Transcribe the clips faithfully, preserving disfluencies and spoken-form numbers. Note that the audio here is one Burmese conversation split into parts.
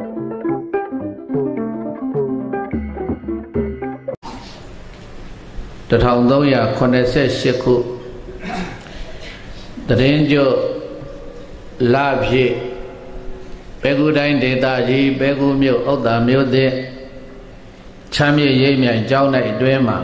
Một thằng tôi ya con này sẽ sẽ cụ đến cho làm gì bé cô đánh để ta gì bé cô miêu ốc ta miêu để tham gia gì miệng cháu này đuôi mà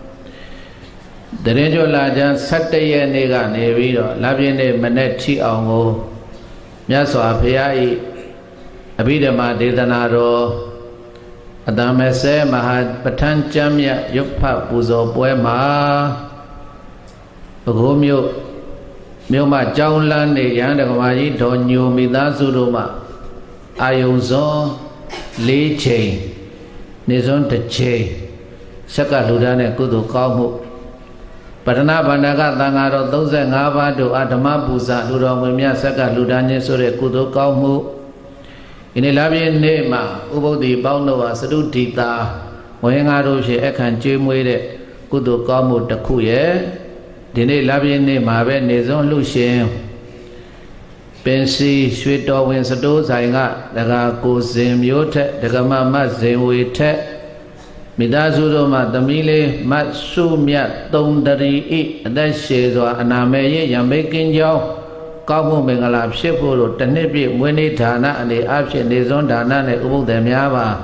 đến cho là cho sát tây này cái này bây giờ làm gì này mình này chỉ ông ngô nhớ xóa phải ai bây giờ mà để ta nào rồi Adame se maha patan chamya yukpa puzo poe ma Bako miêu miêu ma chao lan ne yang da kama ji do nyu mi ta su do ma ayung son le chain ne son ta chain saka lu da ne kudo kaw mu Patana banda ka tanga ro thirty-five pa do adama puza lu ro ngwe mya saka lu da nyin so de kudo kaw mu Ini labian ni ma ubodi bau nawa sedu dita, mohon ngaruh si akan cemui de kudu kamu takku ye. Ini labian ni ma be nezon lusian. Pensi suito wen sedu saya ngak daga kuzim yote daga mama zewi te. Mida sudo ma tamile ma sumya tong dari i ada sezwa aname ye yang bikin jauh. Cao mô mình làm xếp vô rồi tránh hết việc nguyên đi thả nạ để áp chuyện để dọn thả nạ này cũng thể mía và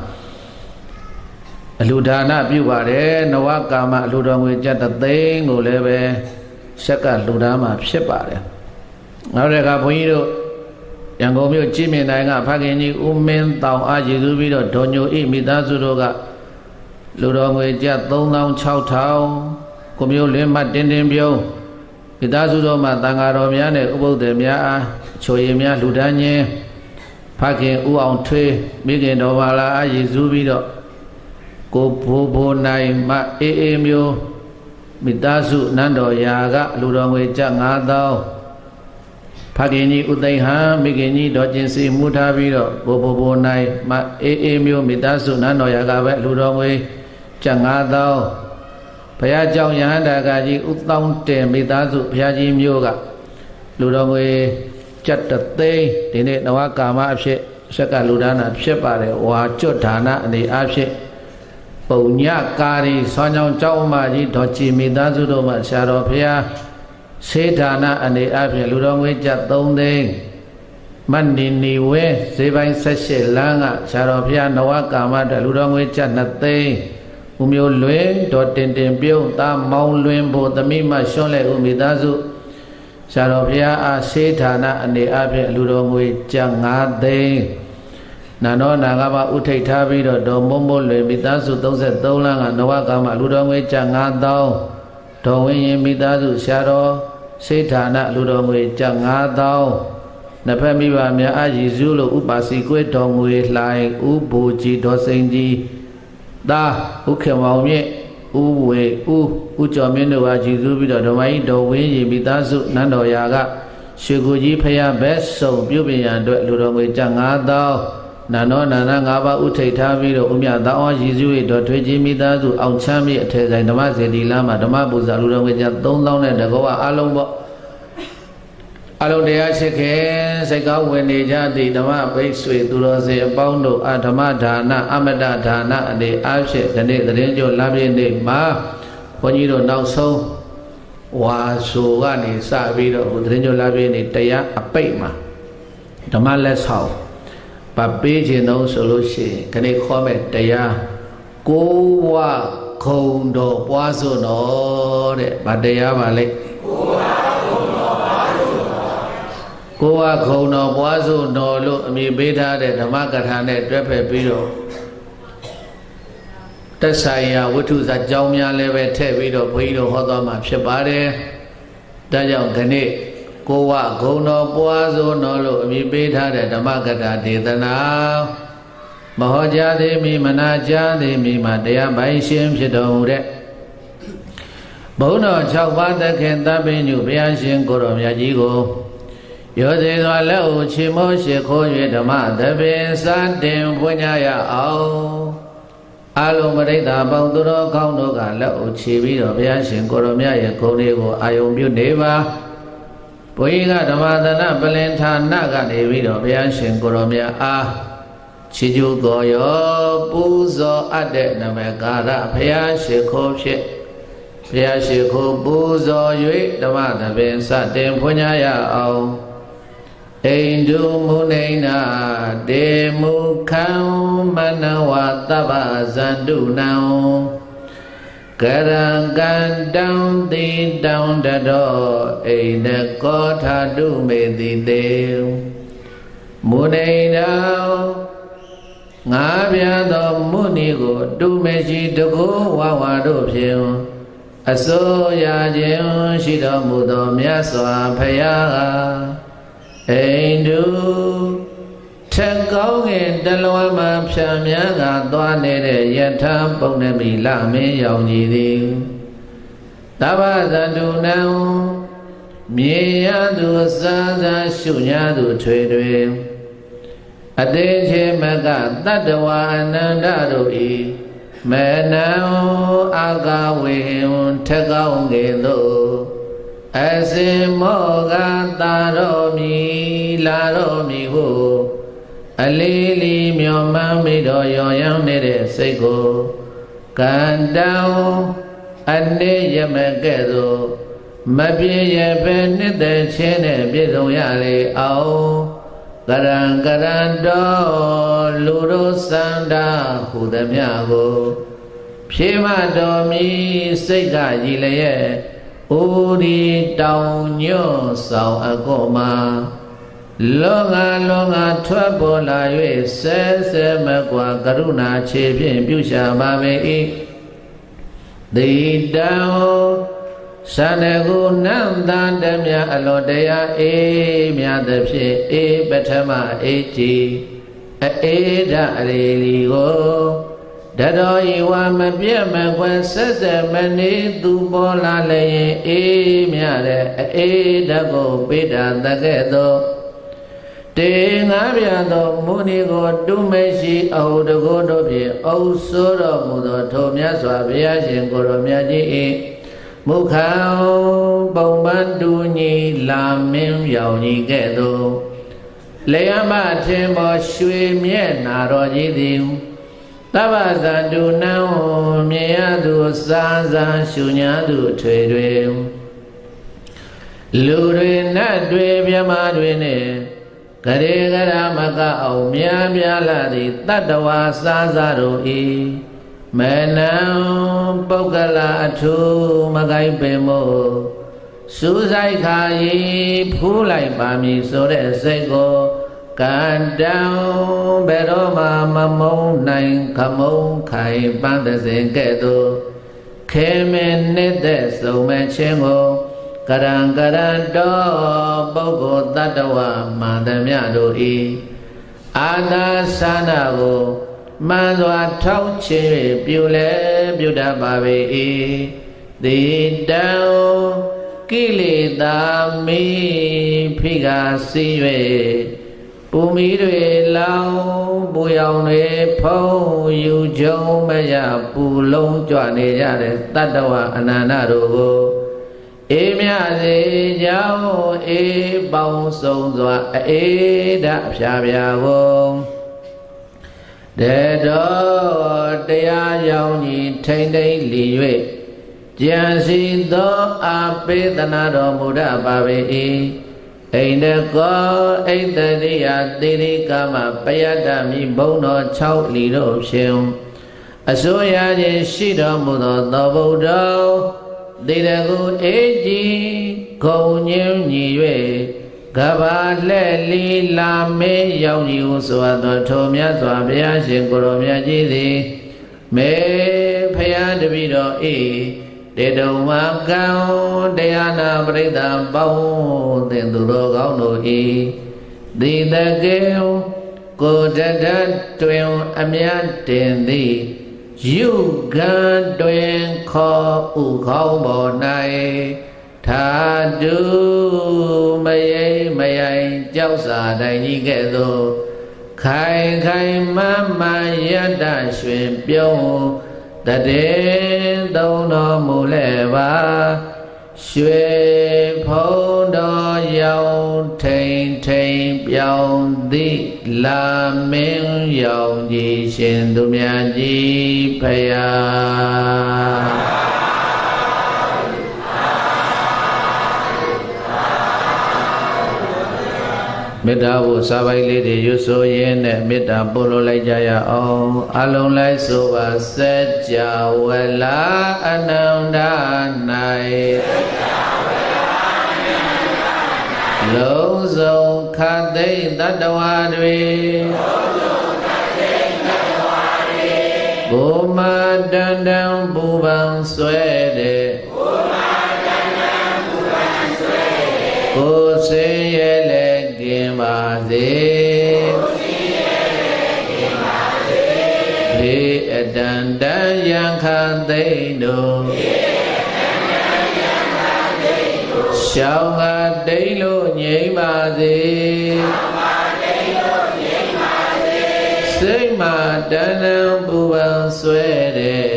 lưu thả nạ biểu bà đấy nó quá cả mà lưu thả nguyên chất thật tế ngủ lê về sẽ cả lưu thả mà xếp bà đấy nó đây cả phong rồi yang có biểu chí mình này ngạ phát hiện như ôm men tàu ai chỉ cứ biết rồi thôn nhiều ít mi ta su đồ cả lưu thả nguyên chất tông nông chao thao có biểu lên mặt trên trên biểu Kita sudah matang aromnya ne ubah demnya coyemnya ludanya pakai uang tue bikin doa lah aji zubi do ko bobo nai ma emyo mitasu nando yaga ludong weja ngadau pakai ni utai ha bikin ni do jensi muda bido bobo nai ma emyo mitasu nando yaga be ludong weja ngadau Phaya Chao Nhã Đà Ca Di Út Tông Trền Bị Tá Dụ Phaya Di Miêu Gạ Lưu Đô Nguê Chật Trật Tê Thế nên nó cả mà áp xế Sẽ cả lưu đá nạp xếp bà để hòa chốt thả nạ để áp xế Bầu nhạc ca đi so nhau cháu mà di thọ chì Bị Tá Dụ Đô mà xa đó Phaya Xế thả nạ để áp xế Lưu Đô Nguê Chật Tông Tê Măn đi nì quê Xế bánh sát xế lăng ạ Xa đó Phaya nó cả mà để Lưu Đô Nguê Chật Nật Tê Umyo luen do ten ten biêu ta mau luen bo tami ma shon le umida zu sa ro phya a se thana ane a phit lu ro ngwe chang nga te na no na ga ba u thait tha pi do do mo mo luen mi ta su thirty-three la nga nawa ka ma lu ro ngwe chang nga taw do win yin mi ta su sha ro se thana lu ro ngwe chang nga taw na phat mi ba mya a yi zu lo u pa si kwe do ngwe hlai u bo ji do sain ji Da u khem mao mye u we u u chaw myin do wa ji su pi do dhama yi do win yin mi ta su nan do ya ga Shwe Ko Ji Phaya bet songပြုပြင်ရန်အတွက်လူတော်ငွေကျပ်five thousandနာနောနာနာfiveပါးဥထိတ်ထားပြီးတော့ဥမြတ်သောအောင်ရည်စူး၍တော်ထွေးကြီးမိသားစုအောင်ချမ်းမြေအထက်ဆိုင်ဓမ္မစေတီလမ်းမှာဓမ္မပူဇာလူတော်ငွေကျပ်three thousandနဲ့တကောအလုံးပေါ့အလုံးတရားရှိခင်စိတ်ကောင်းဝင်နေကြသည့်ဓမ္မဘိက္ဆွေသူတော်စင်အပေါင်းတို့အဓမ္မဒါနအမတဒါနအနေအားဖြင့်ဒီနေ့သတင်းကြိုလမ်းပြည့်နေ့မှာဘုန်းကြီးတို့နောက်ဆုံးဝါဆိုကနေစပြီးတော့သတင်းကြိုလမ်းပြည့်နေ့တရားအပိတ်မှာဓမ္မလက်ဆောင်ပပေးခြင်းတော့ဆိုလို့ရှိရင်ခဏခေါ်မဲ့တရားကိုဝခုံတော်ပွားစွတော်တဲ့ဗတရားပါလေကိုဝခုံတော်ပွားစွတော်လို့အမည်ပေးထားတဲ့ဓမ္မကထာနဲ့တွဲဖက်ပြီးတော့တက်ဆိုင်ရာဝိထုဇာကြောင်းများလည်းပဲထည့်ပြီးတော့ဘုန်းကြီးတို့ဟောသွားမှာဖြစ်ပါတယ်ဒါကြောင့်ခဏကိုဝဂုံတော်ပွားစိုးတော်လို့အမည်ပေးထားတဲ့ဓမ္မကထာဒေသနာမဟောကြားသေးမီမနာကြားသေးမီမှာတရားပိုင်ရှင်ဖြစ်တော်မူတဲ့ဘုန်းတော်၆ပါးသခင်သဗ္ဗညုဘုရားရှင်ကိုယ်တော်မြတ်ကြီးကိုရောစေစွာလက်ဦးချီမိုးရှိခိုး၍ဓမ္မသဘင်စတင်ပွင့်ကြရအောင်အလုံးပရိသတ်ပေါင်းသူတော်ကောင်းတို့ကလက်ဦးချီပြီးတော့ဘုရားရှင်ကိုယ်တော်မြတ်ရဲ့ဂုဏ်တွေကိုအာယုံပြုနေပါဘုရားကဓမ္မသနပလင်ဌာနကနေပြီးတော့ဘုရားရှင်ကိုယ်တော်မြတ်အား chỉ chú có yo bu zo ade nam ca ra phaya sĩ khô phiệt phaya sĩ khô bu zo yui dhamma thập bên sa tiền phu nha ya ao Ein du mu nei na de mu khang manawa taba zandu nao Karang kan down di down da do Ein da ko tha du me di de Mu nei nao Ngã bia do mu ni ko du me chi de ko wa wa do phiền A so ya jin shi do mu do mya swa phaya Ein du Thác cao nghe đa loa mà phá mía gà toa nê đê yết tháp bông nê mì lạ mê yào nhì đi Tá bà già đu nào Mie ya đu xa xa shu nhá đu thuê thuê A đê chê mẹ gà tát đa hoa anh đá đu y Mẹ nào á gà quê hình thác cao nghe đu A xê mô gà ta rô mi la rô mi hô A li li miêu mang mi đo yo yang nê đê say cô Can đau anh nê yê mẹ kê đô Mà bia yê bê nê đê chê nê bia dông ya lê ao Gà ràng gà ràng đô lù đô sang đá hù đâm ya cô Phía mà đô mi say gà dì lê yê Ô đi đau nhô sao à cô mà Lo ngà lo ngà thoát bồ la yuê Sê sê mẹ quả karuna chế phiền biểu xa bà mê y Đi đau Sa nê gu nam đàn đêm ya alo đê ya ê Mya đập xê ê bê thà mà ê chì Ê ê đà lì lì gô Đà đô y wa mẹ bia mẹ quen sê sê mẹ ní tu bồ la lê ê Mya đê ê đà gô bê đà đà ghê đô Tế ngã bia đô mù ni gô đu mê xì âu đô gô đô bia âu sô đô mù đô thô mya xòa bia xin cô đô mya chi y Mù khao bông bán đu nhi làm miếng yào nhi ghê đô Lê á bà chê bò xuê miê nà rô dì tìm Tá bà già đu nào miê á đu xa xa xu nhá đu thuê thuê Lưu thuê nát thuê bia ma thuê nê Gà rê gà rà mà gà ау mía mía là đi tát đà hoa xa xa rô y Mẹ nào bốc gà là thú mà gai bê mô Sú dạy khá y phú lại bà mì số đệ xây cô Càn đau bè đô mà mà mông này khá mông khai băng tà dên kê tô Khê mê nê tê sâu mê chê ngô Karang karang đô bốc cô tát đà hoa mà tà mẹ đô y Á đá xa nà cô Mà doa thâu chế biểu lê biểu đà bà bê y Đi đau Kì lì đà mi Phi gà si về Bù mi đuê lao Bù yào nê phâu Yêu châu mẹ ya bù lông chòa nê ya đê Tát đà hoa anà nà đô gô Ê mẹ dê giáo Ê bông sông doa Ê đạp xa bia gô Để đó Đéa giáo nhị thanh đáy lì yuệ Giang si đó A bê tà nà đô mù đà bà bê y Anh đê có Anh tà đi à tì đi ca mà Baya đà mi bông nó cháu lì đô phiêu A số ya dê si đô mù đô đô bù đô Đi đà gu ê jì Câu nhiêu nhị yuệ Gà bà lê lì la mê yào nhiều xóa tòa thô mya xóa bia xin cô rô mya chi đi Mê phaya đê bì đô y Đê đầu mà cao Đê á nà bạch tà bao Tên tù đô gáo nô y Đi tà kêu Cô trà trà tuyên âm yá tên đi Yu gà tuyên khó u khâu bò này Thà đu mây ấy mây ấy Cháu xà đại nhi ghé đô Khai khai má má yá đà xuyên biểu Tà đến đâu nó mù lệ bà xuê phong đo dòng thành thành biểu đi là miếng dòng gì xin tu nhà gì phải àမေတ္တာကိုစာပိုက်လေးတွေရွတ်ဆိုရင်းနဲ့မေတ္တာပို့လို့လိုက်ကြရအောင်အလုံးလိုက်ဆိုပါစัจ java လာအနန္တ၌လုံးစုံခတ်သိမ်းတတ္တဝါတွေကိုမတန်တန်ပူပန်ဆွဲတဲ့ကိုယ်စင်ရဲ့လက်ကျင်ပါစေဘေးအတန်တန်ရန်ခသိမ့်တို့ရှောင်းကတိတ်လို့ငြိမ်းပါစေစိတ်မှာတန်တန်ပူပန်ဆွဲတဲ့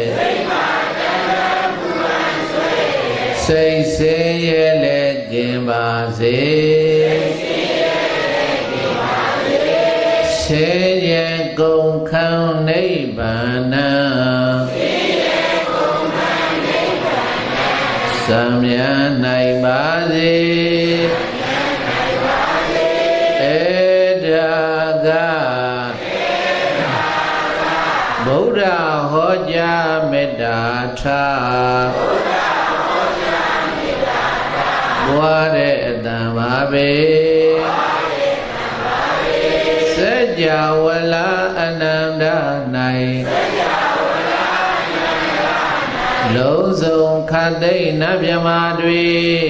စိတ်စင်ရဲ့လက်ကျင်ပါစေဆင်းရဲကုန်ခံနိဗ္ဗာန်စံမြတ်နိုင်ပါစေဧဒါကဗုဒ္ဓဟောကြားမေတ္တာထားဘွားတဲ့အတန်ပါပဲစัจ java လာအနန္တ၌လုံးစုံခတ်သိမ်းနတ်မြမာတွေ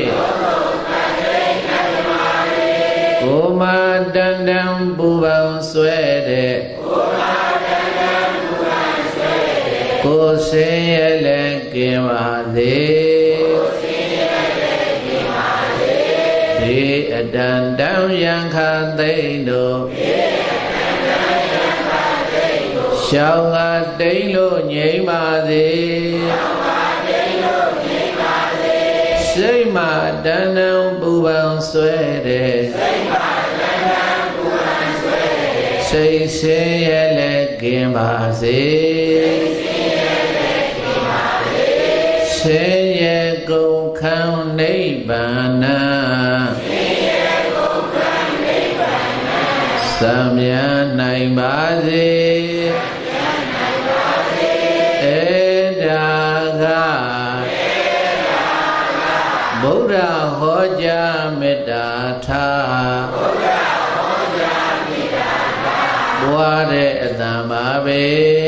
ကိုမတန်တန်ပူပန်ဆွဲတဲ့ကိုယ်စင်ရဲ့လက်ကင်ပါစေဒီအတန်တန်ရန်ခသိမ့်တို့ရှောင်းကတိတ်လို့ငြိမ်းပါစေစိတ်မှာတန်တန်ပူပန်ဆွဲတဲ့စိတ်ဆင်းရဲလက်ကင်ပါစေဆင်းရဲကုန်ခံနိဗ္ဗာန်စံမြတ်နိုင်ပါစေဧဒါကဗုဒ္ဓဟောကြားမေတ္တာထားဘွားတဲ့အတန်ပါပဲ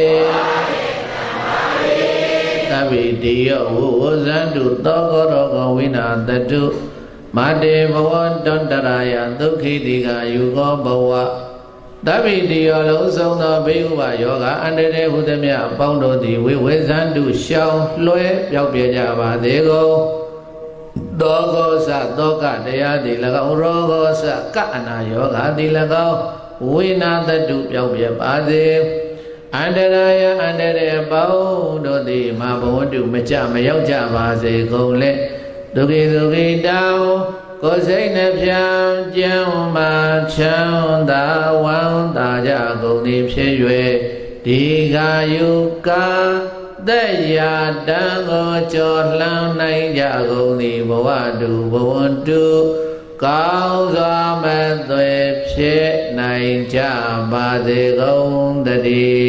သဗ္ဗိတိယောဝဝဇန္တုသောကောရောဂဝိနာတတုမတေဘဝတန္တရာယဒုက္ခိတိကယူကောဘဝသဗ္ဗိတိယောလုံးစုံသောဘေးဥပါယောဂအန္တရေဟုသမျှအပေါင်းတို့သည်ဝိဝေဇန္တုရှောင်းလွှဲပြောက်ပြကြပါသေးကုန်သောကောသသောကတရားသည်၎င်းရောဂောသကအနာယောဂသည်၎င်းဝိနာတတုပြောက်ပြပါစေအန္တရာယအန္တရေပေါင်းတို့သည်မဘဝတုမကြမရောက်ကြပါစေကုန်လေဒုက္ခိဒုက္ခိတောကိုယ်စိတ်နှပြကျမ်းမာချမ်းသာဝမ်းသာကြကုန်သည်ဖြစ်၍ဒီဃာယုကာသက်ရာတံကိုကြော်လှမ်းနိုင်ကြကုန်သည်ဘဝတုဘဝတုကောင်းစွာမဲ့သွေဖြစ်နိုင်ကြပါစေကုန်တ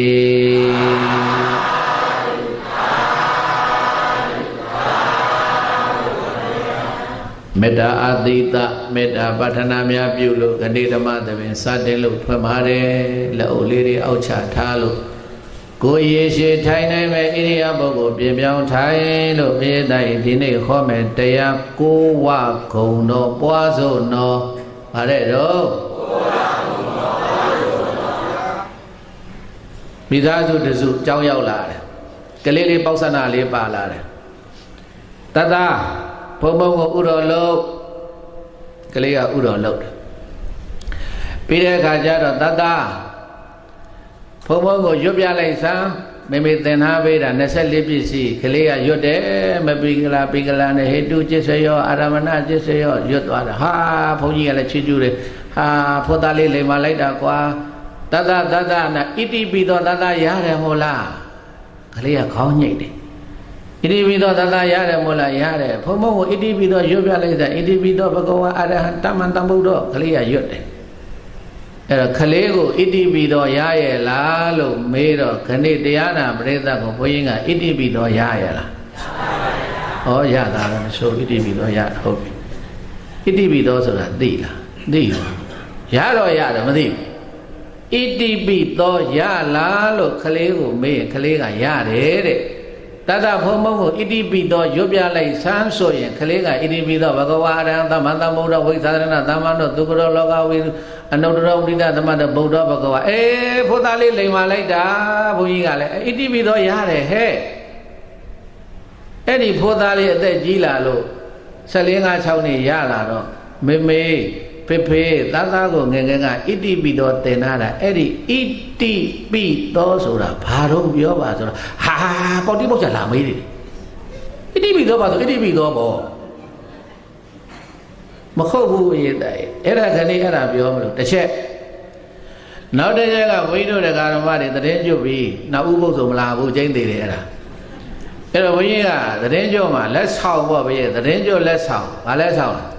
ည်းမေတ္တာအတိတမေတ္တာပဋ္ဌာနာများပြုလို့ဂဏိဓမ္မသဘင်စတင်လို့ဖွင့်ပါတယ်လက်အုပ်လေးတွေအောက်ချထားလို့ကိုယ်ရေရှည်ထိုင်နိုင်မဲ့ဣရိယာပုဂ္ဂိုလ်ပြင်ပြောင်းထိုင်လို့ဘုရားတိုင်ဒီနေ့ဟောမယ်တရားကိုးဝဂုံတော်ပွားစို့နော်ဗါတဲ့တော့မိသားစုတစုကြောင်းရောက်လာတယ်ကလေးလေးပေါက်ဆန္ဒလေးပါလာတယ်တတဘုံဘုံကိုဥတော်လို့ကလေးကဥတော်လို့ပြီးတဲ့အခါကျတော့တတဘုံဘုံကိုရွတ်ပြလိုက်စမ်းမေမေသင်္ဟာပေးတာနှစ်ဆက်လေးပစ္စည်းကလေးကရွတ်တယ်မပိကလာပိကလာနဲ့ဟေတုจิตစရောအာရမဏจิตစရောရွတ်သွားတာဟာဘုန်းကြီးကလည်းချီးကျူးတယ်ဟာဖို့သားလေးလိမ်မာလိုက်တာကွာတတတတနာဣတိပိသောတတရတယ်မို့လားကလေးကခေါင်းညိတ်တယ်ဣတိပိသောတတရတယ်မို့လားရတယ်ဘုံဘုံကိုဣတိပိသောရွတ်ပြလိုက်တာဣတိပိသောဘဂဝါအရဟံတမန်တံဗုဒ္ဓကလေးကရွတ်တယ်အဲ့တော့ကလေးကိုဣတိပိသောရရဲ့လားလို့မေးတော့ခဏိတရားနာပရိသတ်ကိုဘုန်းကြီးကဣတိပိသောရရဲ့လားဟောရတာလည်းမဆိုဣတိပိသောရဟုတ်ပြီဣတိပိသောဆိုတာသိလားသိရတော့ရတယ်မသိဘူးဣတိပိသောရလားလို့ကလေးကိုမေးရင်ကလေးကရတယ်တဲ့တတဘုံဘုံကိုဣတိပိသောရွတ်ပြလိုက်ဆန်းဆိုရင်ကလေးကဣတိပိသောဘဂဝါအရဟံသမ္မာသမ္ဗုဒ္ဓဝိသရဏသမ္မာတို့သူကရောလောကဝိအနုတ္တရောဝိဒသမတဗုဒ္ဓဘဂဝါအေးဖို့သားလေးလိမ်မာလိုက်တာဘုန်းကြီးကလည်းဣတိပိသောရတယ်ဟဲ့အဲ့ဒီဖို့သားလေးအသက်ကြီးလာလို့၁၄ ၅ ၆နှစ်ရလာတော့မေမေဖေဖေသားသားကိုငယ်ငယ်ကဣတိပိသောတင်လာတာအဲ့ဒီဣတိပိသောဆိုတာဘာတော့ပြောပါဆိုတော့ဟာပေါတိပေါက်ချလာမေးတယ်ဣတိပိသောပါဆိုဣတိပိသောပေါ့မဟုတ်ဘူးအရေးတိုင်အဲ့ဒါခဏအဲ့ဒါပြောမလို့တစ်ချက်နောက်တစ်ချက်ကဘုန်းကြီးတို့တရားဓမ္မတွေသတင်းကျွတ်ပြီးနောက်ဥပုသ်ဆိုမလာဘူးကျင်းသေးတယ်အဲ့ဒါအဲ့တော့ဘုန်းကြီးကသတင်းကျွတ်မှာလက်ဆောင်ပေါ့ဗျာသတင်းကျွတ်လက်ဆောင်ဘာလက်ဆောင်လဲ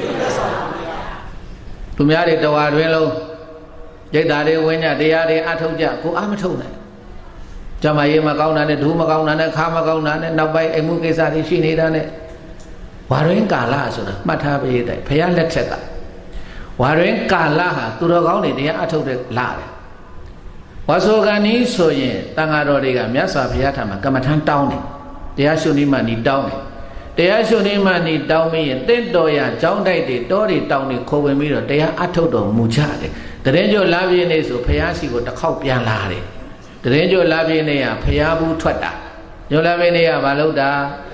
သူများတွေတဝါတွင်လုံးရိတ်တာတွေဝင်းကြတရားတွေအထုတ်ကြကိုအားမထုတ်နိုင်ကြမရေးမကောင်းတာနဲ့ဒူးမကောင်းတာနဲ့ခါမကောင်းတာနဲ့နောက်ပိုင်းအိမ်မှုကိစ္စတွေရှိနေတာနဲ့ဝါရင်းကာလဆိုတာမှတ်ထားပေးတဲ့ဘုရားလက်ထက်ကဝါရင်းကာလဟာသူတော်ကောင်းတွေတရားအထုတ်တဲ့လာတယ်ဝါဆိုကံဤဆိုရင်တန်ဃာတော်တွေကမြတ်စွာဘုရားထံမှာကမ္မထမ်းတောင်းတယ်တရားရှုနည်းမှနီးတောင်းတယ်တရားရှုနည်းမှနီးတောင်းပြီးရင်တင့်တော်ရကြောင်းတိုက်တွေတောတွေတောင်းတွေခိုးဝင်ပြီးတော့တရားအထုတ်တော်မူကြတယ်တရင်ကျော်လာပြည့်နေဆိုဘုရားရှိကိုတစ်ခေါက်ပြန်လာတယ်တရင်ကျော်လာပြည့်နေကဘုရားဘူးထွက်တာညောလာပြည့်နေကဘာလုပ်တာ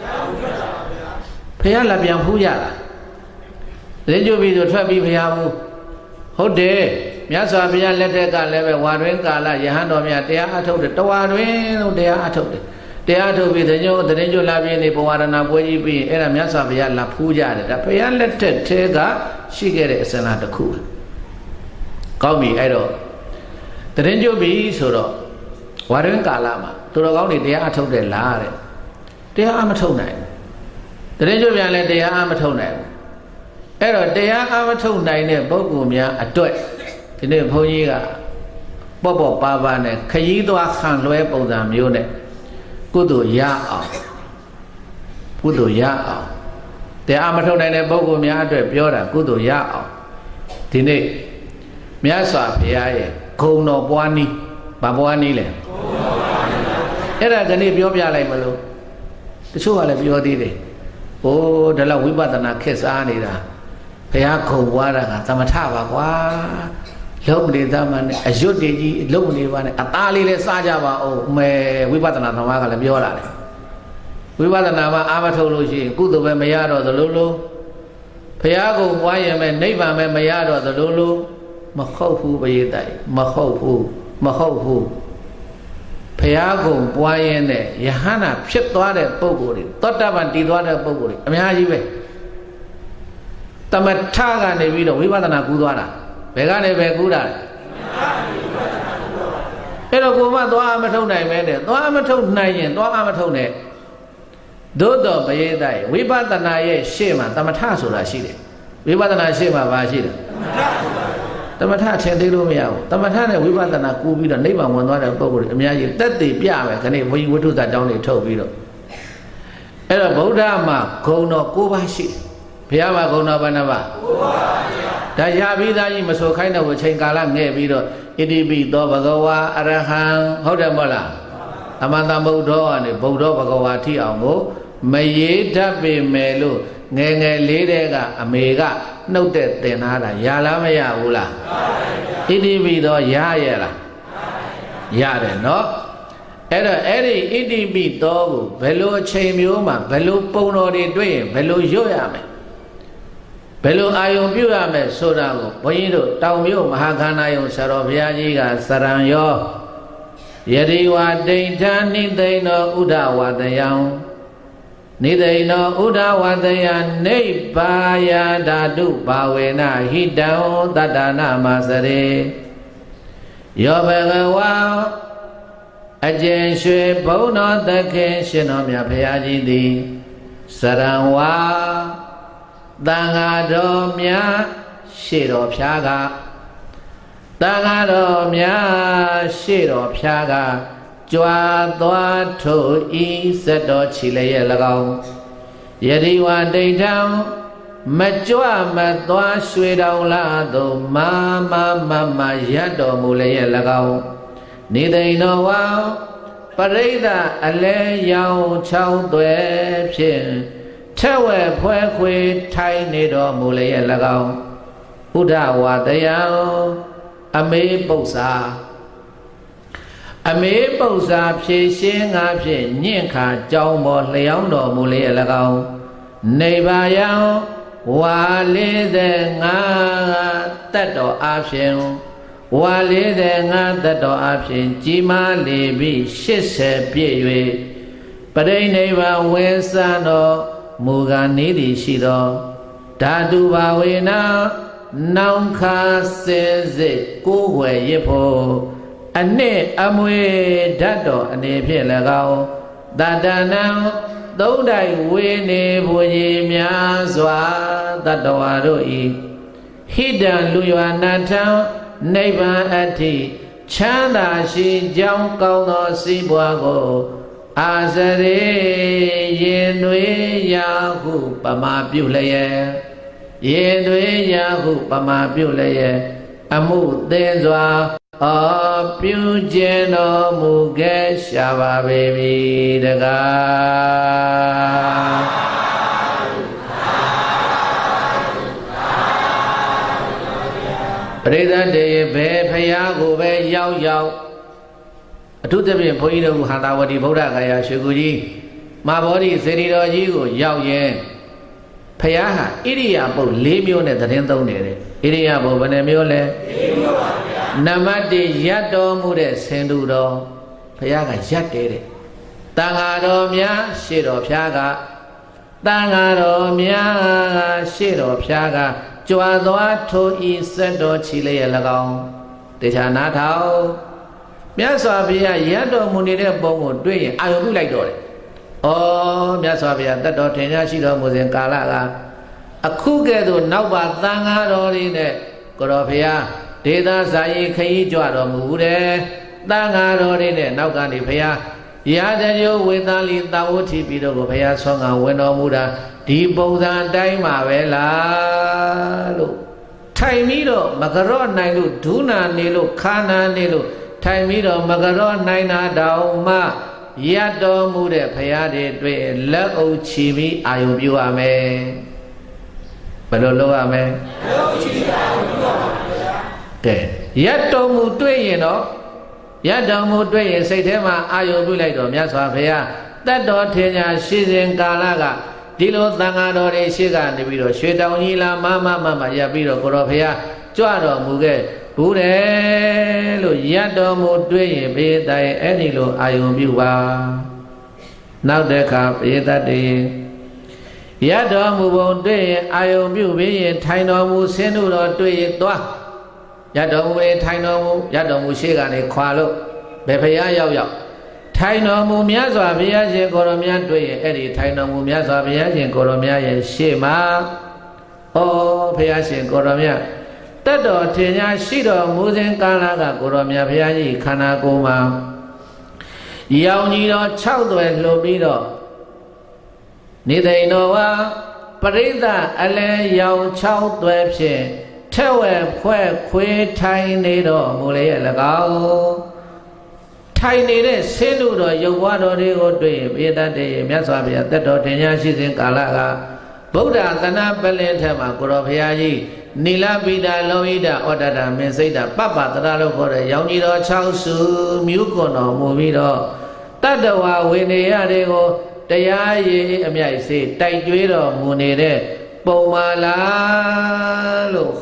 ဘုရားလာပြန်ဖူးရတာတရင်ကျော်ပြီးဆိုထွက်ပြီးဘုရားဘူးဟုတ်တယ်မြတ်စွာဘုရားလက်ထက်ကလည်းပဲဝါတွင်ကာလယဟန်တော်များတရားအထုတ်တယ်တဝါတွင်လို့တရားအထုတ်တယ်တရားထုတ်ပြီးတညိုတရင်ကျော်လာပြည့်နေဘဝရဏပွဲကြီးပြီးအဲ့ဒါမြတ်စွာဘုရားလာဖူးကြတယ်ဒါဘုရားလက်ထက်ထဲကရှိခဲ့တဲ့အစနာတစ်ခုကောင်းပြီအဲ့တော့တရင်ကျုပ်ပြီဆိုတော့ဝါရင်းကာလမှာသူတော်ကောင်းတွေတရားအထုတ်တယ်လားတဲ့တရားအမထုတ်နိုင်ဘူးတရင်ကျုပ်ပြန်လဲတရားအမထုတ်နိုင်ဘူးအဲ့တော့တရားအမထုတ်နိုင်တဲ့ပုဂ္ဂိုလ်များအတွက်ဒီနေ့ဘုန်းကြီးကပေါ့ပေါ့ပါပါနဲ့ခရီးသွားခံလွဲပုံစံမျိုးနဲ့ကုသိုလ်ရအောင်ကုသိုလ်ရအောင်တရားအမထုတ်နိုင်တဲ့ပုဂ္ဂိုလ်များအတွက်ပြောတာကုသိုလ်ရအောင်ဒီနေ့မြတ်စွာဘုရားရဲ့ဂုဏ်တော်ပွားနည်းဘာပွားနည်းလဲအဲ့ဒါကနေ့ပြောပြလိုက်မလို့တချို့ကလည်းပြောသေးတယ်ဟိုးဒါလောက်ဝိပဿနာခက်စားနေတာဘုရားဂုဏ်ပွားတာကသမထပါကွာလုံးမနေသားမှနဲ့အရွတ်တည်ကြီးလုံးမနေပါနဲ့အသားလေးလည်းစားကြပါအောင်မဲဝိပဿနာသမားကလည်းပြောလာတယ်ဝိပဿနာမှာအာမထုတ်လို့ရှိရင်ကုသိုလ်ပဲမရတော့သလိုလိုဘုရားဂုဏ်ပွားရင်ပဲနိဗ္ဗာန်ပဲမရတော့သလိုလိုမဟုတ်ဘူးပရိသတ်မဟုတ်ဘူးမဟုတ်ဘူးဘုရားကုံပွားရင်တဲ့ယဟန္တာဖြစ်သွားတဲ့ပုဂ္ဂိုလ်တွေသောတာပန်တည်သွားတဲ့ပုဂ္ဂိုလ်တွေအများကြီးပဲတမထကနေပြီးတော့ဝိပဿနာကူးသွားတာဘယ်ကနေပဲကူးတာလဲအဲ့တော့ကိုမသွားမထုတ်နိုင်ပဲတဲ့သွားမထုတ်နိုင်ရင်သွားမထုတ်နဲ့သို့တော်ပရိသတ်ဝိပဿနာရဲ့ရှေ့မှာတမထဆိုတာရှိတယ်ဝိပဿနာရှေ့မှာဘာရှိတယ်သမထထင်သေးလို့မရဘူးသမထနဲ့ဝိပဿနာကူးပြီးတော့နိဗ္ဗာန်ဝင်သွားတဲ့ပုဂ္ဂိုလ်တွေအများကြီးတက်တည်ပြမယ်ခဏဘုန်းကြီးဝိထုသာတောင်းတွေထုတ်ပြီးတော့အဲ့တော့ဗုဒ္ဓမှာဂုဏ်တော်၉ပါးရှိဘုရားမှာဂုဏ်တော်ဘယ်နှပါး၉ပါးပါဗျာဒါရပြီးသားကြီးမဆိုခိုင်းတော့ချိန်ကာလငဲ့ပြီးတော့ဣတိပိသောဘဂဝါအရဟံဟုတ်တယ်မဟုတ်လားအမှန်တန်ဗုဒ္ဓောကနေဗုဒ္ဓဘဂဝါထိအောင်ကိုမရေးတတ်ပေမဲ့လို့ငယ်ငယ်လေးတဲ့ကအမေကနှုတ်တဲ့တင်ထားတာရလားမရဘူးလားဣတိပိသောရရဲ့လားရတယ်နော်အဲ့တော့အဲ့ဒီဣတိပိသောကိုဘယ်လိုအချိန်မျိုးမှာဘယ်လိုပုံတော်တွေတွေ့ရင်ဘယ်လိုရွတ်ရမလဲဘယ်လိုအာယုံပြုရမယ်ဆိုတာကိုဘုန်းကြီးတို့တောင်မြို့မဟာခန္ဓာယုံဆရာတော်ဘုရားကြီးကစရံရော Yadiwa Data Nideno Uda Wadayam Nideno Uda Wadaya Nebaya Dadu Bawena Hidao Dadana Masare Yobagawa Ajen Shwe Bono Dake Shinomya Payajidi Saranwa Dangadomya Shiro Pyaga Dangadomya Shiro Pyaga Jwa Dwa To I Sedo Chile Lagao Yadiwa Daydown Majwa Madwa Shwedao Lado Mama Mama Yado Mule Lagao Nideno Wow Parida Ale Yao Chow Dwe Pin Tewe Pwe Kwe Tai Nido Mule Lagao Uda Wadayao Ame Bosa Ame Bosa Pye Shinga Pye Nyinka Jau Mo Leong Do Mule Lagao Neiba Yao Wale De Nga Tato Apyen Wale De Nga Tato Apyen Jima Lebi Shise Pye Pade Neiba Wesano Muga Nidi Shido Dadu Bawena Naunka Seze Kuwe Yepo Ane Amwe Dado Ane Pye Lagao Dadana Dodai Wene Boye Myazwa Dadawaro Hidden Luya Nata Neighbor Ati Chanda Shi Jam Kauno Sibuago Azare Yenwe Yahu Pama Puleye Yenwe Yahu Pama Puleye Amu Denzwa A Pujeno Muge Shava Baby Daga Preda de Be Payago Be Yao Yao To the Poido Handawati Boda Gaya Shuguji Mabodi Serido Jigo Yao Yen Payaha Iriabo Limune the Tendo Nere Iriabo Benemule Namadi Yado Mude Sendudo Payaga Yate Tangado Mia Shiro Pyaga Tangado Mia Shiro Pyaga Juadwa To Isedo Chile Lagao Dejana Tao Miaswabia Yado Munide Bongo Dway I will like Dore Oh Miaswabia that Dotena Shiro Muzen Kalaga A Kugedo Naba Tangado in the Goropia Deda Sai Kai Jwado Mude, Dangaro in it, Naugani Paya, Yadayo with Ali Dawoti Pido Paya Songa, Weno Muda, Diboda Daima Vela Taimido, Magaron Nailu, Duna Nilu, Kana Nilu, Taimido, Magaron Naina Dauma, Yado Mude, Payade, Dwe, Lego Chibi, Ayubu Ame. Balolo Ame. Yato Mutwe, you know, Yato Mutwe, say them, I will like them, Yaswafea, that daughter, she's in Galaga, Dilo Tangado, Shiga, the video, Shedonila, Mama, Mama, Yabiro, Goropea, Joado Muge, Bude, Yato Mutwe, be thy anilo, I will be wa. Now the cup is that day. Yato Mubon, I will be in Tino Musenu or do it. Yadomu Taino, Yadomu Shigani Qualo, Bepaya Yao. Taino Mumiaza Viaje Goromia do Eddie Taino Mumiaza Viaje Goromia Shema Oh Piasin Goromia. Tado Tina Shido Muzen Kanaga Goromia Piaji Kanagoma Yaunido Chaudo and Lobido Nidainoa Parida Ale Yao Chow Dwebshe. Tewe Pwe Kwe Tai Nido Mule Lagao Tai Nide Senudo Yawado Rigo Dwe Veda de Miaswabia Tato Tenya Shizin Kalaga Buddha Tana Belentema Kuropiaji Nila Vida Loida Odada Meseda Papa Tadalo Kore Yaunido Chausu Mukono Mumido Tadawa Winea Rego Tayayi Amia say Tai Juido Munide Pomala lo hot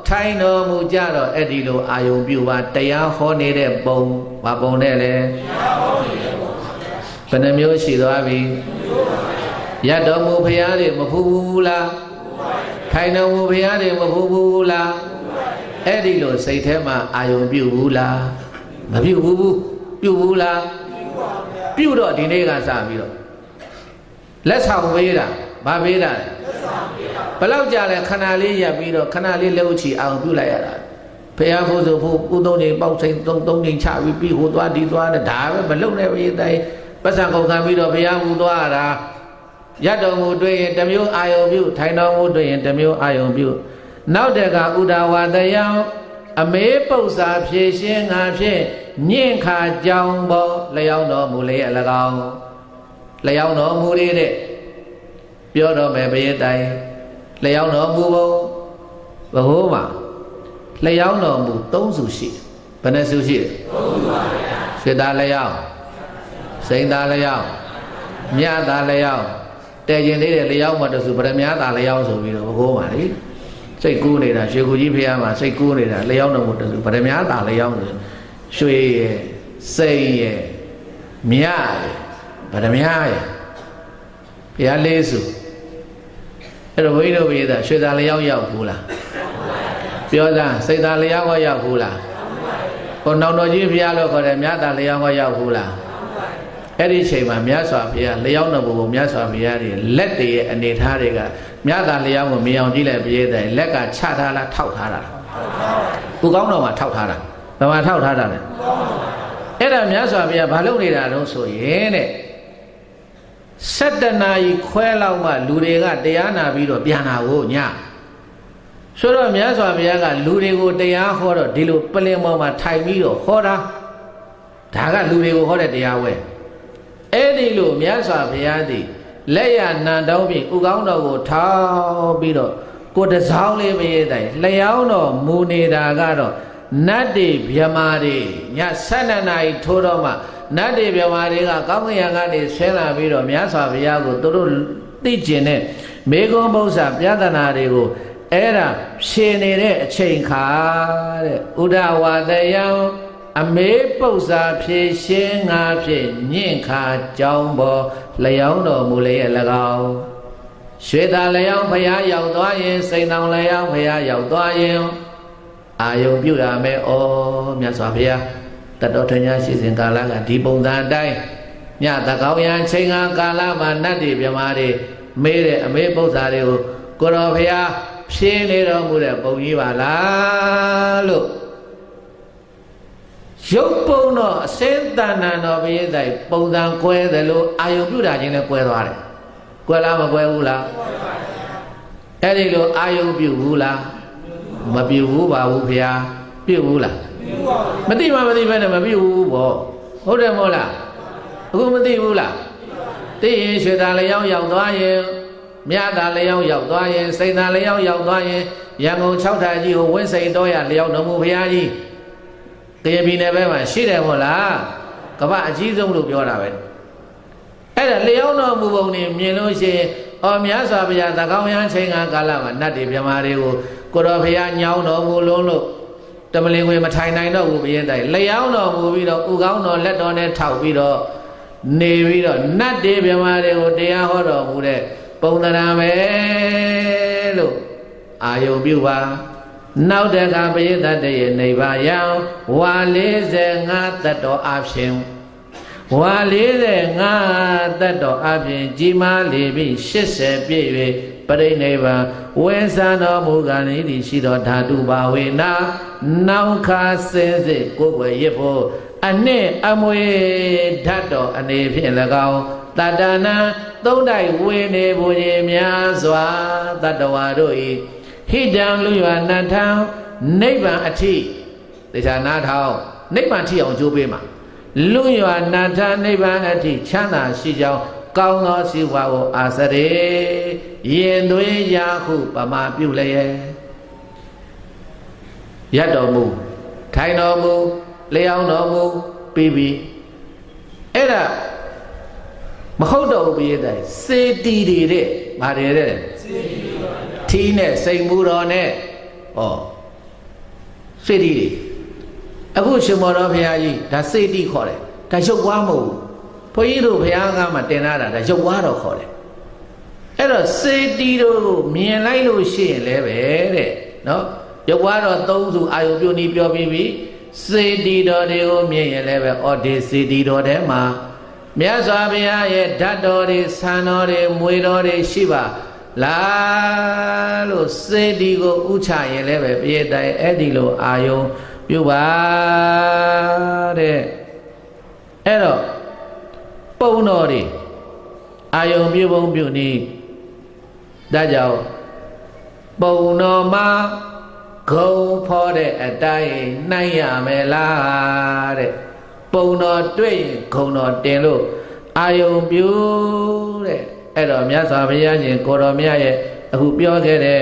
ထိုင်တော်မူကြတော့အဲ့ဒီလိုအာယုံပြုပါတရားဟောနေတဲ့ပုံဘာပုံနဲ့လဲတရားဟောနေတဲ့ပုံဘယ်နှမျိုးရှိသွားပြီရတ်တော်မူဖရာတွေမဖူးဘူးလားထိုင်တော်မူဖရာတွေမဖူးဘူးလားအဲ့ဒီလိုစိတ်ထဲမှာအာယုံပြုဘူးလားမပြုဘူးပြုဘူးလားပြုတော့ဒီနေ့ကစပြီးတော့လက်ဆောင်ပေးတာဘာပေးတာလဲဘယ်လောက်ကြာလဲခဏလေးရပ်ပြီးတော့ခဏလေးလှုပ်ချီအောင်ပြုလိုက်ရတာဖရာဖို့ဆိုဖို့ကုသုံးနေပေါက်စိန်သုံးသုံးနေချပြီးပြီးဟိုသွားဒီသွားတဲ့ဒါပဲမလုံနဲ့ပဲတိုင်းပတ်စံကုန်ခံပြီးတော့ဖရာမူသွားရတာရတ်တော်မူတွေ့ရင်တစ်မျိုးအာယုံပြုထိုင်တော်မူတွေ့ရင်တစ်မျိုးအာယုံပြုနောက်တကဥဒဝတယံအမေပု္ပ္ပစာဖြည့်ရှင်းငါဖြင့်ညင့်ခါကြောင်းပေါ်လျောင်းတော်မူလေအ၎င်းလျောင်းတော်မူလေတဲ့ပြောတော်မယ်ဘယေတိုင်လျောင်းတော်မူပုံဘဟိုးမှာလျောင်းတော်မူသုံးစုရှိဘယ်နှစုရှိသုံးစုပါဗျာစေတာလျောင်းစိန်တာလျောင်းမြတ်တာလျောင်းတဲ့ရင်လေးတဲ့လျောင်းမတစုဗရမညာတာလျောင်းဆိုပြီးတော့ဘဟိုးမှာလေစိတ်ကူးနေတာရွှေကူကြီးဖះမှာစိတ်ကူးနေတာလျောင်းတော်မူတစုဗရမညာတာလျောင်းဆိုရွှေရယ်စိန်ရယ်မြတ်ရယ်ဗရမညာရယ်ဘုရားလေးစုအဲ့တော့ဘုန်းကြီးတို့ပြည်သားရွှေသာလျောင်းရောက်ဘူးလားပြောသားစိတ်သာလျောင်းကရောက်ဘူးလားဟိုနောင်တော်ကြီးဘုရားလို့ခေါ်တယ်မြတ်သာလျောင်းကရောက်ဘူးလားအဲ့ဒီချိန်မှာမြတ်စွာဘုရားလျောင်းတော်ဘုံမြတ်စွာဘုရားတွေလက်တွေရဲ့အနေထားတွေကမြတ်သာလျောင်းကိုမြင်အောင်ကြည့်လိုက်ပြည်သားလက်ကချထားလားထောက်ထားတာကိုကောင်းတော်မှာထောက်ထားတာဘယ်မှာထောက်ထားတာလဲအဲ့ဒါမြတ်စွာဘုရားဘာလုပ်နေတာတော့ဆိုရင်တဲ့စက်တနာကြီးခွဲလောက်မှလူတွေကတရားနာပြီးတော့ပြန်လာကိုညဆိုတော့မြတ်စွာဘုရားကလူတွေကိုတရားဟောတော့ဒီလိုပလင်ပေါ်မှာထိုင်ပြီးတော့ဟောတာဒါကလူတွေကိုဟောတဲ့တရားဝဲအဲ့ဒီလိုမြတ်စွာဘုရားသည်လက်ရနံတောင်းပြီးဥကောင်းတော်ကိုထောက်ပြီးတော့ကိုတစောင်းလေးမရေးတိုင်လျောင်းတော်မူနေတာကတော့နတ်တွေမြမာတွေညဆယ်နှစ်နာရီထိုးတော့မှနတ်တွေမြမာတွေကကောင်းကင်ယံကနေဆင်းလာပြီးတော့မြတ်စွာဘုရားကိုသူတို့သိကျင်တဲ့မေဂုံဘုရားပြဒနာတွေကိုအဲ့ဒါဖြေနေတဲ့အချိန်ခါတဲ့ဥဒဝါဒယံအမေပု္ပ္ပစာဖြေရှင်းငါဖြင့်ညင့်ခါကြောင်းပေါ်လျောင်းတော်မူလေ၎င်းရွှေသာလျောင်းဘုရားရောက်သွားရင်စိန်တောင်လျောင်းဘုရားရောက်သွားရင်အာယုံပြုရမယ်ဩမြတ်စွာဘုရားတတော်ထညာရှိစဉ်ကာလကဒီပုံစံအတိုင်းညတကောင်းရန်ချိန်ကကာလမှာနတ်တွေမြမာတွေမေးတဲ့အမေပု္ပ္ပစာတွေကိုကိုတော်ဘုရားဖြေနေတော်မူတဲ့ပုံကြီးပါလားလို့ရုပ်ပုံတော့အစင်းတဏ္ဍာတော်ဘုရားတိုင်ပုံစံကွဲတယ်လို့အာယုံပြုတာချင်းလည်းကွဲသွားတယ်ကွဲလားမကွဲဘူးလားအဲ့ဒီလိုအာယုံပြုဘူးလားမပြုဘူးပါဘူးဗျာပြုဘူးလားမသိမှမသိပဲနဲ့မပြုဘူးပေါ့ဟုတ်တယ်မဟုတ်လားအခုမသိဘူးလားသိရင်ရွှေသာလျောင်းရောက်သွားရင်မြတ်သာလျောင်းရောက်သွားရင်စိန်သာလျောင်းရောက်သွားရင်ရန်ကုန်၆ထပ်ကြီးကိုဝင်းစိန်တော်ရလျောင်းတော်မူဘုရားကြီးတရပြည်နယ်ဘက်မှာရှိတယ်မဟုတ်လားကမ္ဘာအကြီးဆုံးလို့ပြောတာပဲအဲ့ဒါလျောင်းတော်မူပုံနေမြင်လို့ရှိရင်အော်မြတ်စွာဘုရားသကောင်းရန်ချိန်ကကာလမှာနတ်တွေမြမာတွေကိုကိုတော်ဘုရားညောင်းတော်မူလုံးလို့တမလင်ဝင်မထိုင်နိုင်တော့ဘူးဘုရင်တိုင်လျောင်းတော်မူပြီးတော့ဥကောင်းတော်လက်တော်နဲ့ထောက်ပြီးတော့နေပြီးတော့နတ်တွေမြမာတွေကိုတရားဟောတော်မူတဲ့ပုံသဏ္ဍာန်ပဲလို့အာယုံပြုပါနောက်တကဘုရင်တတရဲ့နေပါယံဝါလေးဆယ်ငါးတတော်အဖြစ်ဝါလေးဆယ်ငါးတတော်အဖြစ်ကြီးမားလေပြီးရှစ်ဆယ်ပြည့်၍ပရိနိဗ္ဗာန်ဝေသံတော်မူကားနေသည်ရှိသောဓာတုပါဝေနာနောက်ခါစင်စစ်ကိုယ်ွယ်ရစ်ဖို့အနှစ်အမွေဓာတ်တော်အနေဖြင့်၎င်းတတနာသုံးတိုက်ဝေနေဘုရင်များစွာတတဝါတို့၏ဟိတံလူရွာနတ်ထံနိဗ္ဗာန်အထိတရားနာထောင်နိဗ္ဗာန်ထိအောင်ကြိုးပေးမှာလူရွာနတ်ထံနိဗ္ဗာန်အထိချမ်းသာရှိကြောင်းကောင်းသောစီဝါကိုအာစရေရင်သွေးရာဟုပမာပြုလျက်ရတ်တော်မူထိုင်တော်မူလျောင်းတော်မူပြီးပြီအဲ့ဒါမဟုတ်တော့ဘူးပြည်တဲ့စေတီတွေတဲ့ဗါတယ်တဲ့ထီးနဲ့စိန်မူတော်နဲ့ဩစေတီတွေအခုရှင်မောတော်ဘုရားကြီးဒါစေတီခေါ်တယ်ဒါရုပ်ွားမဟုတ်ဘူးဘုန်းကြီးတို့ဘုရားကမှတင်လာတာဒါရုပ်ွားတော့ခေါ်တယ်အဲ့တော့စေတီတို့ကိုမြင်လိုက်လို့ရှိရင်လည်းပဲတဲ့နော်ရုပ်ွားတော့သုံးစုအာယုပြုနီးပြောပြီးပြီစေတီတော်တွေကိုမြင်ရင်လည်းပဲဩဒီစေတီတော်ထဲမှာမြတ်စွာဘုရားရဲ့ဓာတ်တော်တွေဆံတော်တွေမွေတော်တွေရှိပါလားလို့စေတီကိုဥချရင်လည်းပဲပြည့်တိုင်အဲ့ဒီလိုအာယုပြုပါတဲ့အဲ့တော့ပုံတော်တွေအာယုပြုပုံပြုနည်းဒါကြောင့်ပုံတော်မှာဂုံဖော်တဲ့အတိုင်းနိုင်ရမယ်လားတဲ့ပုံတော်တွေ့ရင်ဂုံတော်တင်လို့အာယုပြုတဲ့အဲ့တော့မြတ်စွာဘုရားရှင်ကိုတော်မြတ်ရဲ့အခုပြောခဲ့တဲ့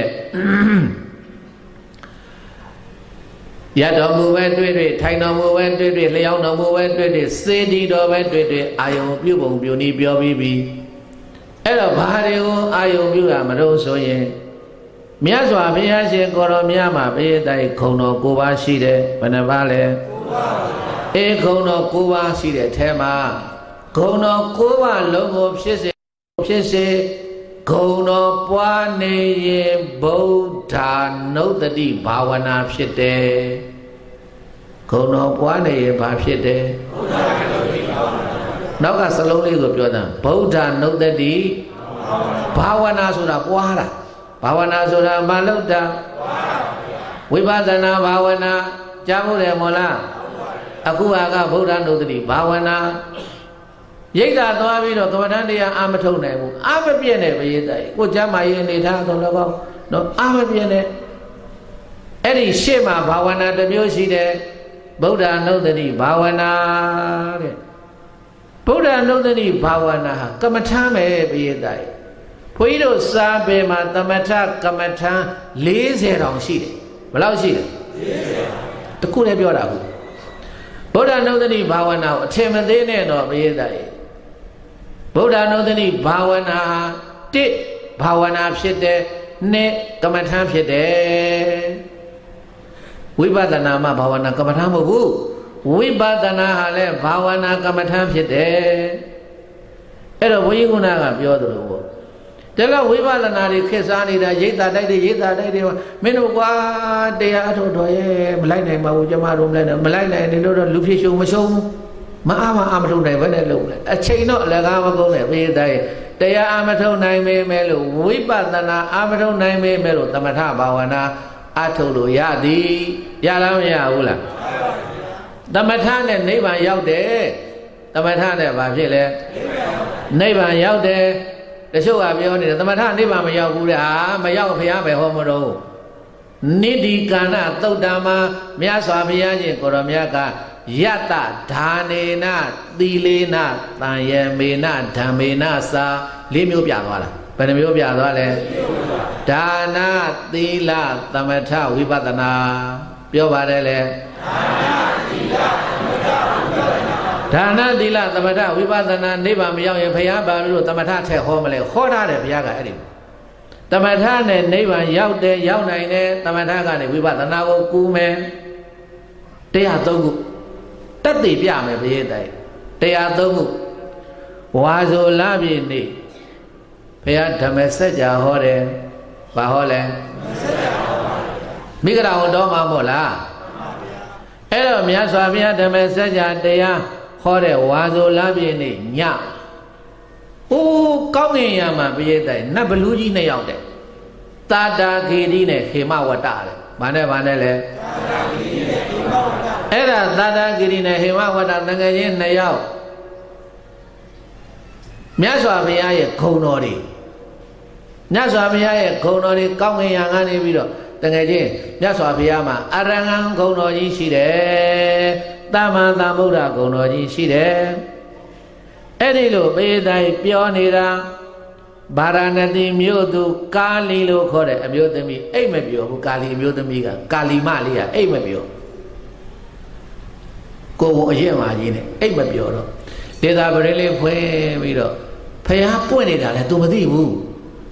ရတော်မူပဲတွေ့တွေ့ထိုင်တော်မူပဲတွေ့တွေ့လျောင်းတော်မူပဲတွေ့တွေ့စေတီတော်ပဲတွေ့တွေ့အာယုပြုပုံပြုနည်းပြောပြီးပြီအဲ့တော့ဘာတွေကိုအာယုပြုတာမလို့ဆိုရင်မြတ်စွာဘုရားရှင်ကိုတော်မြတ်မှာဘေးတိုက်ခုံတော်၉ပါးရှိတယ်ဘယ်နှပါးလဲ၉ပါးအေးခုံတော်၉ပါးရှိတဲ့အဲမှာခုံတော်၉ပါးလုံးကိုဖြစ်စေဖြစ်စေခုံတော်ပွားနေရင်ဗုဒ္ဓနုတ္တိဘာဝနာဖြစ်တယ်ခုံတော်ပွားနေရင်ဘာဖြစ်တယ်ဗုဒ္ဓနုတ္တိဘာဝနာနောက်ကစလုံးလေးကိုပြောတာဗုဒ္ဓနုတ္တိဘာဝနာဆိုတာပွားတာဘာဝနာဆိုတာမလုပ်တာဝိပဿနာဘာဝနာကြားမှုတယ်မို့လားအခုဟာကဗုဒ္ဓနုတ္တိဘာဝနာရိတ်တာသွားပြီးတော့ကမ္မဋ္ဌာန်းတရားအာမထုတ်နိုင်ဘူးအာမပြည့်နဲ့ပဲရိတ်တယ်ကိုကျမ်းမာရေးအနေထားဆိုတော့နော်အာမပြည့်နဲ့အဲ့ဒီရှေ့မှာဘာဝနာတစ်မျိုးရှိတယ်ဗုဒ္ဓနုတ္တိဘာဝနာတဲ့ဗုဒ္ဓနုတ္တိဘာဝနာဟာကမ္မဋ္ဌာန်းပဲပဲရိတ်တယ်ဘုန်းကြီးတို့စာပေမှာသမထကမ္မထံ၄၀တောင်ရှိတယ်ဘယ်လောက်ရှိလဲ၄၀တခုလည်းပြောတာဘူးဗုဒ္ဓနုတ္တိဘာဝနာကိုအထင်မသေးနဲ့တော့ဘုရားရဲ့ဗုဒ္ဓနုတ္တိဘာဝနာတစ်ဘာဝနာဖြစ်တယ်နှစ်ကမ္မထံဖြစ်တယ်ဝိပဿနာမှာဘာဝနာကမ္မထံမဟုတ်ဘူးဝိပဿနာဟာလည်းဘာဝနာကမ္မထံဖြစ်တယ်အဲ့တော့ဘုန်းကြီးကပြောသလိုပေါ့ဒါကဝိပဿနာတွေခေတ်စားနေတာရိတ်တာတိုက်တွေရိတ်တာတိုက်တွေမင်းတို့ကွာတရားအထုတ်တော်ရဲ့မလိုက်နိုင်ပါဘူးကျမတို့မလိုက်နိုင်မလိုက်နိုင်တယ်လို့တော့လူဖြစ်ရှုံမရှုံဘူးမအားမအားမထုတ်နိုင်ဘဲနဲ့လုပ်လဲအချိန်တော့အလကားမကုန်နဲ့ဘေးတိုင်းတရားအာမထုတ်နိုင်မေးမယ်လို့ဝိပဿနာအာမထုတ်နိုင်မေးမယ်လို့သမထဘာဝနာအထုတ်လို့ရသည်ရလားမရဘူးလားသမထနဲ့နိဗ္ဗာန်ရောက်တယ်သမထနဲ့ဘာဖြစ်လဲနိဗ္ဗာန်ရောက်တယ်တချို့ကပြောနေတယ်သမထနိဗ္ဗာန်မရောက်ဘူးတဲ့ဟာမရောက်ဘုရားပဲဟောမလို့နိတိကာဏသုတ်တံမှာမြတ်စွာဘုရားရှင်ကိုရောမြတ်ကယတ္တဓာနေနသီလေနတံယမေနဓမ္မေနစာလေးမျိုးပြသွားတာဘယ်နှမျိုးပြသွားလဲဒါနသီလသမထဝိပဿနာပြောပါတယ်လေဒါနသီလသမထဝိပဿနာနိဗ္ဗာန်မရောက်ရင်ဘုရားဘာလို့သမထထက်ဟောမလဲဟောထားတယ်ဘုရားကအဲ့ဒီသမထနဲ့နိဗ္ဗာန်ရောက်တယ်ရောက်နိုင်တယ်သမထကနေဝိပဿနာကိုကူမယ်တရားသုံးခုတက်တည်ပြမယ်ဘုရားတိုင်တရားသုံးခုဝါဆိုလပြည့်နေ့ဘုရားဓမ္မစကြာဟောတယ်ဘာဟောလဲမိဂရာဝတော်မှာမို့လားအဲ့တော့မြတ်စွာဘုရားဓမ္မစကြာတရားဟောတဲ့ဝါဆိုလပြည့်နေ့ညဟိုးကောင်းငင်ရမှာဘုရားတိုင်နတ်ဘလူးကြီးနှစ်ယောက်တဲ့တာတာခေတိနဲ့ခေမဝတ္တတဲ့ဘာနဲ့ဘာနဲ့လဲအဲ့ဒါသာသာဂိရိနဲ့ဟေမဝတ္တတန်ငယ်ချင်းနှစ်ယောက်မြတ်စွာဘုရားရဲ့ဂုဏ်တော်တွေမြတ်စွာဘုရားရဲ့ဂုဏ်တော်တွေကောင်းငင်ရံကနေပြီးတော့တကယ်ချင်းမြတ်စွာဘုရားမှာအရဟံဂုဏ်တော်ကြီးရှိတယ်သမ္မာသမ္ဗုဒ္ဓဂုဏ်တော်ကြီးရှိတယ်အဲ့ဒီလိုပေတိုင်းပြောနေတာဗာရာဏသီမြို့သူကာလီလို့ခေါ်တဲ့အမျိုးသမီးအိတ်မပြောဘူးကာလီအမျိုးသမီးကကာလီမလေးကအိတ်မပြောကိုယ်ကိုအရင်မှကြီးနဲ့အိတ်မပြောတော့ဒေသာပရိလေးဖွင့်ပြီးတော့ဖះပွင့်နေတာလဲ तू မသိဘူး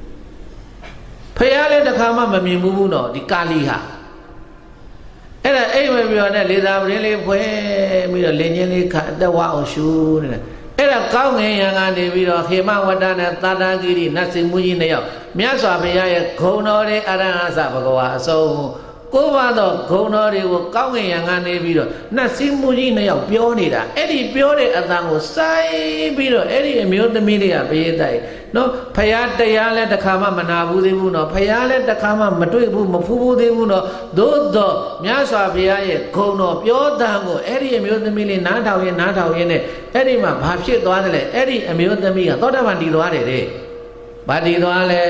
ဖះလည်းတစ်ခါမှမမြင်ဘူးဘူးနော်ဒီကာလီဟာအဲ့ဒါအိ ấy mà biểu này lấy ra lấy lấy quê bây giờ lấy những cái khát đau wow su này cái là cao nghe yang anh đi bây giờ khi màวันนั้นตาตากีรีนักสิ่งมุจิเนี่ยမြတ်စွာဘုရားရဲ့ဂုဏ်တော်တွေအရဟံသဘဂဝါအစုံကိုယ်ပါတော့ဂုဏ်တော်တွေကိုကောင်းငင်ရံကနေပြီးတော့နှက်စည်းမှုကြီးနှစ်ယောက်ပြောနေတာအဲ့ဒီပြောတဲ့အတန်ကိုစိုင်းပြီးတော့အဲ့ဒီအမျိုးသမီးတွေကဘေးတိုက်နော်ဖယားတရားလည်းတစ်ခါမှမနာဘူးသေးဘူးနော်ဖယားလည်းတစ်ခါမှမတွေ့ဘူးမဖူးဘူးသေးဘူးနော်သို့တော့မြတ်စွာဘုရားရဲ့ဂုဏ်တော်ပြောတန်ကိုအဲ့ဒီအမျိုးသမီးလေးနားထောင်ရင်နားထောင်ရင်နဲ့အဲ့ဒီမှာဘာဖြစ်သွားတယ်လဲအဲ့ဒီအမျိုးသမီးကသောတာပန်တည်သွားတယ်တဲ့ဘာတည်သွားလဲ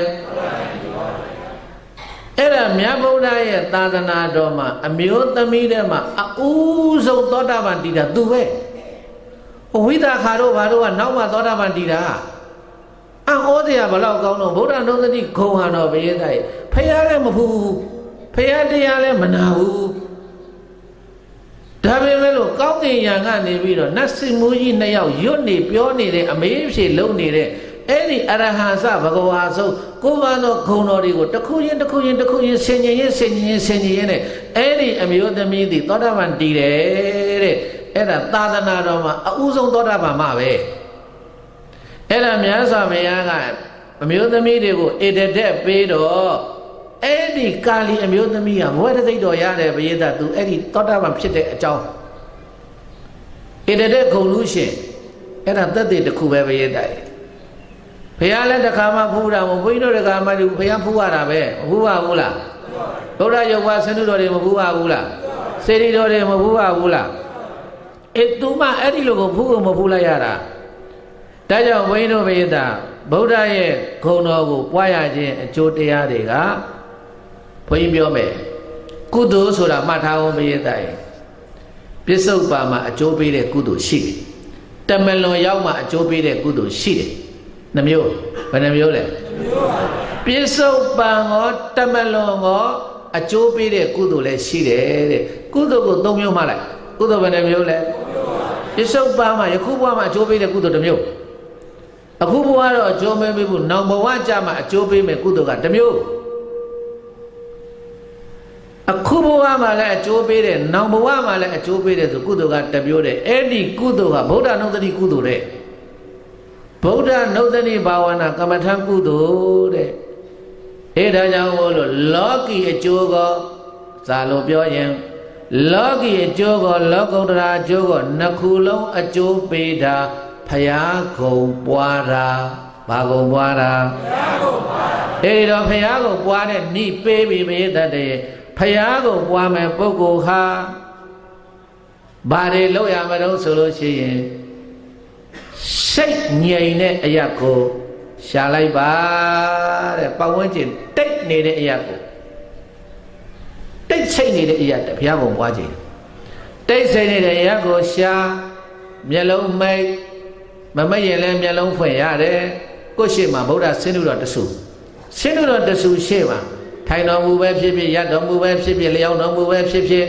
အဲ့ဒါမြတ်ဗုဒ္ဓရဲ့သာသနာတော်မှာအမျိုးသမီးတွေမှာအဦးဆုံးသောတာပန်တည်တာသူပဲဝိသခါတို့ဘာတို့ကနောက်မှသောတာပန်တည်တာအံ့ဩတရားဘလောက်ကောင်းတော့ဗုဒ္ဓနှုတ်သတိခုံဟန်တော်ဘယေတိုက်ဖယားလည်းမဖူးဖယားတရားလည်းမနာဘူးဒါပေမဲ့လို့ကောင်းကင်ယံကနေပြီးတော့နတ်စင်မူကြီးနှစ်ယောက်ရွတ်နေပြောနေတဲ့အမေးဖြေလုံးနေတဲ့အဲ့ဒီအရဟံသဘဂဝါဆုံးကိုယ်ပါသောဂုဏ်တော်တွေကိုတစ်ခုချင်းတစ်ခုချင်းတစ်ခုချင်းဆင်ញင်ရင်ဆင်ញင်ရင်ဆင်ញင်ရင်နဲ့အဲ့ဒီအမျိုးသမီးသည်သောတာပန်တည်တယ်တဲ့အဲ့ဒါသာသနာတော်မှာအဦးဆုံးသောတာပန်မှာပဲအဲ့ဒါမြတ်စွာဘုရားကအမျိုးသမီးတွေကိုဧတတက်ပေးတော့အဲ့ဒီကာလီအမျိုးသမီးကဘဝတသိတော်ရတယ်ဘယေတသူအဲ့ဒီသောတာပန်ဖြစ်တဲ့အကြောင်းဧတတက်ဂုဏ်လူရှင်အဲ့ဒါသက်သေတစ်ခုပဲဘယေတိုက်ဘုရားလည်းတစ်ခါမှဖူးတာမဟုတ်ဘုန်းကြီးတို့တစ်ခါမှဘုရားဖူးရတာပဲမဖူးပါဘူးလားဗုဒ္ဓရုပ်ဝါဆန္ဒတော်တွေမဖူးပါဘူးလားစေတီတော်တွေမဖူးပါဘူးလားအဲသူမှအဲ့ဒီလိုကိုဖူးဖို့မဖူးလိုက်ရတာဒါကြောင့်ဘုန်းကြီးတို့ဘုရားဗုဒ္ဓရဲ့ဂုဏ်တော်ကိုပွားရခြင်းအကျိုးတရားတွေကဘုန်းကြီးပြောမယ်ကုသိုလ်ဆိုတာမှတ်ထားအောင်ဘုရားပြစ္ဆုတ်ပါမှာအကျိုးပေးတဲ့ကုသိုလ်ရှိတယ်တမလွန်ရောက်မှအကျိုးပေးတဲ့ကုသိုလ်ရှိတယ်နှမျိုးဘယ်နှမျိုးလဲပြစ္ဆုတ်ပံရောတမလွန်ရောအကျိုးပေးတဲ့ကုသိုလ်လည်းရှိတယ်တဲ့ကုသိုလ်ကိုသုံးမျိုးမှလိုက်ကုသိုလ်ဘယ်နှမျိုးလဲပြစ္ဆုတ်ပံမှာယခုဘဝမှာအကျိုးပေးတဲ့ကုသိုလ်တစ်မျိုးအခုဘဝတော့အကျိုးမပေးဘူးနောက်ဘဝကျမှအကျိုးပေးမယ်ကုသိုလ်ကတစ်မျိုးအခုဘဝမှာလည်းအကျိုးပေးတယ်နောက်ဘဝမှာလည်းအကျိုးပေးတယ်ဆိုကုသိုလ်ကတစ်မျိုးတဲ့အဲ့ဒီကုသိုလ်ကဗုဒ္ဓနုတ္တိကုသိုလ်တဲ့ဗုဒ္ဓနုတ္တိဘာဝနာကမ္မထကုသိုလ်တဲ့အဲဒါကြောင့်မို့လို့လောကီအကျိုးကောဇာလို့ပြောရင်လောကီအကျိုးကောလောကုတ္တရာအကျိုးကောနှစ်ခုလုံးအကျိုးပေးတာဖယားကုံပွားတာဘာကုံပွားတာဖယားကုံပွားတာအဲဒီတော့ဖယားကုံပွားတဲ့နိပေးပြီးမေတ္တတဲ့ဖယားကုံပွားမယ်ပုဂ္ဂိုလ်ဟာဘာတွေလုပ်ရမလို့ဆိုလို့ရှိရင်စိတ်ငြိမ်တဲ့အရာကိုရှာလိုက်ပါတဲ့ပတ်ဝန်းကျင်တိတ်နေတဲ့အရာကိုတိတ်ဆိတ်နေတဲ့အရာတဘုရားကုံပွားခြင်းတိတ်ဆိတ်နေတဲ့အရာကိုရှာမျက်လုံးမိတ်မမိတ်ရင်လည်းမျက်လုံးဖွင့်ရတယ်ကိုယ့်ရှေ့မှာဗုဒ္ဓဆင်းတုတော်တဆူဆင်းတုတော်တဆူရှေ့မှာထိုင်တော်မူပဲဖြစ်ဖြစ်ရတော်မူပဲဖြစ်ဖြစ်လျောင်းတော်မူပဲဖြစ်ဖြစ်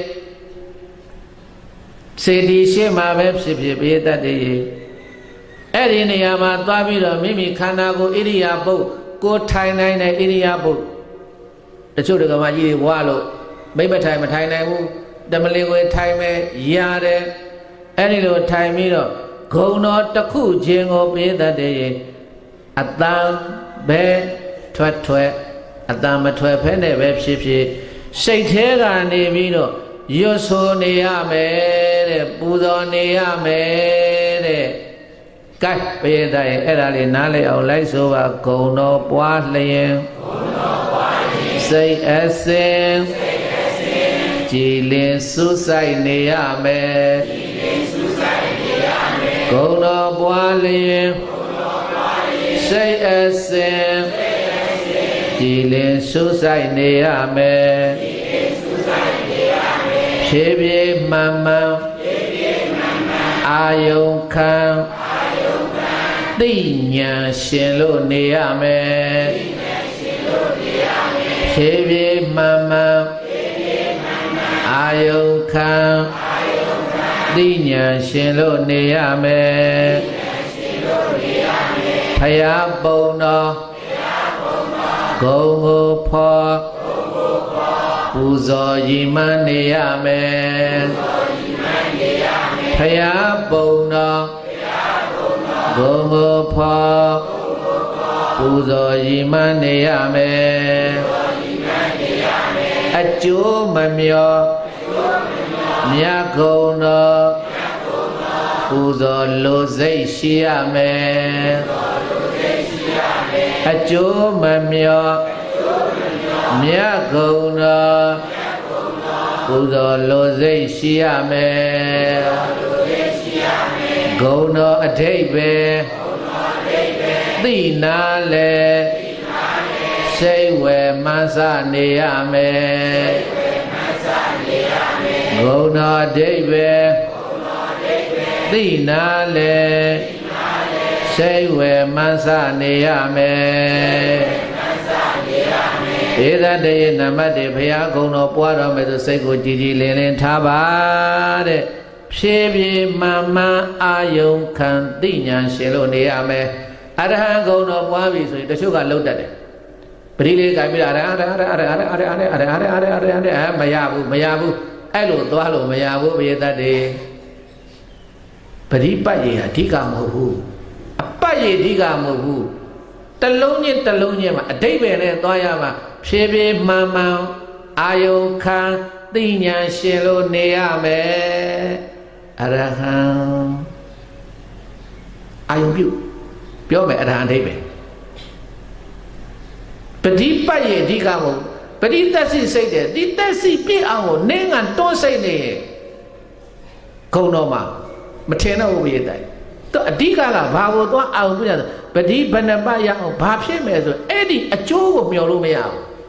စေတီရှေ့မှာပဲဖြစ်ဖြစ်ဘေးတတ်တည်းအဲ့ဒီနေရာမှာသွားပြီးတော့မိမိခန္ဓာကိုဣရိယာပုတ်ကိုထိုင်နိုင်တဲ့ဣရိယာပုတ်တချို့တက္ကမကြီးတွေဘွားလို့မိမထိုင်မထိုင်နိုင်ဘူးတမလင်ကိုထိုင်မဲ့ရတယ်အဲ့ဒီလိုထိုင်ပြီးတော့ဂုံတော်တစ်ခုချင်းကိုပေးတတ်တယ်အတန်ပဲထွက်ထွက်အတန်မထွက်ဖဲနဲ့ပဲဖြစ်ဖြစ်စိတ်ထဲကနေပြီးတော့ရွတ်ဆိုနေရမယ်တဲ့ပူဇော်နေရမယ်တဲ့ကဲဘေးတိုင်းအဲ့ဒါလေးနားလည်အောင်လိုက်ဆိုပါဂုံတော်ပွားလျင်ဂုံတော်ပွားလျင်စိတ်အစဉ်စိတ်အစဉ်ကြည်လင်စူးစိုက်နေရမယ်ကြည်လင်စူးစိုက်နေရမယ်ဂုံတော်ပွားလျင်ဂုံတော်ပွားလျင်စိတ်အစဉ်စိတ်အစဉ်ကြည်လင်စူးစိုက်နေရမယ်ကြည်လင်စူးစိုက်နေရမယ်ဖြည်းဖြည်းမှန်မှန်ဖြည်းဖြည်းမှန်မှန်အာယုံခံသိဉာဏ်ရှင်လို့နေရမယ်သိဉာဏ်ရှင်လို့နေရမယ်ဖြည်းဖြည်းမှန်မှန်ဖြည်းဖြည်းမှန်မှန်အာယုခံအာယုခံသိဉာဏ်ရှင်လို့နေရမယ်သိဉာဏ်ရှင်လို့နေရမယ်ဖယားပုံတော်ဖယားပုံတော်ဂုံကိုဖော်ဂုံကိုဖော် Phu do yi man ne ya me Phaya bông no Gô ngô phò Phu do yi man ne ya me A chú mà myo Mya gô no Phu do lô dây shi ya me A chú mà myo Mya gô no Phu do lô dây shi ya me Gô no a thây bê Tī na lê Say we masa ne ya me Gô no a thây bê Tī na lê Say we masa ne ya me Thế ra đây nằm ở đây phải không nó qua đó mới được xây của chị chị lên lên thả ba đấy phía bên mà mà ai dùng khăn tin nhắn xe lô này à mẹ ở đây hàng không nó qua vì rồi tôi chụp cái lâu đấy beri lagi kami ada ada ada ada ada ada ada ada ada ada ada ada ada mayabu mayabu ai lo toa lo mayabu bây giờ đây beri bắt gì à đi cả một vụ bắt gì đi cả một vụ tật lâu nhé tật lâu nhé mà đây bên này toa ya mà phía bên mà mà ai dùng khăn tin nhắn xe lô này à mẹ Arahang ai dùng biểu biểu mẹ Arahang đây mẹ Bedi paye di kamu, bedi tasi saja, di tasi pi awak, nengan to saja. Kau nama, macam mana ubi itu? Tu di kala bahawa tu awak punya, bedi benar yang bahasa macam, edi acuh mialu miau.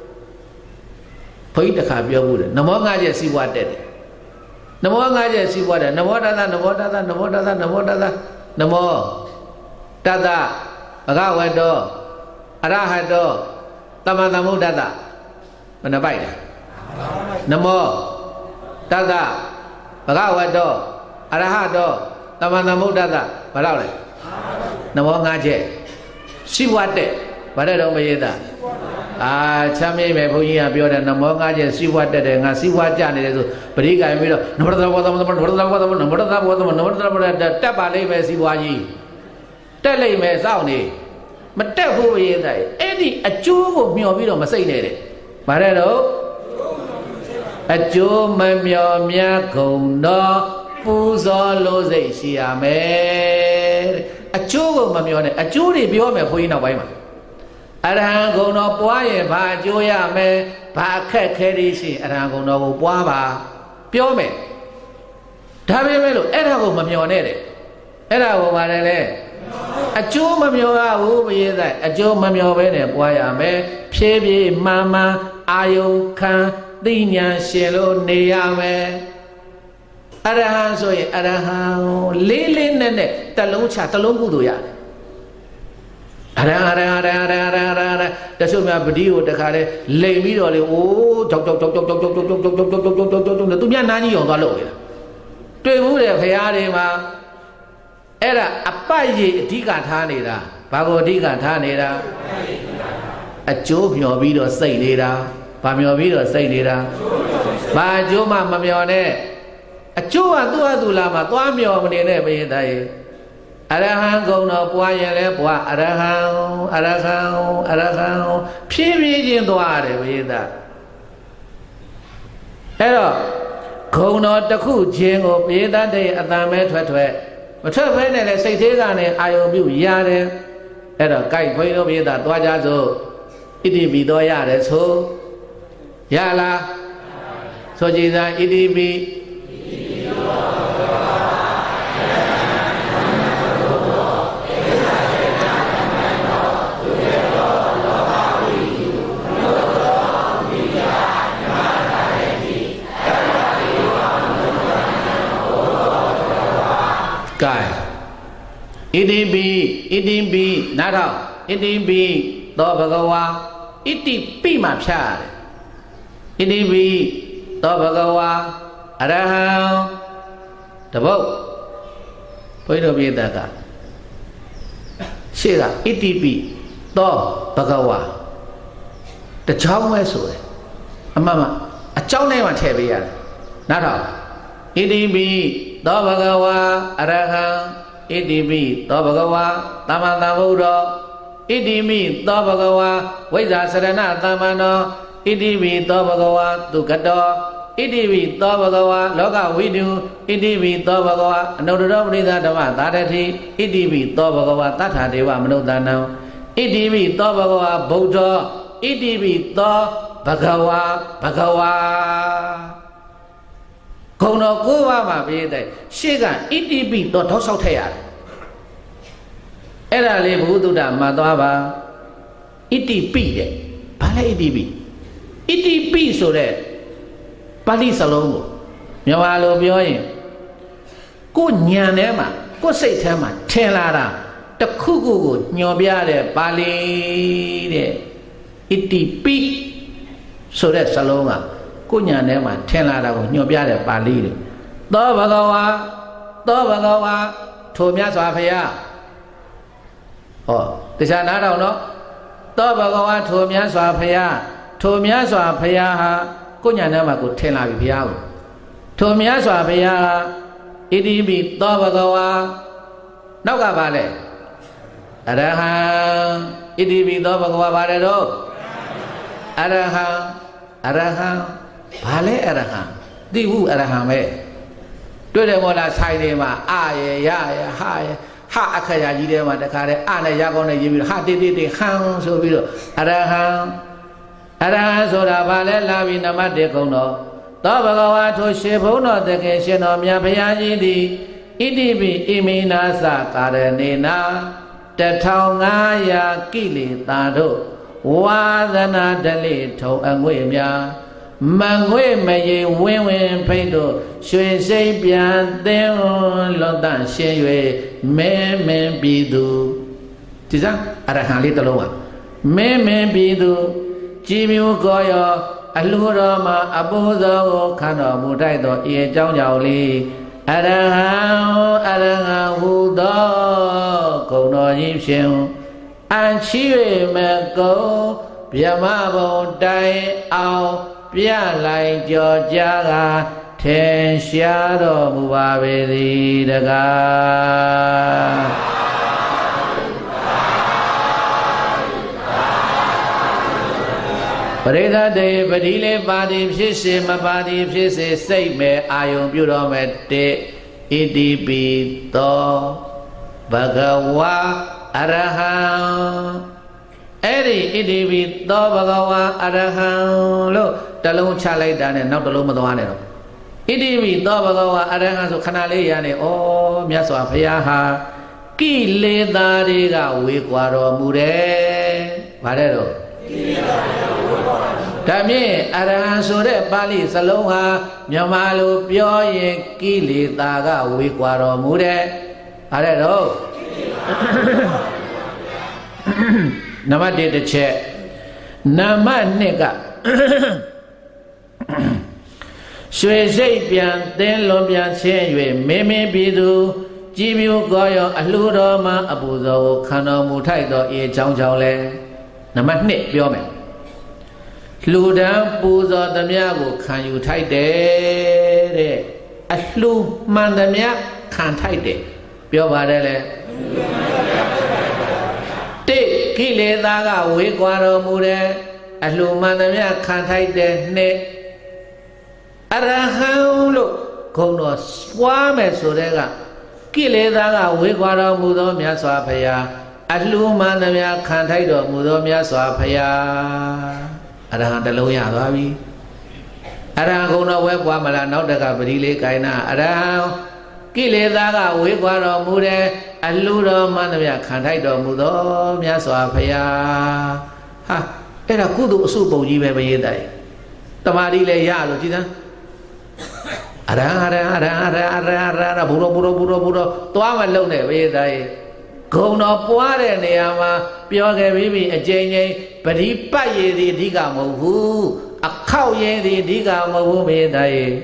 Pergi dekat biar buat, nama ngaji si buat deh, nama ngaji si buat deh, nama dada, nama dada, nama dada, nama dada, nama dada, agak wado, arah wado. Tama tamu dada, mana baik? Namo dada, bagaimana? Arahado, tama tamu dada, bagaimana? Namo ngaji, siwate, pada dong berita. Ah, kami mempunyai biar namo ngaji siwate dengan siwate ni itu berikan milo. Nomor berapa teman teman, nomor berapa teman, nomor berapa teman, nomor berapa ada. Tak balik mesti siwaji, tak lagi mesti sahun ni. Mà treo hú vậy đấy, ấy đi, à chú của miêu biết đâu mà xây này đấy, mà đây đâu, à chú mà miêu miêu cùng đó, phu do lô dậy xì à mẹ, à chú của mà miêu này, à chú đi biểu mẹ phu nào vậy mà, à thằng cùng nó bóa vậy bà chú ya mẹ, bà khét khét đi xì, à thằng cùng nó bóa bà, biểu mẹ, thà biết mấy lúc, ấy thằng cùng mà miêu này đấy, ấy thằng cùng mà này đấy. A chú mà miêu à u bây giờ a chú mà miêu về này qua ya mẹ phía bên mama ayu khan tin nhắn xe lô này ya mẹ Arahang rồi Arahang lê lê nè nè ta lông cha ta lông cụ ya Arahang Arahang Arahang Arahang Arahang ta số mà video ta khai đấy lê mi rồi ô chọc chọc chọc chọc chọc chọc chọc chọc chọc chọc chọc chọc chọc chọc chọc tôi biết nãy nhiều toàn lỗi tôi muốn để phải à đi mà Era apa ye di cả tha này ra, bao đi cả tha này ra, à chỗ miêu bí đó xây này ra, ba miêu bí đó xây này ra, ba chỗ mà mà miêu này, à chỗ à tu à tu làm mà tu miêu mà này này bây giờ đây, Arahang công nó qua ye le qua Arahang Arahang Arahang, phi phi chuyện tu à đấy bây giờ, Era công nó đặc khu chuyện của bây giờ đây à ta mới thuê thuê. Mà thưa với này là xây thế ra này ai ở biểu gia đấy,အဲ့တော့ gain ဘုန်းကြီးတို့ပြည်သားသွားကြစို့ဣတိပိတော်ရတယ်ဆိုရလားဆိုကြည်သာဣတိပိကဲဣတိပိဣတိပိနားထောင်ဣတိပိသောဘဂဝါဣတိပိမှာဖြတ်ရတယ်ဣတိပိသောဘဂဝါအရဟံတပုတ်ဘုန်းကြီးတို့ပြည်သားကရှေ့ကဣတိပိသောဘဂဝါတချောင်းပဲဆိုတယ်အမှန်မှအ cháu này mà thế bây giờ nào thôi itipi to bhagava arahant itipi to bhagava tamanta buddha itipi to bhagava vaisa sarana tamano itipi to bhagava tukado itipi to bhagava loka vidu itipi to bhagava anuttara pranita dhamma tadati itipi to bhagava tatha deva manuttanam itipi to bhagava buddha itipi to bhagava bhagava không nó cố vào mà bây giờ xe cả ít đi bị to thấu sau thầy à ấy là lấy bố tu đàm mà to ba ít đi bị đấy ba lại ít đi bị ít đi bị số đấy ba đi sao luôn nhưng mà lo biểu hiện cô nhà này mà cô xây thế mà thế là ra đặc khu khu nhỏ bé đấy ba đi đấy ít đi bị số đấy sao luôn à cô nhà này mà thiên la đâu nhiều bia để bà lý đấy đó bà câu à đó bà câu à thua miếng xóa phải à ồ thì sao nói đâu nó đó bà câu à thua miếng xóa phải à thua miếng xóa phải à ha cô nhà này mà cũng thiên la bị phải à thua miếng xóa phải à ít đi bị đó bà câu à đâu cả bà này ở đây ha ít đi bị đó bà câu à bà này đâu ở đây ha ở đây ha bà lẽ arahant đi vu arahant mẹ đối với mọi là sai đi mà a ye ya ye ha ye ha akhaya gì đấy mà đặc cái a này ya con này gì biết ha đi đi đi khang số biết rồi arahant arahant số là bà lẽ là vì nằm để con nó đó bà câu à thôi sẽ phổ nó để cái sẽ nó miếng phải ăn gì đi ít đi bị imina sa karenina để thao ngã ya kili ta đô wadana dali thâu ăn quê miếng mà quê mà gì quen quen phải đồ xuôi xây biển đen lo đan xe về mẹ mẹ bị đồ thì sao arahant lấy tao luôn à mẹ mẹ bị đồ chỉ biết coi à alu đó mà abu đó khăn đó mua trái đó ye cháu giàu li arahant arahant hu đó cầu nó nhịp xem anh chỉ về mà cầu bia ma bông trái ao bia lại cho cha ga thiên xa đó mu ba về đi đa ga Parida de padile padi phit se ma padi phit se sight me ayun pyu do me te itipi to bhagava arahant Eri itipi to bhagava arahant lo ta long cha lai ta ne nauk ta long ma twa ne do itipi to bhagava arahant so khana le ya ne o myat swa phaya ha ki le ta de ga we kwa ro mu de ba de doဒါမြင့်အရဟံဆိုတဲ့ပါဠိစလုံးဟာမြန်မာလိုပြောရင်ကိလေသာကဝေကွာတော်မူတဲ့ဗါတဲ့တော့နံပါတ်တစ်တစ်ချက်နံပါတ်နှစ်ကရွှေစိတ်ပြန်သင်းလွန်ပြန်ဆင်း၍မင်းမင်းပြည်သူကြည်မြူကောရောအလှတော်မှာအပူဇော်ကိုခံတော်မူထိုက်သောအေချောင်းချောင်းလဲနံပါတ်နှစ်ပြောမယ်လူတန်းပူဇော်သမျှကိုခံယူထိုက်တယ်တဲ့အလှမှန်သမျှခံထိုက်တယ်ပြောပါတယ်လေတိကိလေသာကဝေကွာတော်မူတယ်အလှမှန်သမျှခံထိုက်တယ်နှစ်အရဟံလို့ဂုဏ်တော်စွားမယ်ဆိုတဲ့ကကိလေသာကဝေကွာတော်မူသောမြတ်စွာဘုရားအလှမှန်သမျှခံထိုက်တော်မူသောမြတ်စွာဘုရားအရဟံတလုံးရသွားပြီအရဟံဂုဏ်တော်ဝဲပွားမလားနောက်တကပတိလေးကိုင်နာအရဟံကိလေသာကဝေကွာတော်မူတယ်အလှတော်မှန်သမျှခံထိုက်တော်မူသောမြတ်စွာဘုရားဟာအဲ့ဒါကုသိုလ်အစုပုံကြီးပဲမရေးတိုင်တမာတိလည်းရလို့ကြည်စမ်းအရဟံအရဟံအရဟံအရဟံအရဟံဘူရောဘူရောဘူရောဘူရောသွားမလုံးနဲ့မရေးတိုင်ဂုံတော်ပွားတဲ့နေရာမှာပြောခဲ့ပြီးပြီအကျဉ်းချင်းပရိပတ်ရည်ဒီအဓိကမဟုတ်ဘူးအခောက်ရည်ဒီအဓိကမဟုတ်ဘူးမေတ္တာရေ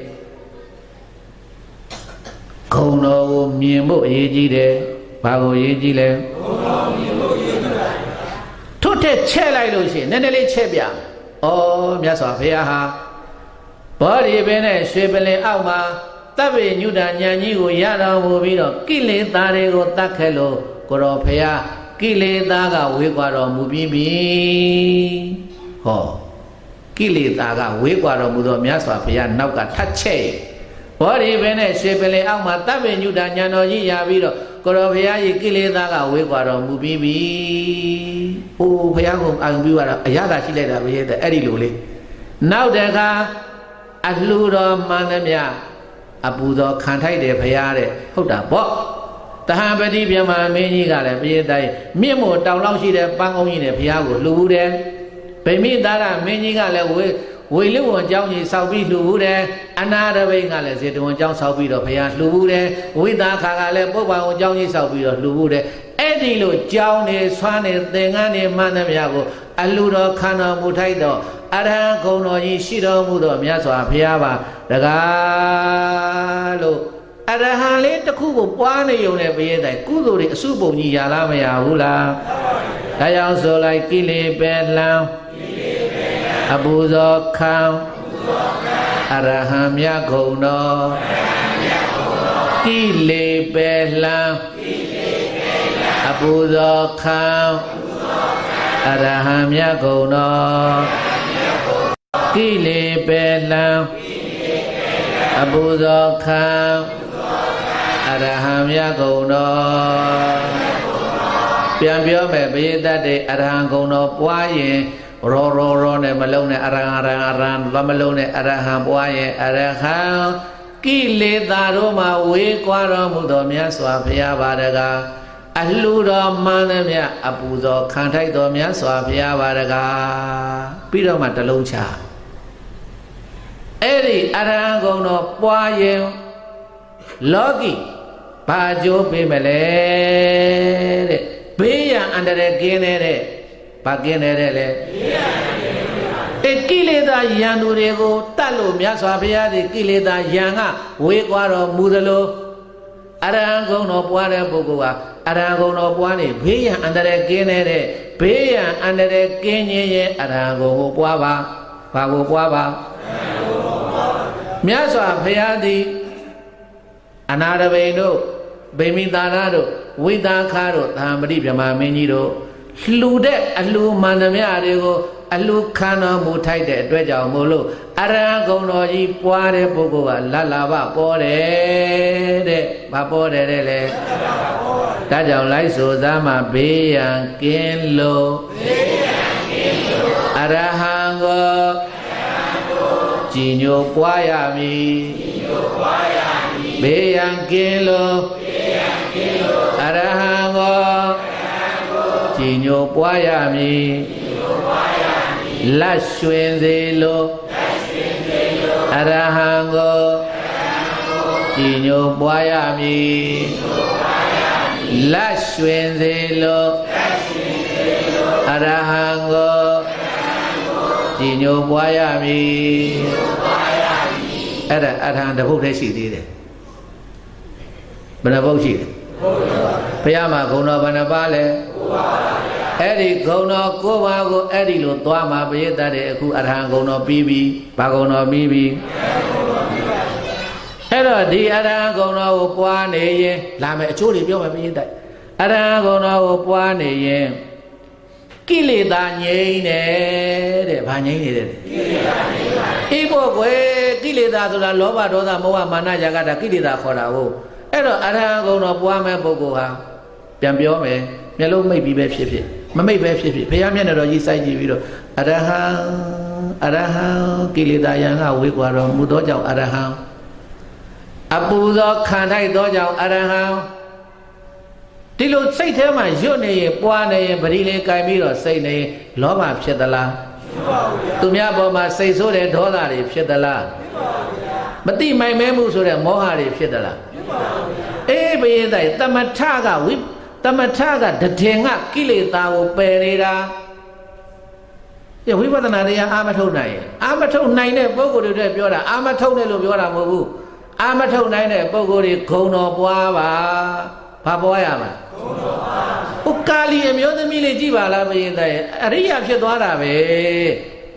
ဂုံတော်ကိုမြင်ဖို့အရေးကြီးတယ်ဘာကိုအရေးကြီးလဲဂုံတော်မြင်ဖို့အရေးကြီးတယ်ထွတ်တဲ့ချဲ့လိုက်လို့ရှိရင်နည်းနည်းလေးချဲ့ပြဩမြတ်စွာဘုရားဟာဘောဒီပင်နဲ့ရွှေပလင်အောက်မှာတပ်ပေညုတာဉာဏ်ကြီးကိုရတော်မူပြီးတော့ကိလေသာတွေကိုတတ်ခဲ့လို့ကိုရောဖရာကိလေသာကဝေးကွာတော်မူပြီးပြီဟောကိလေသာကဝေးကွာတော်မူသောမြတ်စွာဘုရားနောက်ကထတ်ချက်ဘောဒီပင်နဲ့ရွှေပလင်အောက်မှာတပ်ပေညုတာဉာဏ်တော်ကြီးရပြီးတော့ကိုရောဘုရားကြီးကိလေသာကဝေးကွာတော်မူပြီးပြီဟိုဘုရားကအာရုံပြုရတာအရသာရှိလိုက်တာပဲရဲ့အဲ့ဒီလိုလေးနောက်တခါအလှူတော်မှန်သမျှအပူတော်ခံထိုက်တယ်ဘုရားတဲ့ဟုတ်တာပေါ့တဟံပတိပြမမင်းကြီးကလည်းပြေးတိုင်းမြင့်မို့တောင်လောက်ရှိတဲ့ပန်းကုန်းကြီးနဲ့ဘုရားကိုလှူဘူးတယ်ဗိမိသားရမင်းကြီးကလည်းဝေဝေလူဝန်ကျောင်းကြီးဆောက်ပြီးလှူဘူးတယ်အနာရဘိကလည်းဇေတဝန်ကျောင်းဆောက်ပြီးတော့ဘုရားလှူဘူးတယ်ဝိသာခါကလည်းပုပ္ပဝန်ကျောင်းကြီးဆောက်ပြီးတော့လှူဘူးတယ်အဲ့ဒီလိုကျောင်းနေဆွမ်းနေသင်္ကန်းနေမှန်သမျှကိုအလှူတော်ခံတော်မူထိုက်တော့အရဟံဂုဏ်တော်ကြီးရှိတော်မူသောမြတ်စွာဘုရားပါတကားလို့အရဟံလေးတစ်ခုကိုပွားနေုံနဲ့ပြည့်တဲ့ကုသိုလ်တွေအစုပုံကြီးရလားမရဘူးလားဒါကြောင့်ဆိုလိုက်ကိလေပဲလံအပူဇော်ခံအရဟံမြတ်ဂုဏ်တော်ကိလေပဲလံအပူဇော်ခံအရဟံမြတ်ဂုဏ်တော်ကိလေပဲလံအပူဇော်ခံအရဟံမြတ်ဂုဏ်တော်ပြန်ပြောမယ်ပရိသတ်တွေအရဟံဂုဏ်တော်ပွားရင်ရောရောရောနဲ့မလုံးနဲ့အရဟံအရဟံအရဟံဘာမလုံးနဲ့အရဟံပွားရင်အရဟံကိလေသာတို့မှာဝေးကွာတော်မူသောမြတ်စွာဘုရားပါတကားအလှူတော်မှန်သမျှအပူဇော်ခံထိုက်တော်မြတ်စွာဘုရားပါတကားပြီးတော့မှတလုံးချအဲ့ဒီအရဟံဂုဏ်တော်ပွားရင်လောကီဘာကြိုးပေးမလဲတဲ့ဘေးရန်အန္တရာယ်ကင်းနေတဲ့ဘာကင်းနေတဲ့လေအဲကိလေသာယံသူတွေကိုတတ်လို့မြတ်စွာဘုရားဒီကိလေသာယံကဝေးကွာတော်မူသလိုအရဟံဂုဏ်တော်ပွားတဲ့ပုဂ္ဂိုလ်ကအရဟံဂုဏ်တော်ပွားနေဘေးရန်အန္တရာယ်ကင်းနေတဲ့ဘေးရန်အန္တရာယ်ကင်းခြင်းရဲ့အရဟံဂုဏ်ကိုပွားပါဘာကိုပွားပါမြတ်စွာဘုရားသည်အနာရဘိန်တို့ဗိမိသာရတို့ဝိသာခါတို့သာမတိဗြဟ္မာမင်းကြီးတို့လှူတဲ့အလှူမှန်သမျှတွေကိုအလှူခံတော်မူထိုက်တဲ့အတွက်ကြောင့်မို့လို့အရဟံဂုဏ်တော်ကြီးပွားတဲ့ပုဂ္ဂိုလ်ကလတ်လာဘပေါ်တယ်တဲ့ဘာပေါ်တယ်တဲ့လေဒါကြောင့်လိုက်ဆိုသားမှာဘေးရန်ကင်းလို့ဘေးရန်ကင်းလို့အရဟံကိုကြည်ညိုပွားရမည်ကြည်ညိုပွားရမည်ဘေးရန်ကင်းလို့ဘေးရန်ကင်းလို့အရဟံကိုကြည်ညိုပွားရမည်ကြည်ညိုပွားရမည်လက်ရွှင်စေလို့လက်ရွှင်စေလို့အရဟံကိုကြည်ညိုပွားရမည်ကြည်ညိုပွားရမည်လက်ရွှင်စေလို့လက်ရွှင်စေလို့အရဟံကိုကြည်ညိုပွားရမည်အဲ့ဒါအထံတပုတ်တည်းရှိသေးတယ်ဘယ်နှပုတ်ရှိလဲဘုရားမှာဂုဏ်တော်ဘယ်နှပါလဲအဲ့ဒီဂုဏ်တော်ကိုးပါးကိုအဲ့ဒီလိုသွားမှာပရိသတ်တွေအခုအထံဂုဏ်တော်ပြီးပြီဘာဂုဏ်တော်ပြီးပြီအဲ့တော့ဒီအထံဂုဏ်တော်ကိုပွားနေရင်လာမယ်အချိုးတွေပြောမယ်ပရိသတ်အထံဂုဏ်တော်ကိုပွားနေရင်ကိလေသာငြိမ်းတယ်တဲ့ဘာငြိမ်းနေတယ်ကိလေသာငြိမ်းပါအေးပေါ့ကွယ်ကိလေသာဆိုတာလောဘဒေါသမောဟမာနရာဂတာကိလေသာခေါ်တာဟုတ်အဲ့တော့အရဟံဂုဏ်တော်ပွားမဲ့ပုဂ္ဂိုလ်ဟာပြန်ပြောမယ်မျက်လုံးမိတ်ပြီးပဲဖြစ်ဖြစ်မမိတ်ပဲဖြစ်ဖြစ်ဘုရားမျက်နှာတော်ကြီးစိုက်ကြည့်ပြီးတော့အရဟံအရဟံကိလေသာယံကဝေးကွာတော်မူသောကြောင့်အရဟံအပူဇော်ခံထိုက်သောကြောင့်အရဟံဒီလိုစိတ်ထဲမှာညွတ်နေရင်ပွားနေရင်ပရိလေးကြိုင်ပြီးတော့စိတ်နေလောဘဖြစ်သလားဖြစ်ပါဘူးဗျာသူများပေါ်မှာစိတ်ဆိုးတဲ့ဒေါသတွေဖြစ်သလားဖြစ်ပါဘူးဗျာမတိမိုင်မဲမှုဆိုတဲ့မောဟတွေဖြစ်သလားဖြစ်ပါဘူးဗျာအေးဘယင်းတိုင်းတမထကဝိတမထကတည်ငါကိလေသာကိုပယ်နေတာဝိပဿနာတရားအာမထုတ်နိုင်ရင်အာမထုတ်နိုင်တဲ့ပုဂ္ဂိုလ်တွေပြောတာအာမထုတ်တယ်လို့ပြောတာမဟုတ်ဘူးအာမထုတ်နိုင်တဲ့ပုဂ္ဂိုလ်တွေဂုဏ်တော်ပွားပါဘာပွားရမှာဂုဏ်တော်ပွားဟိုကာလီအမျိုးသမီးလေးကြည့်ပါလားဘယင်းတိုင်းအရိယာဖြစ်သွားတာပဲ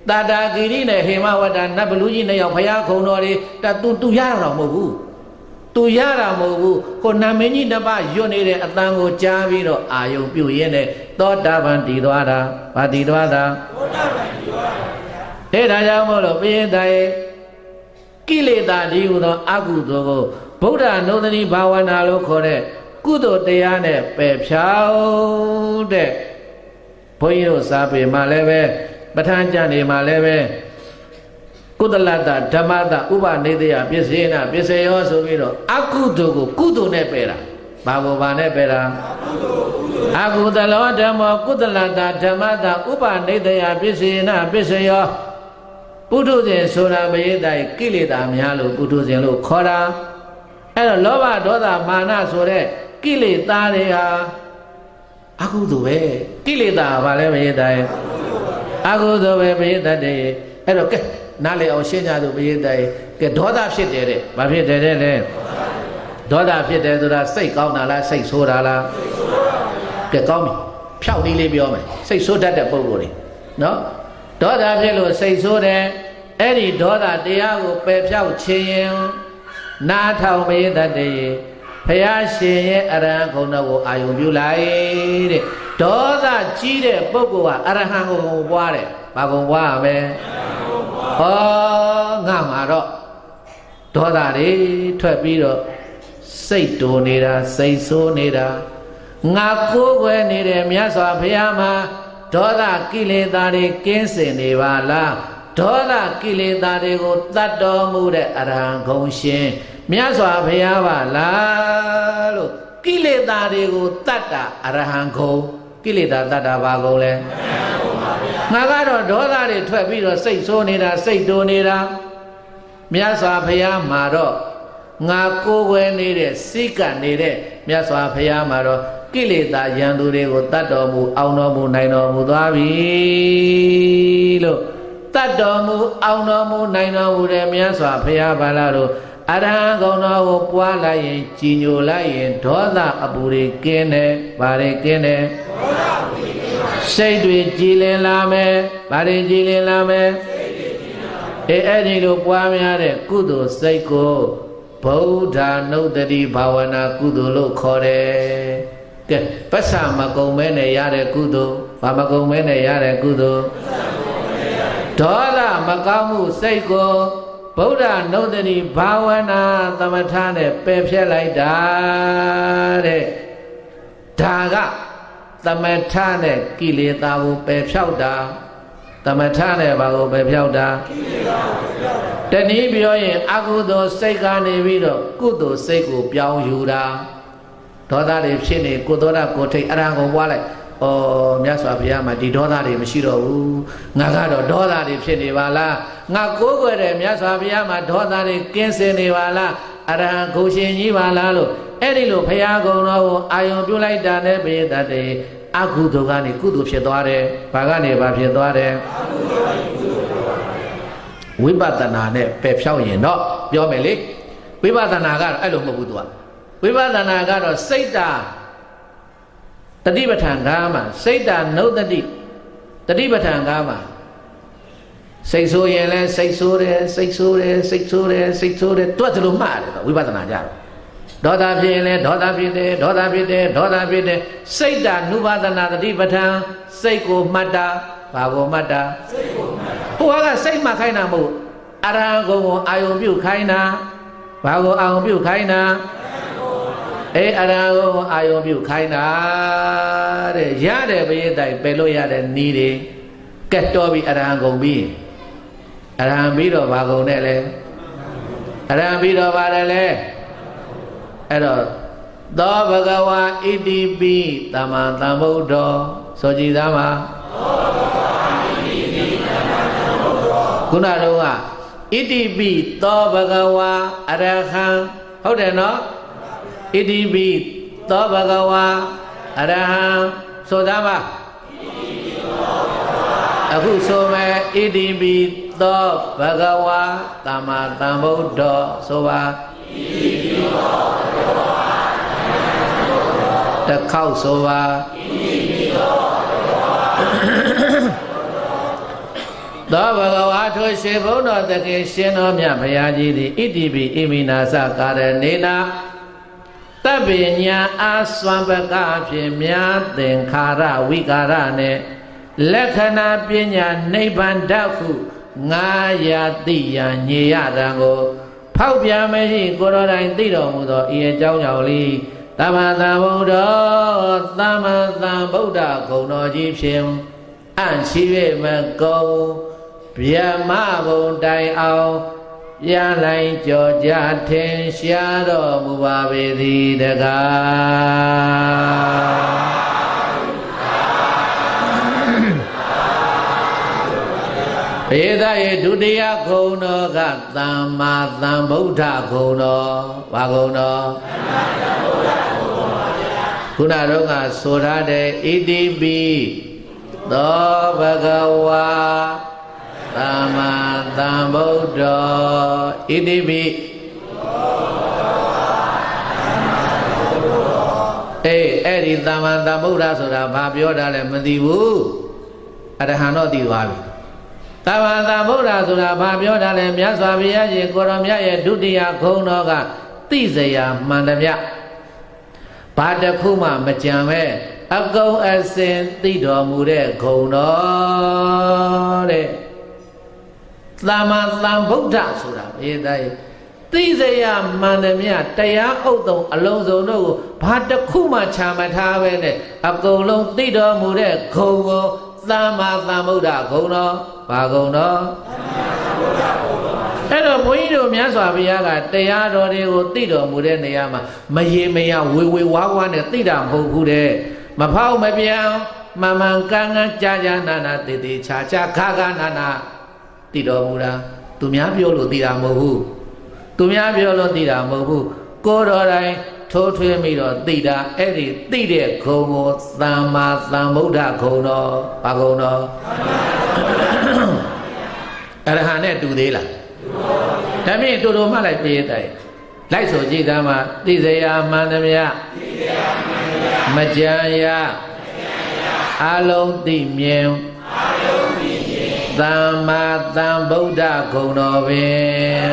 ตาตากีรีเนี่ยเหมวัตนับบลูจีเนี่ยพญาคงတော်တွေတာသူသူရတာမဟုတ်ဘူးသူရတာမဟုတ်ဘူးကိုနာမင်းကြီးတစ်ပါးယွတ်နေတဲ့အတန်ကိုကြားပြီးတော့အာယုံပြုတ်ရင်းနဲ့သောတာပန်တည်သွားတာဗာတည်သွားတာသောတာပန်တည်သွားတာအဲ့ဒါကြောင့်မို့လို့ပိယတရဲ့ကိလေသာဒီဟူသောအကုသိုလ်ကိုဗုဒ္ဓနုဒတိဘာဝနာလို့ခေါ်တဲ့ကုသိုလ်တရားနဲ့ပယ်ဖြောင်းတဲ့ဘုန်းကြီးတို့စာပေမှာလည်းပဲပဋ္ဌာန်းကျမ်းတွေမှာလည်းပဲကုသလတ္တဓမ္မတဥပနိဒယပစ္စေနပစ္စယောဆိုပြီးတော့အကုသိုလ်ကိုကုသိုလ်နဲ့ပယ်တာဘာကိုဘာနဲ့ပယ်တာအကုသလောဓမ္မောကုသလတ္တဓမ္မတဥပနိဒယပစ္စေနပစ္စယောပုထုဇဉ်ဆိုတာမရေးတိုင်ကိလေသာများလို့ပုထုဇဉ်လို့ခေါ်တာအဲ့တော့လောဘဒေါသမာနဆိုတဲ့ကိလေသာတွေဟာအကုသိုလ်ပဲကိလေသာဘာလဲမရေးတိုင်အကုသိုလ်ပဲမရေးတတ်တယ်အဲ့တော့ကဲနားလေအောင်ရှင်းကြသူမရေးတိုင်ကဲဒေါသဖြစ်တယ်တဲ့ဘာဖြစ်တယ်တဲ့လဲဒေါသဖြစ်တယ်ဆိုတာစိတ်ကောင်းတာလားစိတ်ဆိုးတာလားကဲကောင်းပြီဖြောက်နည်းလေးပြောမယ်စိတ်ဆိုးတတ်တဲ့ပုံကိုယ်တွေနော်ဒေါသဖြစ်လို့စိတ်ဆိုးတယ်အဲ့ဒီဒေါသတရားကိုပယ်ဖြောက်ခြင်းရင်နားထောင်မရေးတတ်တယ်ဘုရားရှင်ရဲ့အရဟံဂုဏ်တော်ကိုအာယုံပြုလိုက်တဲ့ဒေါသကြီးတဲ့ပုဂ္ဂိုလ်ကအရဟံဂုဏ်ကိုပွားတယ်ဘာဂုဏ်ပွားရမလဲဟောငါမှာတော့ဒေါသတွေထွက်ပြီးတော့စိတ်တိုနေတာစိတ်ဆိုးနေတာငါကိုးကွယ်နေတဲ့မြတ်စွာဘုရားမှာဒေါသကိလေသာတွေကင်းစင်နေပါလားဒေါသကိလေသာတွေကိုတတ်တော်မူတဲ့အရဟံဂုဏ်ရှင်မြတ်စွာဘုရားပါလားလို့ကိလေသာတွေကိုတတ်တာအရဟံဂုဏ်ကိလေသာတတ်တာဘာဂုဏ်လဲငါကတော့ဒေါသတွေထွက်ပြီးတော့စိတ်ဆိုးနေတာစိတ်တိုနေတာမြတ်စွာဘုရားမှာတော့ငါကိုယ်ွယ်နေတဲ့စိတ်ကနေတဲ့မြတ်စွာဘုရားမှာတော့ကိလေသာရန်သူတွေကိုတတ်တော်မူအောင်တော်မူနိုင်တော်မူသွားပြီလို့တတ်တော်မူအောင်တော်မူနိုင်တော်မူတဲ့မြတ်စွာဘုရားပါလားလို့အရဟံဂုဏ်တော်ကိုပွားလိုက်ရင်ကြည်ညိုလိုက်ရင်ဒေါသအပူတွေကင်းတယ်ဗါတွေကင်းတယ်ဒေါသအပူတွေကင်းပါစိတ်တွေကြည်လင်လာမယ်ဗါတွေကြည်လင်လာမယ်စိတ်တွေကြည်လင်လာမယ်အဲအဲ့ဒီလိုပွားများတဲ့ကုသိုလ်စိတ်ကိုဗုဒ္ဓနုဒတိဘာဝနာကုသိုလ်လို့ခေါ်တယ်ကဲပတ်စမကုံမဲနဲ့ရတဲ့ကုသိုလ်ဘာမကုံမဲနဲ့ရတဲ့ကုသိုလ်ဒေါသမကောင်းမှုစိတ်ကိုဗုဒ္ဓနုဒတိဘာဝနာသမထနဲ့ပယ်ဖြတ်လိုက်တာတဲ့ဒါကသမထနဲ့ကိလေသာကိုပယ်ဖြောက်တာသမထနဲ့ဘာကိုပယ်ဖြောက်တာကိလေသာကိုပယ်ဖြောက်တာတနည်းပြောရင်အကုသိုလ်စိတ်ကနေပြီးတော့ကုသိုလ်စိတ်ကိုပြောင်းယူတာဒေါသတွေဖြစ်နေကိုသောတာကိုထိတ်အရဟံကိုပွားလိုက်ဩမြတ်စွာဘုရားမှာဒီဒေါသတွေမရှိတော့ဘူးငါကတော့ဒေါသတွေဖြစ်နေပါလားငါကိုးကွယ်တယ်မြတ်စွာဘုရားမှာဒေါသတွေကင်းစင်နေပါလားအရဟံကိုရှင်ကြီးပါလားလို့အဲ့ဒီလိုဘုရားကုံတော်ကိုအာယုံပြုလိုက်တာနဲ့ပိယတတ်တယ်အကုသိုလ်ကနေကုသိုလ်ဖြစ်သွားတယ်ဘာကနေဘာဖြစ်သွားတယ်အကုသိုလ်ကနေကုသိုလ်ဖြစ်သွားတယ်ဝိပဿနာနဲ့ပယ်ဖြောက်ရင်တော့ပြောမယ်လေဝိပဿနာကတော့အဲ့လိုမဟုတ်ဘူးသူကဝိပဿနာကတော့စိတ်တာတတိပဋ္ဌာန်ကားမှာစိတ်တာနုဒတိတတိပဋ္ဌာန်ကားမှာစိတ်ဆိုးရင်လည်းစိတ်ဆိုးတယ်စိတ်ဆိုးတယ်စိတ်ဆိုးတယ်စိတ်ဆိုးတယ်တွတ်တယ်လို့မှားတယ်ဝိပဿနာကြတော့ဒေါသဖြစ်ရင်လည်းဒေါသဖြစ်တယ်ဒေါသဖြစ်တယ်ဒေါသဖြစ်တယ်စိတ်တာနုပါဒနာတတိပဋ္ဌာန်စိတ်ကိုမှတ်တာဘာကိုမှတ်တာစိတ်ကိုမှတ်တာဟိုကစိတ်မှခိုင်းတာမဟုတ်အရဟံဂုဏ်ကိုအာယုံပြုခိုင်းတာဘာကိုအာယုံပြုခိုင်းတာအေးအရဟံကိုအာယုံပြုခိုင်းတာတဲ့ရတယ်ဘယ်တိုင်ပယ်လို့ရတဲ့နီးတွေကတ်တော်ပြီအရဟံဂုဏ်ပြီးအရဟံပြီးတော့ဘာဂုဏ်နဲ့လဲအရဟံပြီးတော့ပါတယ်လေအဲ့တော့သောဘဂဝါဣတိပိသမ္မာသမ္ဗုဒ္ဓောဆိုကြည်သားမှာသောဘဂဝါဣတိပိသမ္မာသမ္ဗုဒ္ဓောခုနတော့ကဣတိပိသောဘဂဝါအရဟံဟုတ်တယ်နော်ဣတိပိသောဘဂဝါအရဟံဆိုသားမှာအခုဆိုမယ်ဣတိပိသောဘဂဝါသမ္မာသမ္ဗုဒ္ဓောဆိုပါတခေါက်ဆိုပါသောဘဂဝါထိုရှင်ဘုန်းတော်တကယ်ရှင်တော်မြတ်ဘုရားကြီးသည်ဣတိပိဣမိနာသကာရဏေနာတပ္ပညာအာစွမ်းပကဖြင့်မြာသင်္ခါရဝိကာရနှင့်လက္ခဏာပညာနိဗ္ဗာန်ဓာတ်ဟုငါးရာသိရန်ညေရတံကိုဖောက်ပြန်မရှိကိုယ်တော်တိုင်သိတော်မူသောဤအကြောင်းကြောင့်လိသမ္မာသမ္ဗုဒ္ဓသမ္မာသမ္ဗုဒ္ဓဂုဏ်တော်ကြီးဖြင့်အံ့ရှိ၍မကုန်ဗျမဘုံတိုင်အောင်ပြန်လိုက်ကြောကြထင်ရှားတော်မူပါပေသည်တကားဘေဒယေဒုတိယဂုဏ်တော်ကသမ္မာသမ္ဗုဒ္ဓဂုဏ်တော်ဘာဂုဏ်တော်ခုနတော့ကဆိုထားတဲ့ဣတိပိသောဘဂဝါသမ္မာသမ္ဗုဒ္ဓဣတိပိအေးအဲ့ဒီသမ္မာသမ္ဗုဒ္ဓဆိုတာဘာပြောတာလဲမသိဘူးအရဟံတော့သိသွားပြီသမ္မာသမ္ဗုဒ္ဓဆိုတာဘာပြောတာလဲမြတ်စွာဘုရားရှင်ကိုရောမြတ်ရဲ့ဒုတိယဂုဏ်တော်ကသိစရာမှန်တယ်ဗျဘာတစ်ခုမှမကြံပဲအကုန်အစင်သိတော်မူတဲ့ဂုဏ်တော်တဲ့သမ္မာသမ္ဗုဒ္ဓဆိုတာအေးတဲ့သိစရာမှန်တယ်မြတရားဥဒ္ဒုံအလုံးစုံတို့ကိုဘာတစ်ခုမှခြာမထားပဲနဲ့အကုန်လုံးသိတော်မူတဲ့ဂုဏ်ကိုသမ္မာသမ္ဗုဒ္ဓဂုဏ်တော်ဘာဂုဏ်တော်အဲ့တော့ဘုန်းကြီးတို့မြတ်စွာဘုရားကတရားတော်တွေကိုသိတော်မူတဲ့နေရာမှာမရေမရဝေဝေဝါးဝါးနဲ့သိတာမဟုတ်ဘူးတဲ့မဖောက်မပြောင်းမမှန်ကန်ကန်ကြာကြာနာနာတည်တည်ချာချာခါခါနာနာသိတော်မူတာသူများပြောလို့သိတာမဟုတ်ဘူးသူများပြောလို့သိတာမဟုတ်ဘူးကိုယ်တော်တိုင်ထိုးထွင်းပြီးတော့သိတာအဲ့ဒီသိတဲ့ဂုံကိုသမ္မာသမ္ဗုဒ္ဓဂုံတော်ဘာဂုံတော်အရဟံနဲ့တူသေးလားဒါဖြင့်တူတူမှလိုက်ပြေးတယ်လိုက်ဆိုကြည့်သားမှာသိစရာမှန်သမျှမကြံရအလုံးသိမြင်သမ္မာသမ္ဗုဒ္ဓဂုံတော်ပင်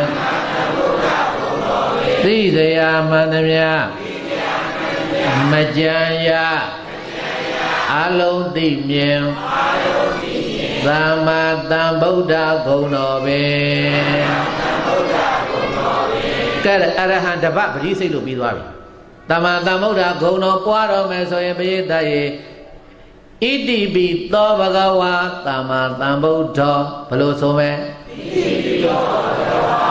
သိစရာမှန်သမျှမကြံရအလုံးသိမြင်သမ္မာသမ္ဗုဒ္ဓဂုံတော်ပင်ကဲအရဟံတပတ်ပရိစိတ်လို့ပြီးသွားပြီသမ္မာသမ္ဗုဒ္ဓဂုံတော်ပွားတော်မယ်ဆိုရင်ပရိသတ်ရေဣတိပိသောဘဂဝါသမ္မာသမ္ဗုဒ္ဓဘယ်လိုဆိုမယ်ဣတိပိသောဘဂဝါ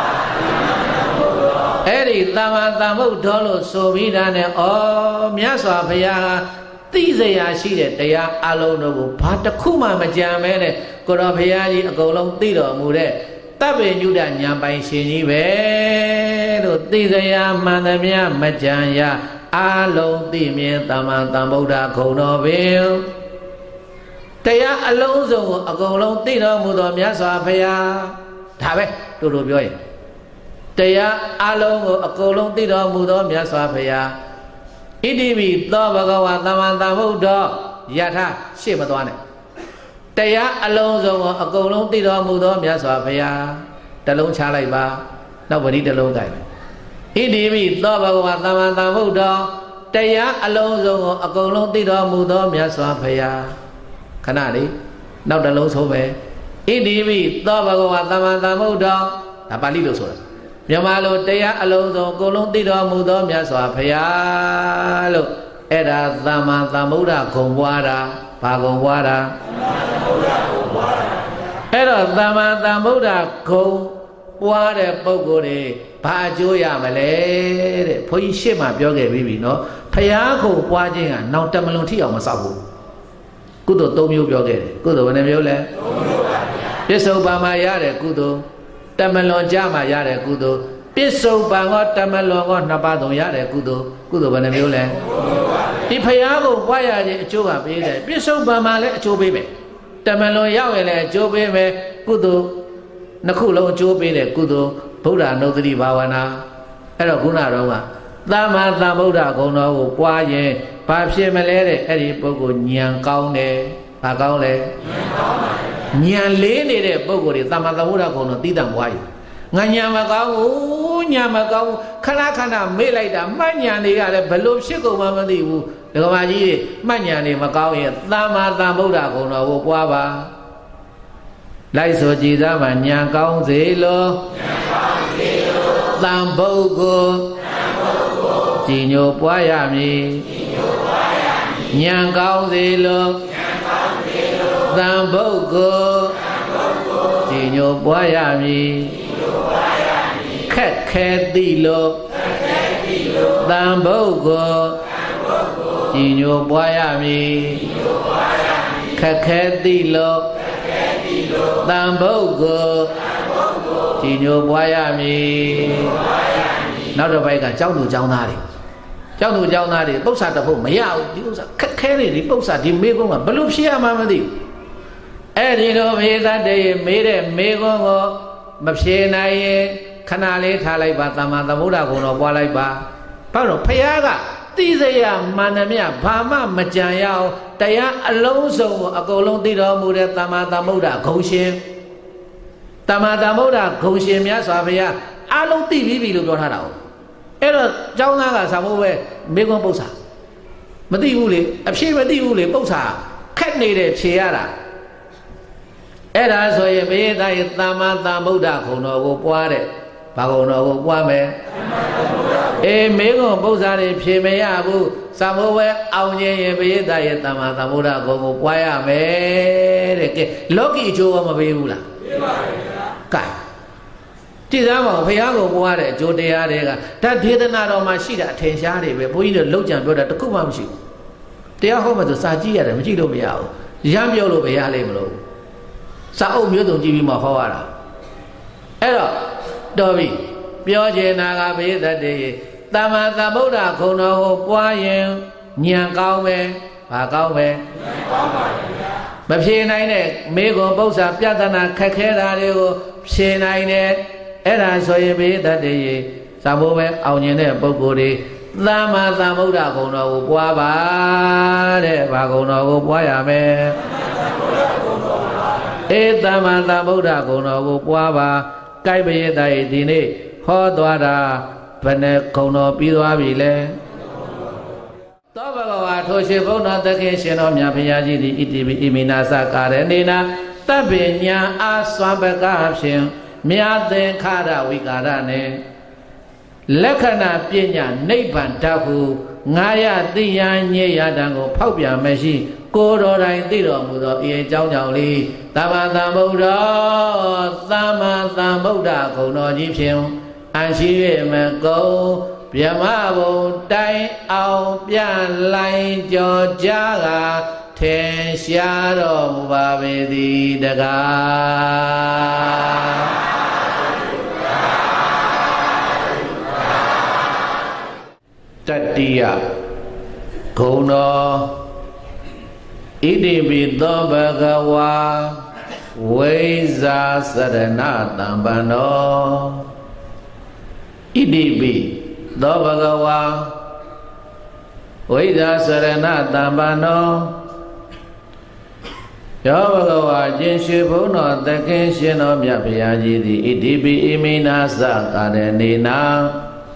အဲ့ဒီသမ္မာသမ္ဗုဒ္ဓလို့ဆိုပြီးတာနဲ့ဩမြတ်စွာဘုရားဟာသိစရာရှိတဲ့တရားအလုံးတို့ကိုဘာတစ်ခုမှမကြံမဲနဲ့ကိုတော်ဘုရားကြီးအကုန်လုံးသိတော်မူတဲ့တပ္ပေညုတဉာဏ်ပိုင်ရှင်ကြီးပဲလို့သိစရာမှန်သမျှမကြံရအလုံးသိမြင်သမ္မာသမ္ဗုဒ္ဓဂုဏ်တော်ပင်တရားအလုံးစုံကိုအကုန်လုံးသိတော်မူသောမြတ်စွာဘုရားဒါပဲတူတူပြောရင်တရားအလုံးကိုအကုန်လုံးသိတော်မူသောမြတ်စွာဘုရားဣတိပိသောဘဂဝါသမ္မာသမ္ဗုဒ္ဓယထာရှေ့မသွားနဲ့တရားအလုံးစုံကိုအကုန်လုံးသိတော်မူသောမြတ်စွာဘုရားတလုံးချလိုက်ပါနောက်ပရိတလုံးကြိုက်မယ်ဣတိပိသောဘဂဝါသမ္မာသမ္ဗုဒ္ဓတရားအလုံးစုံကိုအကုန်လုံးသိတော်မူသောမြတ်စွာဘုရားခဏလေးနောက်တလုံးဆိုပဲဣတိပိသောဘဂဝါသမ္မာသမ္ဗုဒ္ဓဒါပါဠိလိုဆိုတာမြန်မာလိုတရားအလုံးစုံအကုန်လုံးသိတော်မူသောမြတ်စွာဘုရားလို့အဲ့ဒါသမ္မာသမ္ဗုဒ္ဓဂုံပွားတာဘာဂုံပွားတာအဲ့တော့သမ္မာသမ္ဗုဒ္ဓဂုံပွားတဲ့ပုဂ္ဂိုလ်တွေဘာအကျိုးရမလဲတဲ့ဘုန်းကြီးရှေ့မှာပြောခဲ့ပြီးပြီနော်ဘုရားဂုံပွားခြင်းကနောက်တမလွန်ထိအောင်မဆောက်ဘူးကုသိုလ်၃မျိုးပြောခဲ့တယ်ကုသိုလ်ဘယ်နှမျိုးလဲ၃မျိုးပါဗျာပြစ္ဆုတ်ပံမှာရတဲ့ကုသိုလ်တမလွန်ကြမှာရတဲ့ကုသိုလ်ပြစ္ဆုတ်ပံကတမလွန်ကနှစ်ပါးသုံးရတဲ့ကုသိုလ်ကုသိုလ်ဘယ်နှမျိုးလဲဒီဖရာကိုပွားရခြင်းအကျိုးကပေးတယ်ပြစ္ဆုတ်ပံမှာလည်းအကျိုးပေးမယ်တမလွန်ရောက်ရင်လည်းအကျိုးပေးမယ်ကုသိုလ်နှစ်ခုလုံးအကျိုးပေးတဲ့ကုသိုလ်ဗုဒ္ဓနုဒတိဘာဝနာအဲ့တော့ခုနတော့ကသမ္မာသမ္ဗုဒ္ဓဂုဏ်တော်ကိုပွားရင်ဘာဖြစ်မလဲတဲ့အဲ့ဒီပုဂ္ဂိုလ်ဉာဏ်ကောင်းတယ်ဘာကောင်းလဲဉာဏ်ကောင်းပါ nhà lễ này để bao gồm để tam ma tam bồ đà còn nó tí tạm quay ngài nhà mà cao nhà mà cao khana khana mấy lại đã mấy nhà này cái là bελlo xí cầu mà mà đi u được mà gì mấy nhà này mà cao hiện tam ma tam bồ đà còn nó vô qua ba lại số chỉ ra mà nhà cao gì lo tam bồ cô chỉ nhổ quá ya mi nhà cao gì lo tam bồ cô chỉ nhổ quá ya mi khét khét đi lo tam bồ cô chỉ nhổ quá ya mi khét khét đi lo tam bồ cô chỉ nhổ quá ya mi nào rồi vậy cả cháu đủ cháu na đi cháu đủ cháu na đi bốc xả tập không mấy ao đi bốc xả khét khét này đi bốc xả thì mấy con mà bất lúc xia mà mà đi ấy đi đâu mấy ta đây mấy đấy mấy con có bắp xê này khăn lấy thà lấy ba tam ma tam bồ đà cũng nó qua lấy ba bao nhiêu phải à tí gì à mà nè mẹ ba mà mà chẳng yêu tại à lâu rồi à cô lâu tí đó mua được tam ma tam bồ đà không xuyên tam ma tam bồ đà không xuyên mẹ sao vậy à à lâu tí bí bí lúc đó thà đâu ấy là cháu na cả sao vậy mấy con bốc xả mà đi u lì à xí mà đi u lì bốc xả khét này để xí à là ấy là rồi bây giờ tam ma tam bồ đà không nó có qua đấy bà không nó có qua mẹ ê mấy con bốc xả này xí mẹ à bu sao vậy ông nhỉ bây giờ tam ma tam bồ đà không có qua à mẹ để cái lối cái chỗ mà bây giờ là cái chỉ ra mà phải ăn của qua đấy chỗ đấy à đấy cả ta thế thế nào mà xí đã thiên xa đấy về bôi được lâu chẳng biết là tất cả mọi chuyện thế không mà tôi sa chi à đấy mà chỉ đâu bây giờ dám biểu luôn bây giờ lấy mà luôn sao ông biểu đồng chí bị mà khó à ấy rồi đối với biểu chuyện nào cả bây giờ đấy tam ma tam bồ đà không nó qua yên nhà cao về và cao về mà phía này này mấy con bốc xả piát na khét khét ra đấy cô phía này này ấy là rồi bây giờ đấy sao bố bé ông nhìn này bố cô đi tam ma tam bồ đà không nó qua ba đấy bà không nó qua ya mẹ ấy tam ma tam bồ đà không nó qua ba cái bây giờ đây thì này họ đoạt ra vấn đề không nó bị đoạt bị lệ đó bà gọi thôi sẽ vô nó tất nhiên sẽ nó nhà phải gì thì ít đi ít mình na sa cả đấy nên là ta về nhà à xoan bạc áp xin nhà tên khá ra vi cả ra này lẽ khả năng biến nhà nei bàn đa phu ngay à tí nhà nhẹ à đang có pháo bia mấy gì cô đó đây tí đó mua đó yên cháu nhau đi tam ma tam bồ đà tam ma tam bồ đà cầu nó dịp xem anh chỉ về mà câu bia ma bồ tay ao bia lại cho cha gà thiên xa đó mua ba về đi đa gà Tatiya Kono Idibito Bhagawa Veza Sarana Tambano Idibito Bhagawa Veza Sarana Tambano Yo Bhagawa Jinshu Puno Takin Shino Myapyajidi Idibi Imina Sakarenina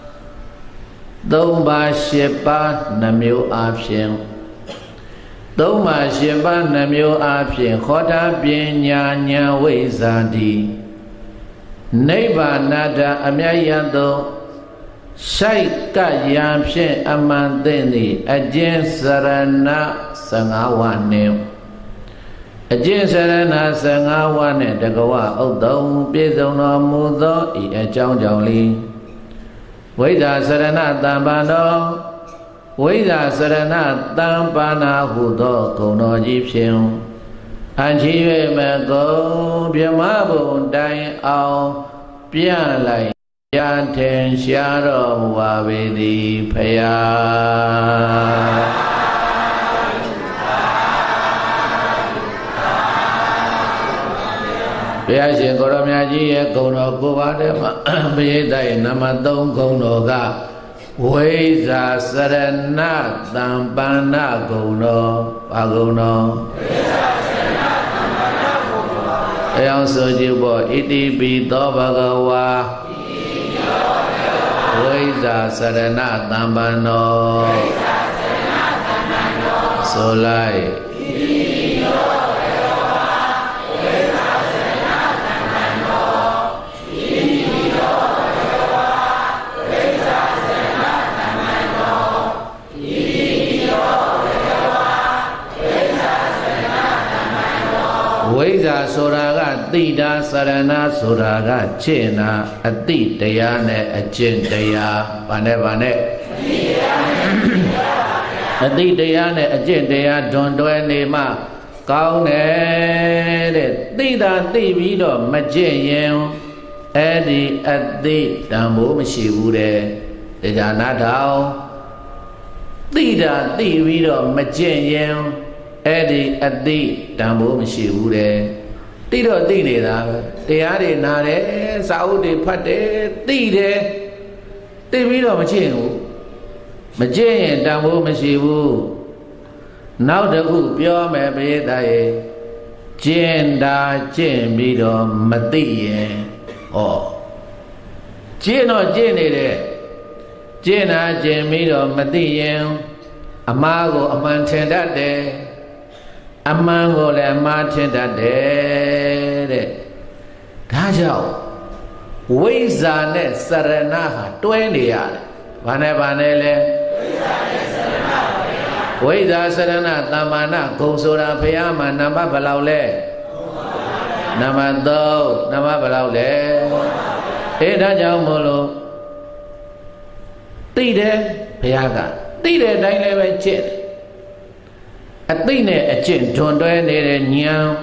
Đông ba xếp ba năm miêu áp phiền Đông ba xếp ba năm miêu áp phiền Khó đá biến nhà nhà vây ra đi Nấy bà nà đá âm yá yá đô Sai cả yá phiền âm an tên đi Ajin sarana sang á hoa nêu Ajin sarana sang á hoa nêu Đà gà hoa ốc đông Biết dông nó mù dô Ý ở trong dòng lý Veda sarana tambano Veda sarana tambana hudo kono jipsing Anh chỉ về mà có bia má bồn đại ao bia lại gia thiên xa rô và về đi phải Bia xin có râm nhà chí cầu nọ cô bá đế mà bia đầy nằm tông cầu nọ gà Vây ra sarana tambana cầu nọ Bà cầu nọ တရားဆိုကြဖို့ဣတိပိသောဘဂဝါဝိဇ္ဇာစရဏသမ္ပန္နောဆိုလိုက်ဝိဇ္ဇာဆိုတာကသိတာစရဏဆိုတာကကျင့်တာအသိတရားနဲ့အကျင့်တရားဘာနဲ့ဘာနဲ့အသိတရားနဲ့အကျင့်တရားဒွန်တွဲနေမှကောင်းတယ်တဲ့သိတာသိပြီးတော့မကျင့်ရင်အဲ့ဒီအသိတန်ဖိုးမရှိဘူးတဲ့တရားနာထောင်သိတာသိပြီးတော့မကျင့်ရင်အဲ့ဒီအသိတန်ဖိုးမရှိဘူးတဲ့သိတော့သိနေတာပဲတရားတွေနာတယ်စာအုပ်တွေဖတ်တယ်သိတယ်သိပြီးတော့မကျင့်ဘူးမကျင့်ရင်တန်ဖိုးမရှိဘူးနောက်တစ်ခုပြောမယ်ပရိသတ်ရေကျင့်တာကျင့်ပြီးတော့မသိရင်ဩကျင့်တော့ကျင့်နေတယ်ကျင့်တာကျင့်ပြီးတော့မသိရင်အမှားကိုအမှန်ထင်တတ်တယ်အမှန်ကိုလည်းအမှားထင်တတ်တယ်တဲ့ဒါကြောင့်ဝိဇ္ဇာနဲ့စရဏဟာတွဲနေရတယ်ဘာနဲ့ဘာနဲ့လဲဝိဇ္ဇာစရဏသမ္မာနဂုံဆိုတာဘုရားမှာနံပါတ်ဘယ်လောက်လဲနံပါတ်သုံးနံပါတ်ဘယ်လောက်လဲအဲဒါကြောင့်မို့လို့သိတယ်ဘုရားကသိတဲ့အတိုင်းလည်းပဲကျင့်အသိနဲ့အကျင့်ဒွန်တွဲနေတဲ့ဉာဏ်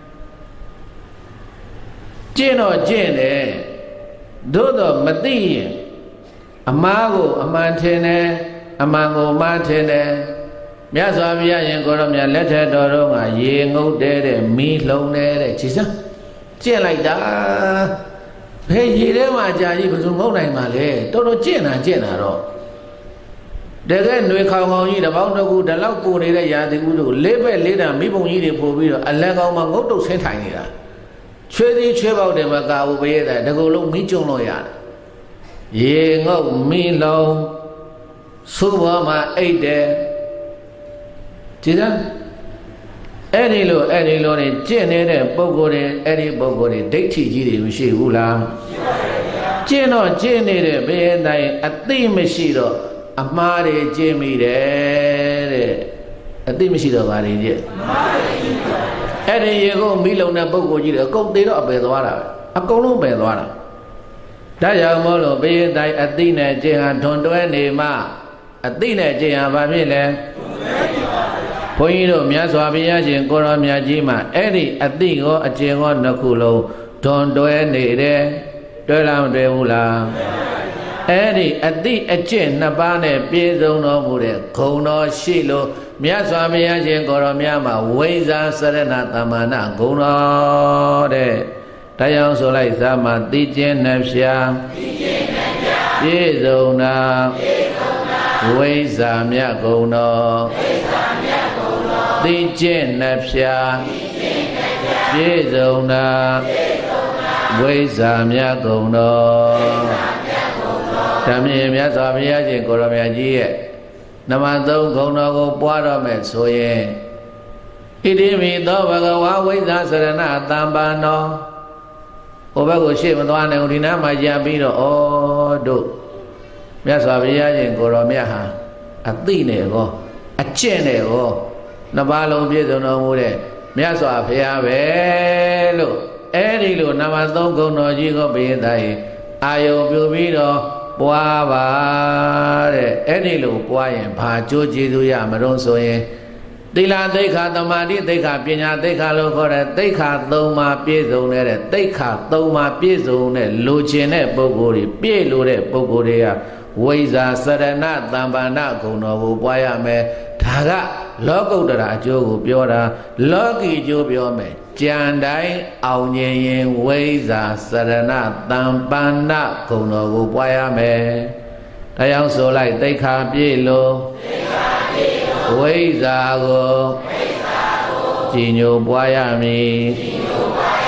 ကျင့်တော့ကျင့်တယ်သို့တော့မသိရင်အမှားကိုအမှန်ထင်တယ်အမှန်ကိုမှားထင်တယ်မြတ်စွာဘုရားရှင်ကိုရောမြတ်လက်ထက်တော်တော့ကရေငုတ်တဲတဲ့မီးလှုံတဲ့တဲ့ခြေစမ်းကျင့်လိုက်တာဘယ်ရေထဲမှာကြာကြီးဘယ်သူငုတ်နိုင်မှာလဲတော်တော်ကျင့်တာကျင့်တာတော့တကယ်ຫນွေခေါင်ခေါင်ကြီးတပေါင်းတစ်ခုဒီလောက်ပူနေတဲ့ရာသီဥတုလေးပဲလေးတံမိဘုံကြီးတွေပို့ပြီးတော့အလံကောင်မှာငုတ်တုတ်ဆင်းထိုင်နေတာချွေးသေးချွေးပေါက်တယ်မကဘူးဘရဲ့တဲ့တကူလုံးမိကျွန်းလို့ရတယ်ရေငုတ်မီးလုံးသုဘောမှာအိတ်တယ်ကြည်စမ်းအဲ့ဒီလိုအဲ့ဒီလိုနေကျင့်နေတဲ့ပုဂ္ဂိုလ်တွေအဲ့ဒီပုဂ္ဂိုလ်တွေဒိဋ္ဌိကြီးတွေမရှိဘူးလားရှိပါတယ်ဗျာကျင့်တော့ကျင့်နေတဲ့ဘယ်တိုင်းအသိမရှိတော့အမှားတွေကျင့်မိတယ်တဲ့အသိမရှိတော့ဗါတွေကျင့်အမှားတွေကျင့်ပါအဲ့ဒီရေကုန်မိလုံတဲ့ပုဂ္ဂိုလ်ကြီးတွေအကုန်သေးတော့အပယ်သွားတာပဲအကုန်လုံးပယ်သွားတာဒါကြောင့်မို့လို့ဘယ်တိုင်းအသိနဲ့ကျင့်ဟာဒွန်တွဲနေမှအသိနဲ့ကျင့်ဟာဘာဖြစ်လဲဘုန်းကြီးတို့မြတ်စွာဘုရားရှင်ကိုရောမြတ်ကြီးမှာအဲ့ဒီအသိရောအကျင့်ရောနှစ်ခုလုံးဒွန်တွဲနေတယ်တွဲလားမတွဲဘူးလားအဲ့ဒီအသိအကျင့်နှစ်ပါးနဲ့ပြည့်စုံတော်မူတဲ့ဂုဏ်တော်ရှိလို့မြတ်စွာဘုရားရှင်ကိုရောမြတ်မှာဝိဇ္ဇာစရဏသမ္မာနဂုဏ်တော်တဲ့တရားဆိုလိုက်သာမသိခြင်းနှဖျားပြည့်စုံတာဝိဇ္ဇာမြတ်ဂုဏ်တော်သိခြင်းနှဖျားပြည့်စုံတာဝိဇ္ဇာမြတ်ဂုဏ်တော်ဓမ္မရေမြတ်စွာဘုရားရှင်ကိုရောမြတ်ကြီးရဲ့နမသုံးဂုဏ်တော်ကိုပွားတော့မယ်ဆိုရင်ဣတိမိသောဘဂဝါဝိဇ္ဇာစရဏသမ္ပန္နောဟိုဘက်ကိုရှေ့မသွားနိုင်ဘူးဒီနားမှာကြာပြီးတော့ဩတို့မြတ်စွာဘုရားရှင်ကိုရောမြတ်ဟာအသိနဲ့ကောအကျင့်နဲ့ကောနှစ်ပါးလုံးပြည့်စုံတော်မူတဲ့မြတ်စွာဘုရားပဲလို့အဲ့ဒီလိုနမသုံးဂုဏ်တော်ကြီးကိုဘိယသားရင်အာယုံပြုပြီးတော့ပွားပါတဲ့အဲ့ဒီလိုပွားရင်ဘာကြိုးကျေးဇူးရမလို့ဆိုရင်သီလသိက္ခာသမာဓိသိက္ခာပညာသိက္ခာလို့ခေါ်တဲ့သိက္ခာသုံးပါးပြည့်စုံတဲ့သိက္ခာသုံးပါးပြည့်စုံတဲ့လိုချင်တဲ့ပုဂ္ဂိုလ်တွေပြည့်လို့တဲ့ပုဂ္ဂိုလ်တွေကဝိဇ္ဇာစရဏသမ္ပန္နဂုဏ်တော်ကိုပွားရမယ်ဒါကလောကုတ္တရာအကျိုးကိုပြောတာလောကီအကျိုးပြောမယ်ကြံတိုင်းအောင်မြင်ရင်ဝိဇ္ဇာစရဏသမ္ပန္နဂုဏ်တော်ကိုပွားရမယ်တရားဆိုလိုက်သိက္ခာပြည့်လို့သိက္ခာပြည့်လို့ဝိဇ္ဇာကိုဝိဇ္ဇာကိုကြည်ညိုပွားရမည်ကြည်ညိုပွားရမည်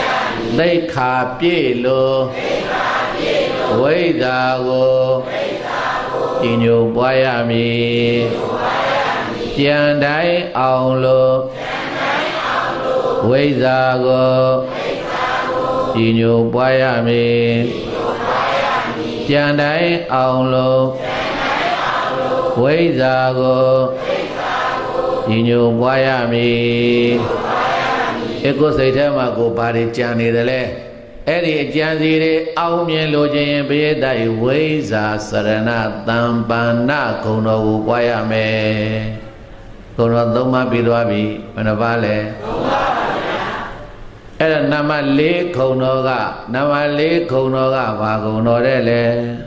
သိက္ခာပြည့်လို့ဝိဇ္ဇာကိုဤညိုပွားရမည်ကြံတိုင်းအောင်လို့ဝိဇ္ဇာကိုဤညိုပွားရမည်ကြံတိုင်းအောင်လို့ဝိဇ္ဇာကိုဤညိုပွားရမည်ဧကုစိတ်ထဲမှာကိုဘာတွေကြံနေတယ်လဲအဲ့ဒီအကြံစီတွေအောင်မြင်လို့ခြင်းဘိယတ္တဝိဇ္ဇာစရဏတံပါဏဂုဏတော်ကိုပွားရမယ်ဂုဏတော်သုံးပါးပြီးသွားပြီဘယ်နှပါလဲသုံးပါးပါဗျာအဲ့ဒါနာမလေးဂုဏတော်ကနာမလေးဂုဏတော်ကဘာဂုဏတော်တဲ့လဲ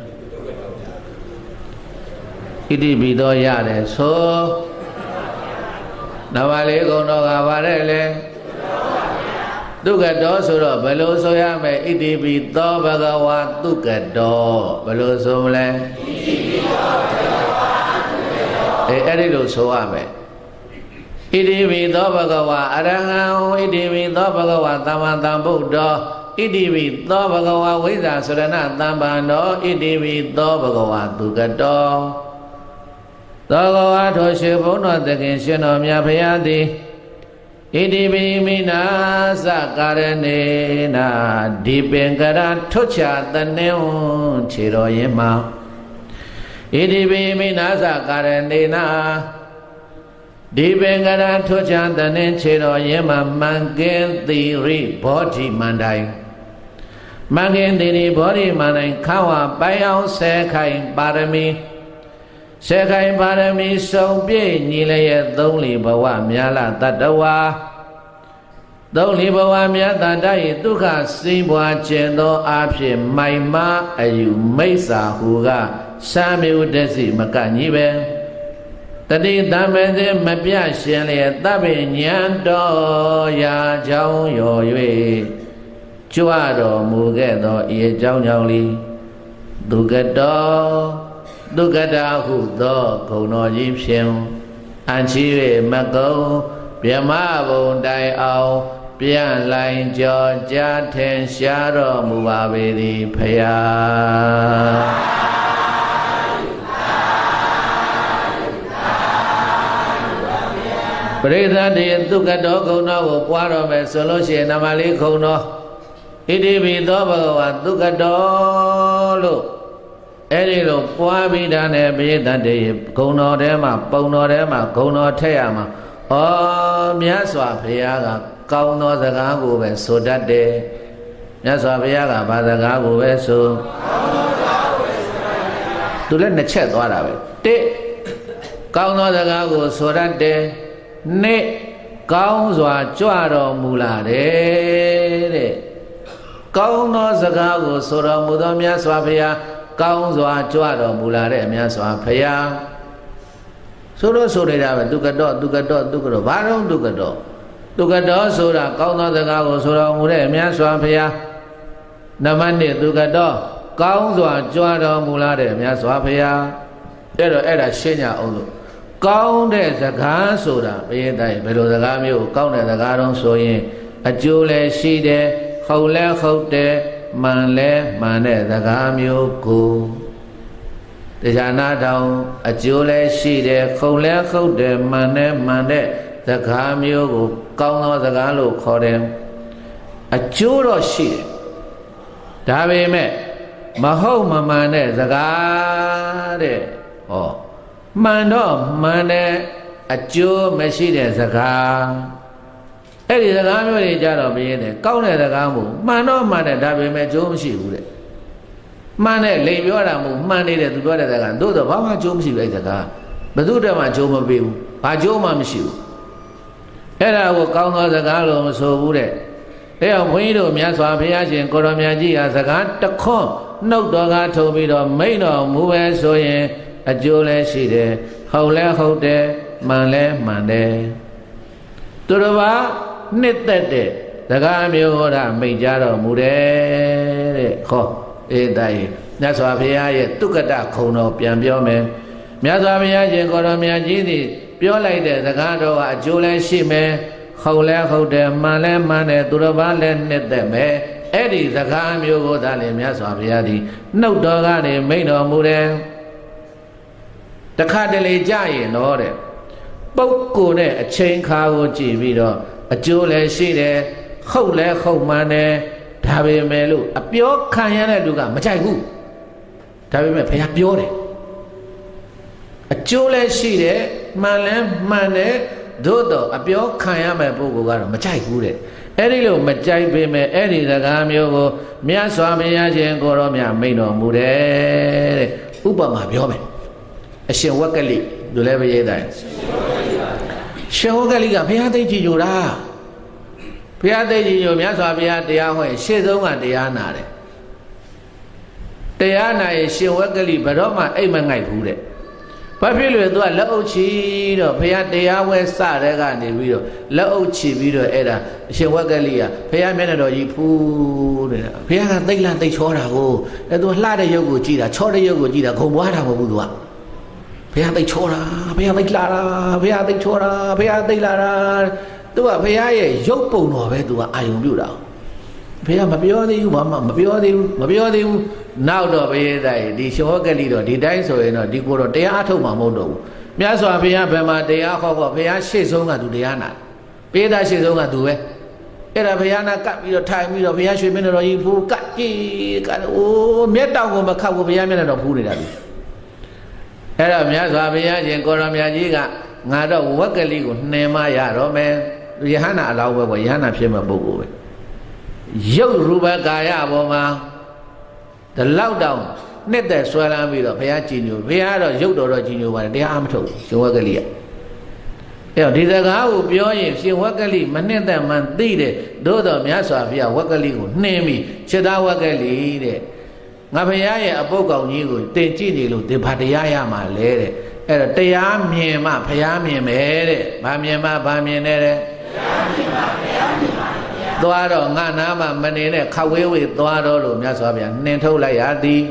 ဣတိပိသောရတယ်ဆိုနာမလေးဂုဏတော်ကဘာတဲ့လဲဒုက္ကတောဆိုတော့ဘယ်လိုဆိုရမလဲဣတိပိသောဘဂဝါဒုက္ကတောဘယ်လိုဆိုမလဲဣတိပိသောဘဂဝါဒုက္ကတောအဲအဲ့ဒီလိုဆိုရမယ်ဣတိပိသောဘဂဝါအရဟံဣတိပိသောဘဂဝါသမ္မာသမ္ဗုဒ္ဓောဣတိပိသောဘဂဝါဝိဇ္ဇာစရဏသမ္ပန္နောဣတိပိသောဘဂဝါဒုက္ကတောသောဘဂဝါထိုရှိဘုန်းတော်သခင်ရှင်တော်မြတ်ဖရာသည်ဣတိပိမိနာသကာရဏေနာဒီပင်ကရာထွတ်ချတနေဝခြေတော်ရင်မှာဣတိပိမိနာသကာရဏေနာဒီပင်ကရာထွတ်ချတနေခြေတော်ရင်မှာမံကင်တိရိဘောဓိမန္တိုင်မံကင်တိရိဘောဓိမန္တိုင်ခဝပိုင်အောင်ဆဲခိုင်ပါရမီစေခိုင်ပါရမီစုံပြည့်ညီလျက်သုံးလီဘဝမြာလတတဝါသုံးလီဘဝမြာတတ၏ဒုက္ခစိပွားခြင်းသောအဖြစ်မိုင်မအယူမိစ္ဆာဟုကစာမေဥဒစီမကညီပဲတတိတမေသေမပြရှင်လျက်တပ်ပင်ဉာဏ်တော်ရာချောင်းရော်၍ကြွတော်မူခဲ့သောဤအကြောင်းကြောင့်လီဒုက္ကတောဒုက္ကတာဟုသောဂုဏတော်ကြီးဖြင့်အန်ချီ၍မကုံမြမဘုံတိုင်အောင်ပြန်လိုင်ကြောကြားထင်ရှားတော်မူပါပေသည်ဖရာပရိသတ်တေဒုက္ကတောဂုဏတော်ကိုပွားတော်မယ်ဆိုလို့ရှိရင်နမလေးဂုဏတော်ဣတိပိသောဘဂဝါဒုက္ကတောလို့အဲ့ဒီလိုပွားပြီးတာနဲ့ဘိယတ္တေဂုဏတော်ထဲမှာပုံတော်ထဲမှာဂုဏတော်ထည့်ရမှာဩမြတ်စွာဘုရားကကောင်းသောစကားကိုပဲဆိုတတ်တယ်မြတ်စွာဘုရားကဘာစကားကိုပဲဆိုကောင်းသောစကားကိုပဲဆိုတတ်တယ်သူလည်းနှစ်ချက်သွားတာပဲတစ်ကောင်းသောစကားကိုဆိုတတ်တယ်နှစ်ကောင်းစွာကြွတော်မူလာတယ်တဲ့ကောင်းသောစကားကိုဆိုတော်မူသောမြတ်စွာဘုရားကောင်းစွာကြွတော်မူလာတဲ့မြတ်စွာဘုရားဆိုလို့ဆိုနေတာပဲဒုက္ကတောဒုက္ကတောဒုက္ကတောဘာတော့ဒုက္ကတောဒုက္ကတောဆိုတာကောင်းသောစကားကိုဆိုတော်မူတဲ့မြတ်စွာဘုရားနမနှစ်ဒုက္ကတောကောင်းစွာကြွတော်မူလာတဲ့မြတ်စွာဘုရားအဲ့တော့အဲ့ဒါရှင်းကြအောင်လို့ကောင်းတဲ့စကားဆိုတာဘယ်တိုင်းဘယ်လိုစကားမျိုးကောင်းတဲ့စကားတော့ဆိုရင်အကျိုးလည်းရှိတယ်ဟုတ်လည်းဟုတ်တယ်မှန်လဲမှန်တဲ့စကားမျိုးကိုတရားနာထောင်အကျိုးလဲရှိတယ်ခုံလဲခုတ်တယ်မှန်တယ်မှန်တဲ့စကားမျိုးကိုကောင်းသောစကားလို့ခေါ်တယ်အကျိုးတော့ရှိတယ်ဒါပေမဲ့မဟုတ်မမှန်တဲ့စကားတဲ့ဟောမှန်တော့မှန်တဲ့အကျိုးမရှိတဲ့စကားအဲ့ဒီစကားမျိုးတွေကြတော့ပြင်းတယ်ကောင်းတဲ့စကားမို့မှန်တော့မှန်တယ်ဒါပေမဲ့ကျိုးမရှိဘူးတဲ့မှန်တဲ့လိန်ပြောတာမို့မှန်နေတဲ့သူပြောတဲ့စကားသို့တော့ဘာမှကျိုးမရှိဘူးအဲ့စကားဘယ်သူတည်းမှကျိုးမပေးဘူးဘာကျိုးမှမရှိဘူးအဲ့ဒါကိုကောင်းသောစကားလို့မဆိုဘူးတဲ့အဲအောင်ဘုန်းကြီးတို့မြတ်စွာဘုရားရှင်ကိုရောမြတ်ကြီးဟာစကားတခွန်းနှုတ်တော်ကထုတ်ပြီးတော့မိန့်တော်မူပဲဆိုရင်အကျိုးလည်းရှိတယ်ဟုတ်လည်းဟုတ်တယ်မှန်လည်းမှန်တယ်သူတော်ဘာနှစ်သက်တဲ့စကားမျိုးဟောတာမိတ်ကြတော်မူတယ်တဲ့ဟောအေးတိုင်မြတ်စွာဘုရားရဲ့တုက္ကတခုံတော်ပြန်ပြောမယ်မြတ်စွာဘုရားရှင်ကိုရောမြတ်ကြီးသည်ပြောလိုက်တဲ့စကားတော်ကအကျိုးလည်းရှိမယ်ဟဟုတ်လဲဟုတ်တယ်မှန်လဲမှန်တယ်သူတော်ဘာလဲနှစ်သက်ပဲအဲ့ဒီစကားမျိုးကိုသာလေမြတ်စွာဘုရားသည်နှုတ်တော်ကနေမိန့်တော်မူတယ်တခါတလေကြရင်တော့တဲ့ပုဂ္ဂိုလ်နဲ့အချိန်ခါကိုကြည့်ပြီးတော့အကျိုးလည်းရှိတယ်ဟုတ်လဲဟုတ်မှန်တယ်ဒါပေမဲ့လို့အပြောခံရတဲ့လူကမကြိုက်ဘူးဒါပေမဲ့ဘုရားပြောတယ်အကျိုးလည်းရှိတယ်မှန်လည်းမှန်တယ်သို့တော့အပြောခံရမယ့်ပုဂ္ဂိုလ်ကတော့မကြိုက်ဘူးတဲ့အဲ့ဒီလိုမကြိုက်ပေမဲ့အဲ့ဒီစကားမျိုးကိုမြတ်စွာဘုရားရှင်ကိုရောမြတ်မိန့်တော်မူတယ်တဲ့ဥပမာပြောမယ်အရှင်ဝက္ကလိလူလည်းမရေးတိုင်းရှင်ဝက္ကလိကဘုရားသိကြည်ညိုတာဘုရားသိကြည်ညိုမြတ်စွာဘုရားတရားဟောရင်ရှေ့ဆုံးကတရားနာတယ်တရားနာရင်ရှင်ဝက္ကလိဘယ်တော့မှအိမ်မငိုက်ဘူးတဲ့ဘာဖြစ်လို့သူကလက်အုပ်ချီတော့ဘုရားတရားဝဲစတဲ့ကနေပြီးတော့လက်အုပ်ချီပြီးတော့အဲ့ဒါအရှင်ဝက္ကလိကဘုရားမျက်နှာတော်ကြီးဖူးနေတာဘုရားကသိတ်လန့်သိတ်ချောတာကိုအဲ့သူလှတဲ့ရုပ်ကိုကြည့်တာချောတဲ့ရုပ်ကိုကြည့်တာဂုံပွားတာမဟုတ်ဘူးသူကဘုရားသိတ်ချောတာဘုရားသိတ်လာတာဘုရားသိတ်ချောတာဘုရားသိတ်လာတာသူကဘုရားရဲ့ရုပ်ပုံတော်ပဲသူကအာယုံပြုတာဘုရားမပြောသေးဘူးဘာမှမပြောသေးဘူးမပြောသေးဘူးနောက်တော့ဘုရားတိုင်ဒီရှင်ဝက္ကလိတော့ဒီတိုင်းဆိုရင်တော့ဒီကိုတော့တရားအထုတ်မှာမဟုတ်တော့ဘူးမြတ်စွာဘုရားဘယ်မှာတရားဟောဖို့ဘုရားရှေ့ဆုံးကသူတရားနာပိဋကရှေ့ဆုံးကသူပဲအဲ့ဒါဘုရားနာကပ်ပြီးတော့ထိုင်ပြီးတော့ဘုရားရွှေမင်းတော်ကြီးဖူးကပ်ကြည့်ကပ်အိုးမျက်တောင်ကိုမခတ်ဘူးဘုရားမျက်နှာတော်ဖူးနေတာသူအဲ့တော့မြတ်စွာဘုရားရှင်ကိုရောမြတ်ကြီးကငါတော့ဝက္ကလိကိုနှင်မရတော့မယ်ယဟန္တာအလောင်းပဲပေါ့ယဟန္တာဖြစ်မဲ့ပုဂ္ဂိုလ်ပဲရုပ်ရူပကာယပေါ်မှာဒီလောက်တောင်နှစ်သက်ဆွဲလန်းပြီးတော့ဘုရားကြည်ညိုဘုရားတော့ရုပ်တော်တော့ကြည်ညိုပါတယ်တရားအမထုတ်ဘူးရှင်ဝက္ကလိကအဲ့တော့ဒီစကားကိုပြောရင်ရှင်ဝက္ကလိမနှစ်သက်မှန်သိတယ်သို့တော်မြတ်စွာဘုရားဝက္ကလိကိုနှင်းပြီးခြေသားဝက္ကလိတဲ့ငါဘုရားရဲ့အပုတ်ကောင်ကြီးကိုတင်ကြည့်နေလို့ဒီဘာတရားရမှာလဲတဲ့အဲ့တော့တရားမြင်မှဘုရားမြင်မယ်တဲ့ဘာမြင်မှဘာမြင်လဲတဲ့တရားမြင်မှဘုရားမြင်ပါသွားတော့ငါနာမှာမနေနဲ့ခဝေးဝေးသွားတော့လို့မြတ်စွာဘုရားနှင်ထုတ်လိုက်ရသည်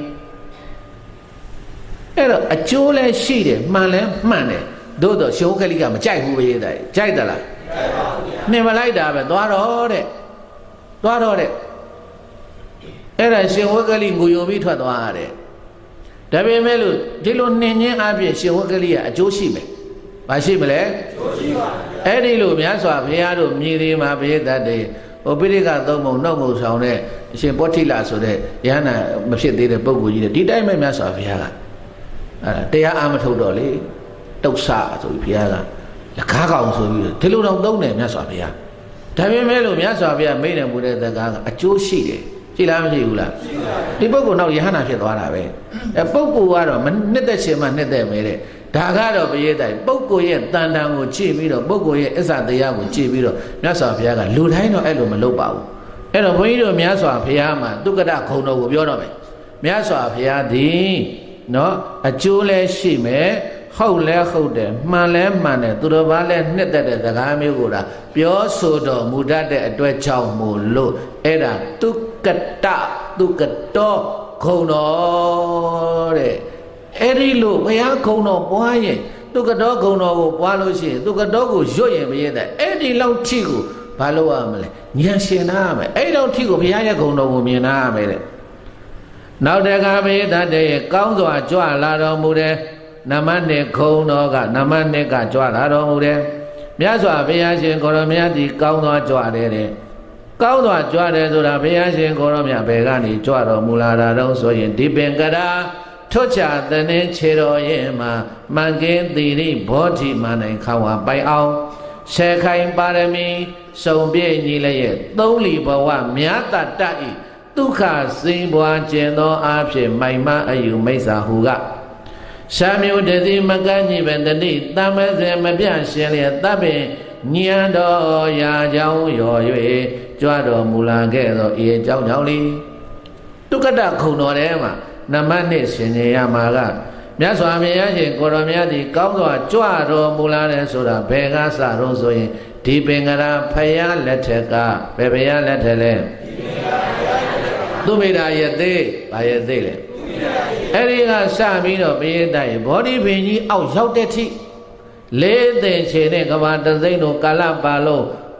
အဲ့တော့အကျိုးလည်းရှိတယ်မှန်လည်းမှန်တယ်သို့တော့ရှင်ဝက္ကလိကမကြိုက်ဘူးပဲရေးတယ်ကြိုက်သလားကြိုက်ပါဘူးဗျာနှင်မလိုက်တာပဲသွားတော့တဲ့သွားတော့တဲ့အဲ့ဒါရှင်ဝက္ကလိငူယုံပြီးထွက်သွားရတယ်ဒါပေမဲ့လို့ဒီလိုနှင်ခြင်းအပြင်ရှင်ဝက္ကလိကအကျိုးရှိမယ်ဘာရှိမလဲအကျိုးရှိပါဘူးအဲ့ဒီလိုမြတ်စွာဘုရားတို့မြည်လေးမှာဘိဓတ္တေဟိုပိဋကသုံးပုံနှုတ်ငုံဆောင်တဲ့အရှင်ပောထိလဆိုတဲ့ယဟန္တာမဖြစ်သေးတဲ့ပုဂ္ဂိုလ်ကြီးတဲ့ဒီတိုင်းပဲမြတ်စွာဘုရားကအဲ့ဒါတရားအာမထုတ်တော့လေတုတ်ဆဆိုပြီးဘုရားကလက်ကားကောင်ဆိုပြီးဒီလိုတော့သုံးတယ်မြတ်စွာဘုရားဒါပေမဲ့လို့မြတ်စွာဘုရားမိန့်တယ်မူတဲ့သက္ကာကအကျိုးရှိတယ်ရှိလားမရှိဘူးလားရှိပါဘူးဒီပုဂ္ဂိုလ်နောက်ယဟန္တာဖြစ်သွားတာပဲအဲပုဂ္ဂိုလ်ကတော့မနှစ်သက်ရှင်မှနှစ်သက်မယ်တဲ့ဒါကတော့ဘုရားတိုင်ပုဂ္ဂိုလ်ရဲ့တန်တန်ကိုကြည့်ပြီးတော့ပုဂ္ဂိုလ်ရဲ့အစ္ဆတရားကိုကြည့်ပြီးတော့မြတ်စွာဘုရားကလူတိုင်းတော့အဲ့လိုမလုပ်ပါဘူးအဲ့တော့ဘုန်းကြီးတို့မြတ်စွာဘုရားမှာတုက္ကဋခုံတော်ကိုပြောတော့မယ်မြတ်စွာဘုရားသည်နော်အကျိုးလည်းရှိမယ်ဟုတ်လဲဟုတ်တယ်မှန်လဲမှန်တယ်သူတော်ဘာလဲနှစ်သက်တဲ့စကားမျိုးကိုဒါပြောဆိုတော်မူတတ်တဲ့အတွက်ကြောင့်မို့လို့အဲ့ဒါတုက္ကဋတုက္ကတောခုံတော်တဲ့အဲ့ဒီလိုဘုရားခုံတော်ပွားရင်တုက္ကတောခုံတော်ကိုပွားလို့ရှိရင်တုက္ကတောကိုရွတ်ရင်မရတဲ့အဲ့ဒီလောက်ထိကိုဘာလို့ရမလဲဉာဏ်ရှင်နာရမယ်အဲ့ဒီလောက်ထိကိုဘုရားရဲ့ခုံတော်ကိုမြင်နာရမယ်တဲ့နောက်တကဘိဓတ္တေကောင်းစွာကြွလာတော်မူတဲ့နမနှစ်ခုံတော်ကနမနှစ်ကကြွလာတော်မူတယ်မြတ်စွာဘုရားရှင်ကိုရောမြတ်ဒီကောင်းစွာကြွတယ်တဲ့ကောင်းစွာကြွတယ်ဆိုတာဘုရားရှင်ကိုရောမြတ်ဘယ်ကနေကြွတော်မူလာတာတော့ဆိုရင်ဒီပင်ကရာထွတ်ချသနေခြေတော်ရင်မှာမန်ကင်းသီရိဘောဓိမနိုင်ခဝပိုင်အောင်ဆယ်ခိုင်ပါရမီစုံပြည့်ညီလည်းရဲ့သုံးလီဘဝမြတ်တတဤဒုက္ခစိန်ပွားကျင်သောအဖြစ်မိုင်မအယူမိစ္ဆာဟုကရှာမျိုးတသိမကန့်ညီပဲတတိတမစေမပြရှင်လျက်တပ်ပင်ညံတော်ရာကြောင်းရော်၍ကြွတော်မူလာခဲ့သောဤအကြောင်းကြောင့်လေတုက္ကဋခုံတော်ထဲမှာနမနှစ်ရှင်နေရမှာကမြတ်စွာဘုရားရှင်ကိုရောမြတ်သည်ကောင်းစွာကြွတော်မူလာတယ်ဆိုတာဘယ်ကစတော့ဆိုရင်ဒီပင်ကရာဖယားလက်ထက်ကဘယ်ဘုရားလက်ထက်လဲသူမိတာရဲ့သေးဘာရဲ့သေးလဲအဲ့ဒီကစပြီးတော့ဘုရားတိုင်ဘောဓိပင်ကြီးအောက်ရောက်တဲ့ထိလေးသိင်ချေနဲ့ကဘာတသိန်းတို့ကာလပါလုံး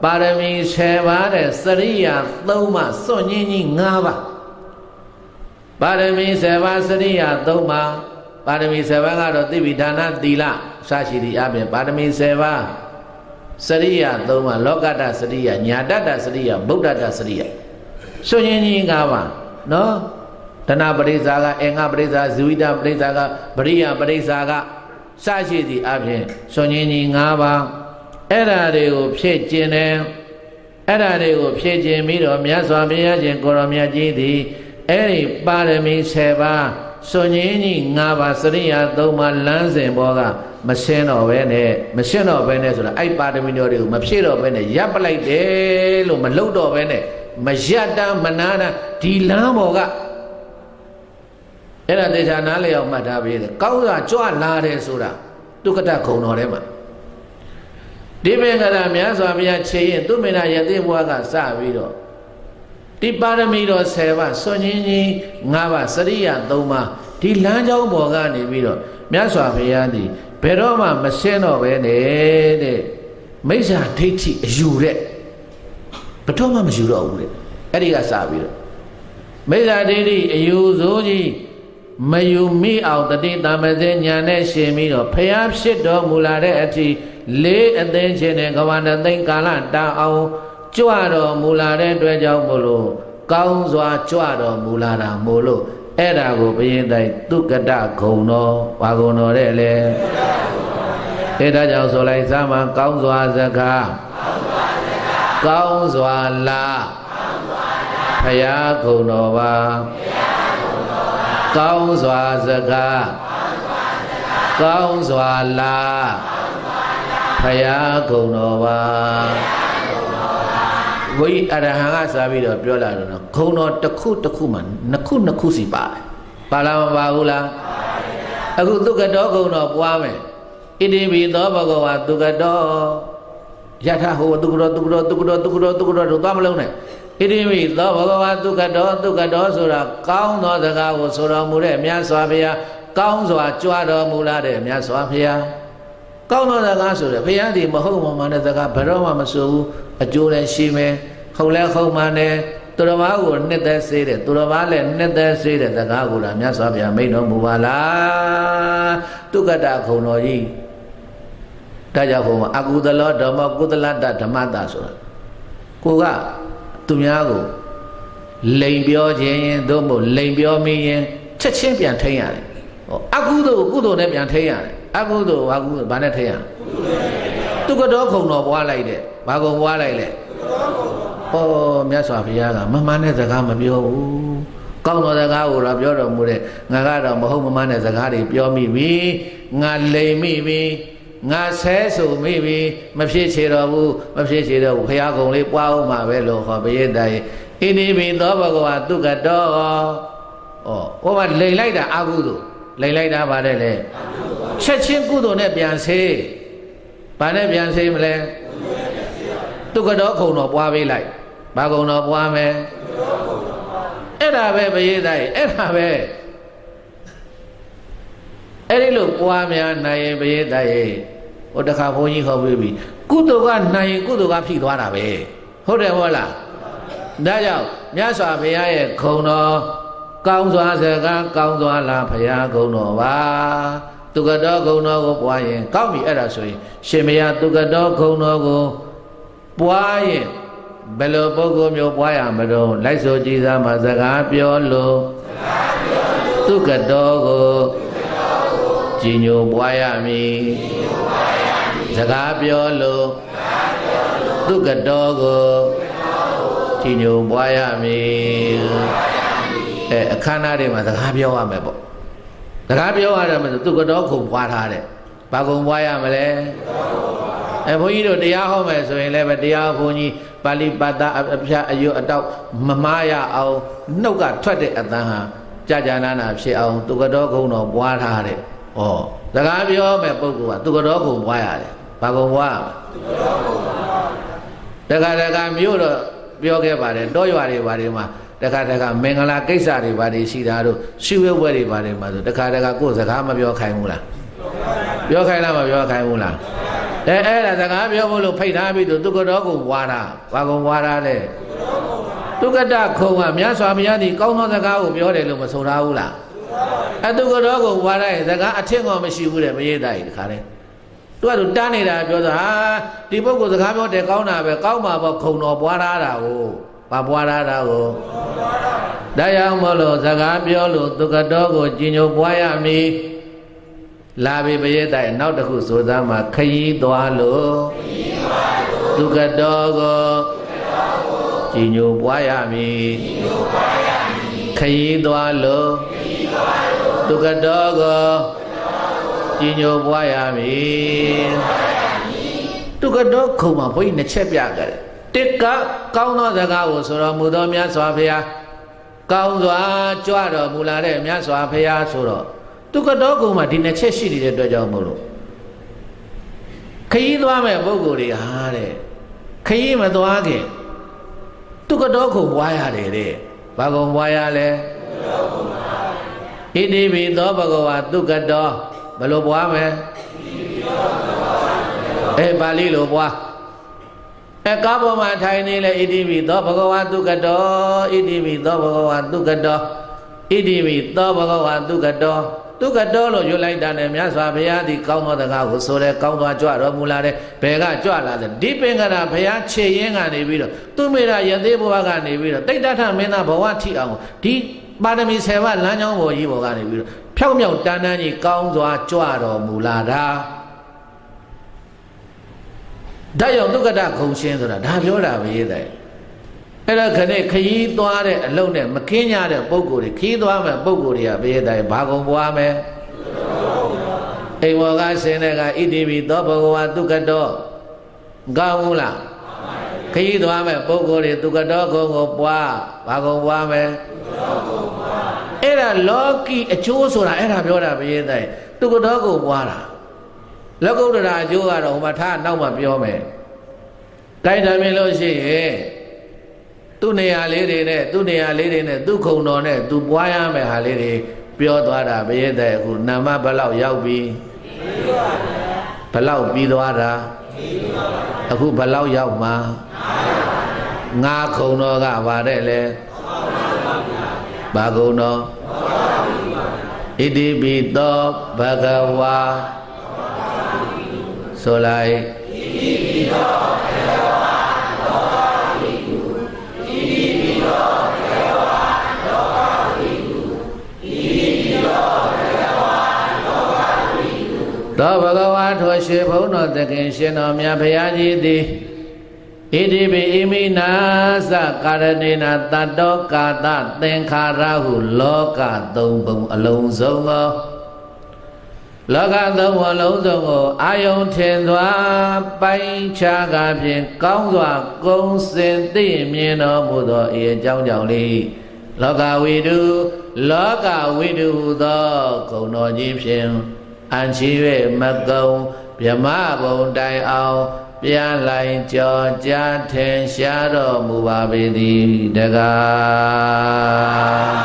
ပါရမီဆယ်ပါးတဲ့စရိယာသုံးပါးစွန့်ညင်းကြီး၅ပါးပါရမီဆယ်ပါးစရိယာသုံးပါးပါရမီဆယ်ပါးကတော့သီဝိဒါနသီလစရှိသည့်အပြင်ပါရမီဆယ်ပါးစရိယာသုံးပါးလောကတ္တစရိယာညာတ္တစရိယာဗုဒ္ဓတ္တစရိယာစွန့်ညင်းကြီး၅ပါးနော်တဏပရိစ္ဆာကအင်္ဂပရိစ္ဆာဇီဝိတပရိစ္ဆာကပရိယပရိစ္ဆာကစရှိသည့်အပြင်စွန့်ညင်းကြီး၅ပါးအဲ့ဓာတွေကိုဖြည့်ကျင်တယ်အဲ့ဓာတွေကိုဖြည့်ကျင်ပြီးတော့မြတ်စွာဘုရားရှင်ကိုရောမြတ်ကြီးသည်အဲ့ဒီပါရမီဆယ်ပါးစွန့်ညင်းကြီး၅ပါးစရိယာသုံးပါးလမ်းစဉ်ပေါ်ကမရှင်းတော့ပဲနဲ့မရှင်းတော့ပဲနဲ့ဆိုတာအဲ့ပါရမီတော်တွေကိုမဖြည့်တော့ပဲနဲ့ရပ်ပလိုက်တယ်လို့မလုပ်တော့ပဲနဲ့မရတ္တမနာနာဒီလမ်းပေါ်ကအဲ့ဒါသေချာနားလျောက်မှတ်ထားပေးတယ်ကောင်းစွာကြွလာတယ်ဆိုတာဒုက္ခတခုံတော်ထဲမှာဒီပင်ကရာမြတ်စွာဘုရားခြေရင်သူမေနာယသိဘွားကစပြီးတော့ဒီပါရမီတော်ဆယ်ပါးစွန့်ညင်းကြီး၅ပါးစရိယာ၃ပါးဒီလမ်းကြောင်းပေါ်ကနေပြီးတော့မြတ်စွာဘုရားသည်ဘယ်တော့မှမရှင်းတော့ပဲနဲ့တဲ့မိစ္ဆာဒိဋ္ဌိအယူတဲ့ဘယ်တော့မှမယူတော့ဘူးတဲ့အဲ့ဒီကစပြီးတော့မိစ္ဆာဒိဋ္ဌိအယူဆိုးကြီးမယူမိအောင်တတိတမစေညာနဲ့ရှင်ပြီးတော့ဖျားဖြစ်တော်မူလာတဲ့အထိလေးအသိချင်းနဲ့ကဘာနသိကာလတာအောင်ကြွတော်မူလာတဲ့အတွက်ကြောင့်မို့လို့ကောင်းစွာကြွတော်မူလာတာမို့လို့အဲ့ဒါကိုဘုရင်တိုင်သုကတဂုံတော်ဘာဂုံတော်တဲ့လေအဲ့ဒါကြောင့်ဆိုလိုက်စမ်းကောင်းစွာစကားကောင်းစွာလာဖျားဂုံတော်ပါကောင်းစွာစကားကောင်းစွာလာဖယားဂုဏ်တော်ပါဘုရားအရဟံကစားပြီးတော့ပြောလာတော့ဂုဏ်တော်တစ်ခုတစ်ခုမှနှစ်ခုနှစ်ခုစီပါတယ်ပါလားမပါဘူးလားအခုသုခတောဂုဏ်တော်ပွားမယ်ဣတိပိသောဘဂဝါသုခတောယထာဟောသုခတောသုခတောသုခတောသုခတောသုခတောတို့သွားမလုံးနဲ့ဣတိမိသောဘဂဝါသုခတောသုခတောဆိုတာကောင်းသောစကားကိုဆိုတော်မူတဲ့မြတ်စွာဘုရားကောင်းစွာကြွတော်မူလာတဲ့မြတ်စွာဘုရားကောင်းသောစကားဆိုတဲ့ဘုရားဒီမဟုတ်မှန်တဲ့စကားဘယ်တော့မှမဆိုဘူးအကျိုးလည်းရှိမယ်ဟုတ်လဲဟုတ်မှန်တယ်သူတော်ဘာကိုနှစ်သက်စေးတယ်သူတော်ဘာလည်းနှစ်သက်စေးတဲ့စကားကိုလားမြတ်စွာဘုရားမိန့်တော်မူပါလားတုက္ကတခုံတော်ကြီးဒါကြောင့်ဘုံမှာအကုသလောဓမ္မကုသလတ္တဓမ္မတာဆိုတာကိုကသူများကိုလိန်ပြောခြင်းရင်သို့မဟုတ်လိန်ပြောမိရင်ချက်ချင်းပြန်ထိန်းရတယ်ဟောအကုသိုလ်ကုသိုလ်နဲ့ပြန်ထိန်းရတယ်အကုသိုလ်အကုသိုလ်ဘာနဲ့ထိန်းရသူကတော့ခုံတော်ပွားလိုက်တဲ့ဘာကုံပွားလိုက်လဲဟောမြတ်စွာဘုရားကမမှန်တဲ့စကားမပြောဘူးကောင်းသောစကားကိုတော့ပြောတော်မူတဲ့ငါကတော့မဟုတ်မမှန်တဲ့စကားတွေပြောမိပြီငါလိန်မိပြီငါဆဲဆိုမိပြီမဖြစ်ချေတော်ဘူးမဖြစ်ချေတော့ဘူးဘုရားကုံလေးပွားအောင်မှာပဲလို့ဟောဘယိတ္တယေဣတိပိသောဘဂဝါသုခတောဩဟောမှာလိန်လိုက်တာအကုသိုလ်လိန်လိုက်တာဗါတဲ့လေချက်ချင်းကုသိုလ်နဲ့ပြန်ဆေးဘာနဲ့ပြန်ဆေးမလဲသုခတောခုံတော်ပွားပေးလိုက်ဘာကုံတော်ပွားမယ်အဲ့ဒါပဲဘယိတ္တယေအဲ့ဒါပဲအဲ့ဒီလိုပွားများနိုင်ရင်ဘယိတ္တယေဟိုတခါဘုန်းကြီးဟောပြီးပြီကုသိုလ်ကနိုင်ရင်ကုသိုလ်ကဖြစ်သွားတာပဲဟုတ်တယ်ဟုတ်လားဒါကြောင့်မြတ်စွာဘုရားရဲ့ခုံတော်ကောင်းစွာစကားကောင်းစွာလာဘုရားခုံတော်ပါသုခတောခုံတော်ကိုပွားရင်ကောင်းပြီအဲ့ဒါဆိုရင်ရှင်ဘုရားသုခတောခုံတော်ကိုပွားရင်ဘယ်လိုပုဂ္ဂိုလ်မျိုးပွားရမလို့လိုက်ဆိုကြည်စားမှာစကားပြောလို့သုခတောကိုကြည်ညိုပွားရမည်စကားပြောလို့သုခတောကိုကြည်ညိုပွားရမည်အဲအခမ်းအနားတွေမှာစကားပြောရမယ်ပေါ့စကားပြောရတယ်မဆိုသုခတောခုံပွားထားတဲ့ဘာခုံပွားရမလဲအဲဘုန်းကြီးတို့တရားဟောမယ်ဆိုရင်လည်းပဲတရားဘုန်းကြီးပါဠိပါဠိအဖြာအယုအတောက်မမားရအောင်နှုတ်ကထွက်တဲ့အတန်းဟာကြာကြာနာနာဖြစ်အောင်သုခတောခုံတော်ပွားထားတဲ့ဩစကားပြောမဲ့ပုဂ္ဂိုလ်ကသုခတောခုံပွားရတယ်ဘာခုံပွားတခါတခါမြို့တော့ပြောခဲ့ပါတယ်တောရွာတွေဘာတွေမှာတခါတခါမင်္ဂလာကိစ္စတွေဘာတွေရှိတာတို့ရှိဝဲဝဲတွေဘာတွေမှာဆိုတခါတခါကိုယ်စကားမပြောခိုင်းဘူးလားပြောခိုင်းလားမပြောခိုင်းဘူးလားအဲအဲ့ဒါစကားပြောဖို့လို့ဖိတ်ထားပြီးသူကတော်ကိုဝါတာဘာကုန်ဝါတာလဲသူကတခုံကမြတ်စွာဘုရားဒီကောင်းသောစကားကိုပြောတယ်လို့မဆိုထားဘူးလားအဲသူကတော်ကိုဝါတဲ့စကားအထင်ကောမရှိဘူးတဲ့မရိတ်သားကြီးတခါတည်းသူကသူတန်းနေတာပြောတာဟာဒီပုဂ္ဂိုလ်စကားပြောတယ်ကောင်းတာပဲကောင်းမှာပေါ့ခုံတော်ပွားထားတာကိုဘာပွားထားတာကိုဒါကြောင့်မလို့စကားပြောလို့သူကတော်ကိုကြည်ညိုပွားရမည်လာပြီပရိသတ်နောက်တစ်ခုဆိုသားမှာခရီးသွားလို့သူကတော်ကိုကြည်ညိုပွားရမည်ခရီးသွားလို့သူကတော်ကိုကြည်ညိုပွားရမည်သူကတော်ခုံမှာဘုန်းကြီးနှစ်ချက်ပြကြတယ်တစ်ကကောင်းသောစကားကိုဆိုတော်မူသောမြတ်စွာဘုရားကောင်းစွာကြွတော်မူလာတဲ့မြတ်စွာဘုရားဆိုတော့သူကတော်ကုံမှာဒီနှစ်ချက်ရှိနေတဲ့အတွက်ကြောင့်မို့လို့ခရီးသွားမဲ့ပုဂ္ဂိုလ်တွေဟာတဲ့ခရီးမသွားခင်သူကတော်ကုံပွားရတယ်တဲ့ဘာကုံပွားရလဲဣတိပိသောဘဂဝါသူကတော်ဘယ်လိုပွားမယ်အဲပါဠိလိုပွားအဲကားပေါ်မှာထိုင်နေလေဣတိပိသောဘဂဝါသူကတော်ဣတိပိသောဘဂဝါသူကတော်ဣတိပိသောဘဂဝါသူကတော်သူကတော်လို့ရွတ်လိုက်တာနဲ့မြတ်စွာဘုရားဒီကောင်းသောတကားကိုဆိုတဲ့ကောင်းသွားကြွတော်မူလာတဲ့ဘယ်ကကြွလာတဲ့ဒီပင်ကရာဘုရားခြေရင်းကနေပြီးတော့သူမေရယသေးဘဝကနေပြီးတော့တိဋ္ဌထမင်းသားဘဝထိအောင်ဒီပါရမီဆယ်ပါးလမ်းကြောင်းပေါ်ကြီးပေါ်ကနေပြီးတော့ဖြောက်မြောက်တန်းတန်းကြီးကောင်းစွာကြွတော်မူလာတာဒါကြောင့်ဒုက္ကတခုံရှင်းဆိုတာဒါပြောတာပဲရေးတယ်အဲ့ဒါခနဲ့ခရီးသွားတဲ့အလုံးနဲ့မကင်းကြတဲ့ပုံကိုယ်တွေခရီးသွားမဲ့ပုံကိုယ်တွေကပဲရေးတယ်ဘာကုံပွားမယ်အိမ်ဝကဆင်းတဲ့ကဣတိပိသောဘဂဝါဒုက္ကတောကောင်းဘူးလားခရီးသွားမဲ့ပုံကိုယ်တွေဒုက္ကတောကုံကိုပွားဘာကုံပွားမယ်အဲ့ဒါလောကီအကျိုးဆိုတာအဲ့ဒါပြောတာပဲရေးတယ်ဒုက္ကတောကိုပွားတာလောကုတ္တရာအကျိုးကတော့ဟိုမှာထားနောက်မှပြောမယ်တိုက်တယ်မြင်လို့ရှိရင်သူ့နေရာလေးတွေနဲ့သူ့နေရာလေးတွေနဲ့သူ့ခုံတော်နဲ့သူပွားရမယ်ဟာလေးတွေပြောသွားတာဘယ်ရဲ့တဲ့အခုနာမဘလောက်ရောက်ပြီဘလောက်ပြီးသွားတာအခုဘလောက်ရောက်မှာငါခုံတော်ကဗါတဲ့လေဘာခုံတော်ဣတိပိသောဘဂဝါဆိုလိုက်ဣတိပိသောဘဂဝါသောဘဂဝါထောရှိဘုံတော်သခင်ရှင်တော်မြတ်ဘုရားကြီးသည်ဣတိပိဣမိနာသကာရဏေနတတ္တောကာသသင်္ခါရဟုလောကသုံးပုံအလုံးစုံသောလောကသုံးပုံအလုံးစုံကိုအာယုံထင်စွာပိုင်းခြားကားဖြင့်ကောင်းစွာကုံစင်သိမြင်တော်မူသောဤအကြောင်းကြောင့်လေးလောကဝိတုလောကဝိတုဟူသောဂုဏ်တော်ကြီးဖြင့်အန်ချီ၍မကုံဗြဟ္မဘုံတိုင်အောင်ပြန်လိုက်ကြောကြားထင်ရှားတော်မူပါပေသည်တကား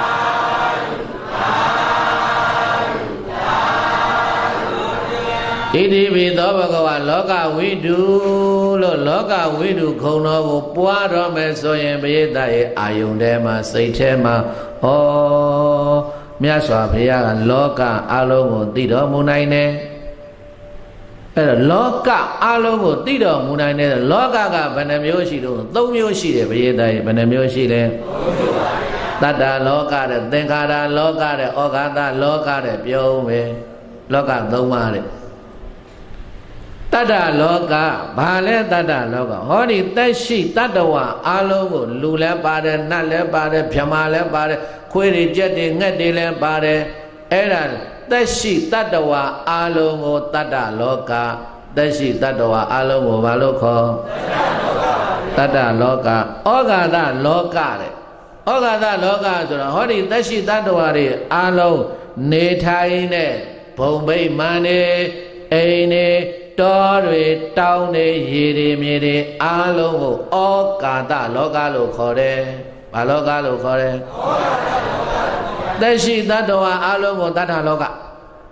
ဣတိပိသောဘဂဝါလောကဝိတုလို့လောကဝိတုခုံတော်ကိုပွားတော်မယ်ဆိုရင်ပရိသတ်ရဲ့အာယုန်ထဲမှာစိတ်ထဲမှာဩမြတ်စွာဘုရားကလောကအလုံးကိုသိတော်မူနိုင်တယ်အဲ့တော့လောကအလုံးကိုသိတော်မူနိုင်တယ်လောကကဘယ်နှမျိုးရှိတော့သုံးမျိုးရှိတယ်ဘုရားသားဘယ်နှမျိုးရှိလဲတတ္တလောကတဲ့သင်္ခါရလောကတဲ့ဩဃာတလောကတဲ့ပြောဦးမယ်လောကသုံးပါးတဲ့တတ္တလောကဘာလဲတတ္တလောကဟောဒီသက်ရှိတတ္တဝါအလုံးကိုလူလည်းပါတယ်နတ်လည်းပါတယ်ဗြဟ္မာလည်းပါတယ်ခွေးတွေကြက်တွေငှက်တွေလည်းပါတယ်အဲ့ဒါသက်ရှိတတ္တဝါအလုံးကိုတတ္တလောကသက်ရှိတတ္တဝါအလုံးကိုဘာလို့ခေါ်တတ္တလောကဩဃာတလောကတဲ့ဩဃာတလောကဆိုတော့ဟောဒီသက်ရှိတတ္တဝါတွေအလုံးနေထိုင်တဲ့ဘုံဗိမာန်တွေအိမ်တွေတောတွေတောင်းတွေရေတွေမြေတွေအားလုံးကိုဩကာသလောကလို့ခေါ်တယ်။ဘာလောကလို့ခေါ်တယ်။ဩကာသလောက။သက်ရှိတတ္တဝါအားလုံးကိုတတ္ထလောက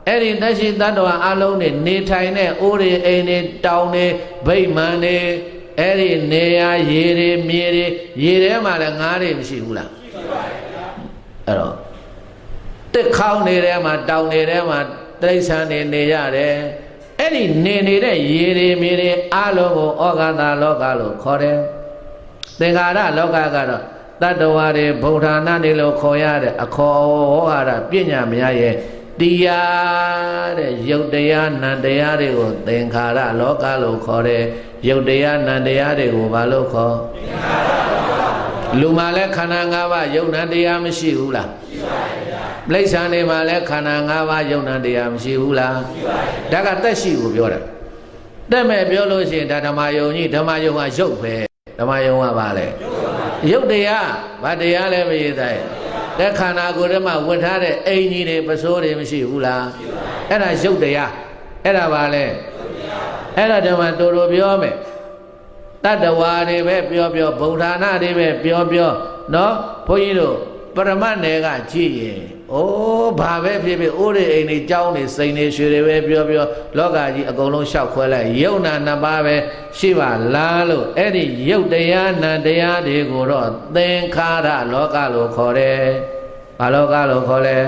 အဲ့ဒီသက်ရှိတတ္တဝါအလုံးနဲ့နေထိုင်တဲ့အိုးတွေအိမ်တွေတောင်တွေဗိမာန်တွေအဲ့ဒီနေရာရေတွေမြေတွေရေထဲမှာလည်းငါးတွေမရှိဘူးလားရှိပါရဲ့ဗျာအဲ့တော့တက်ခေါင်းနေထဲမှာတောင်နေထဲမှာတိရစ္ဆာန်တွေနေရတယ်အဲ့ဒီနေနေတဲ့ရေတွေမြေတွေအလုံးကိုဩဃာတလောကလို့ခေါ်တယ်သင်္ခါရလောကကတော့တတ္တဝါတွေဗုဒ္ဓနာနေလို့ခေါ်ရတဲ့အခေါ်ဟောဟာရပညာမရရဲ့တရားတဲ့ယုတ်တရားနံတရားတွေကိုသင်္ခါရလောကလို့ခေါ်တယ်ယုတ်တရားနံတရားတွေကိုဘာလို့ခေါ်သင်္ခါရလောကလူမှာလည်းခန္ဓာ၅ပါးယုတ်နံတရားမရှိဘူးလားရှိပါရဲ့ဗျာပြိဿံတွေမှာလည်းခန္ဓာ၅ပါးယုတ်နံတရားမရှိဘူးလားရှိပါရဲ့ဒါကတက်ရှိကိုပြောတာတက်မဲ့ပြောလို့ရှိရင်ဒါဓမ္မယုံကြီးဓမ္မယုံကရုပ်ပဲဓမ္မယုံကဘာလဲရုပ်တရားဘာတရားလဲမရတဲ့တဲ့ခန္ဓာကိုယ်ထဲမှာဝင်ထားတဲ့အင်ကြီးတွေပစိုးတွေမရှိဘူးလားအဲ့ဒါရုပ်တရားအဲ့ဒါဘာလဲအဲ့ဒါဓမ္မတူတူပြောမယ်တတ္တဝါတွေပဲပြောပြောဗုဒ္ဓနာတွေပဲပြောပြောနော်ဘုန်းကြီးတို့ပရမတ်နယ်ကကြည့်ရင်အိုးဘာပဲဖြစ်ဖြစ်အိုးတွေအိမ်တွေကြောင်းတွေစိန်တွေရွှေတွေပဲပြောပြောလောကကြီးအကုန်လုံးရှောက်ခွဲလိုက်ယုံနာနှစ်ပါးပဲရှိပါလားလို့အဲ့ဒီယုတ်တရားနံတရားတွေကိုတော့သင်္ခါရလောကလို့ခေါ်တယ်ဘာလောကလို့ခေါ်လဲ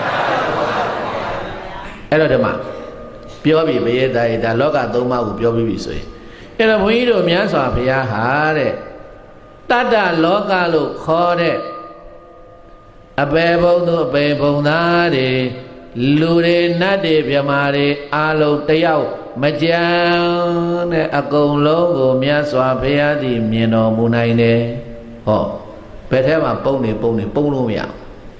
အဲ့တော့ဒီမှာပြောပြီးဘယေတာရဒါလောကသုံးပါးကိုပြောပြီးပြီဆိုရင်အဲ့တော့ဘုန်းကြီးတို့မြတ်စွာဘုရားဟာတဲ့တတ္တလောကလို့ခေါ်တဲ့အပေဘုံတို့အပေဘုံသားတွေလူတွေနတ်တွေမြမာတွေအာလုံးတယောက်မကြမ်းတဲ့အကုန်လုံးကိုမြတ်စွာဘုရားသည်မြင်တော်မူနိုင်တယ်ဟောဘယ်ထဲမှာပုံနေပုံနေပုံလို့မရ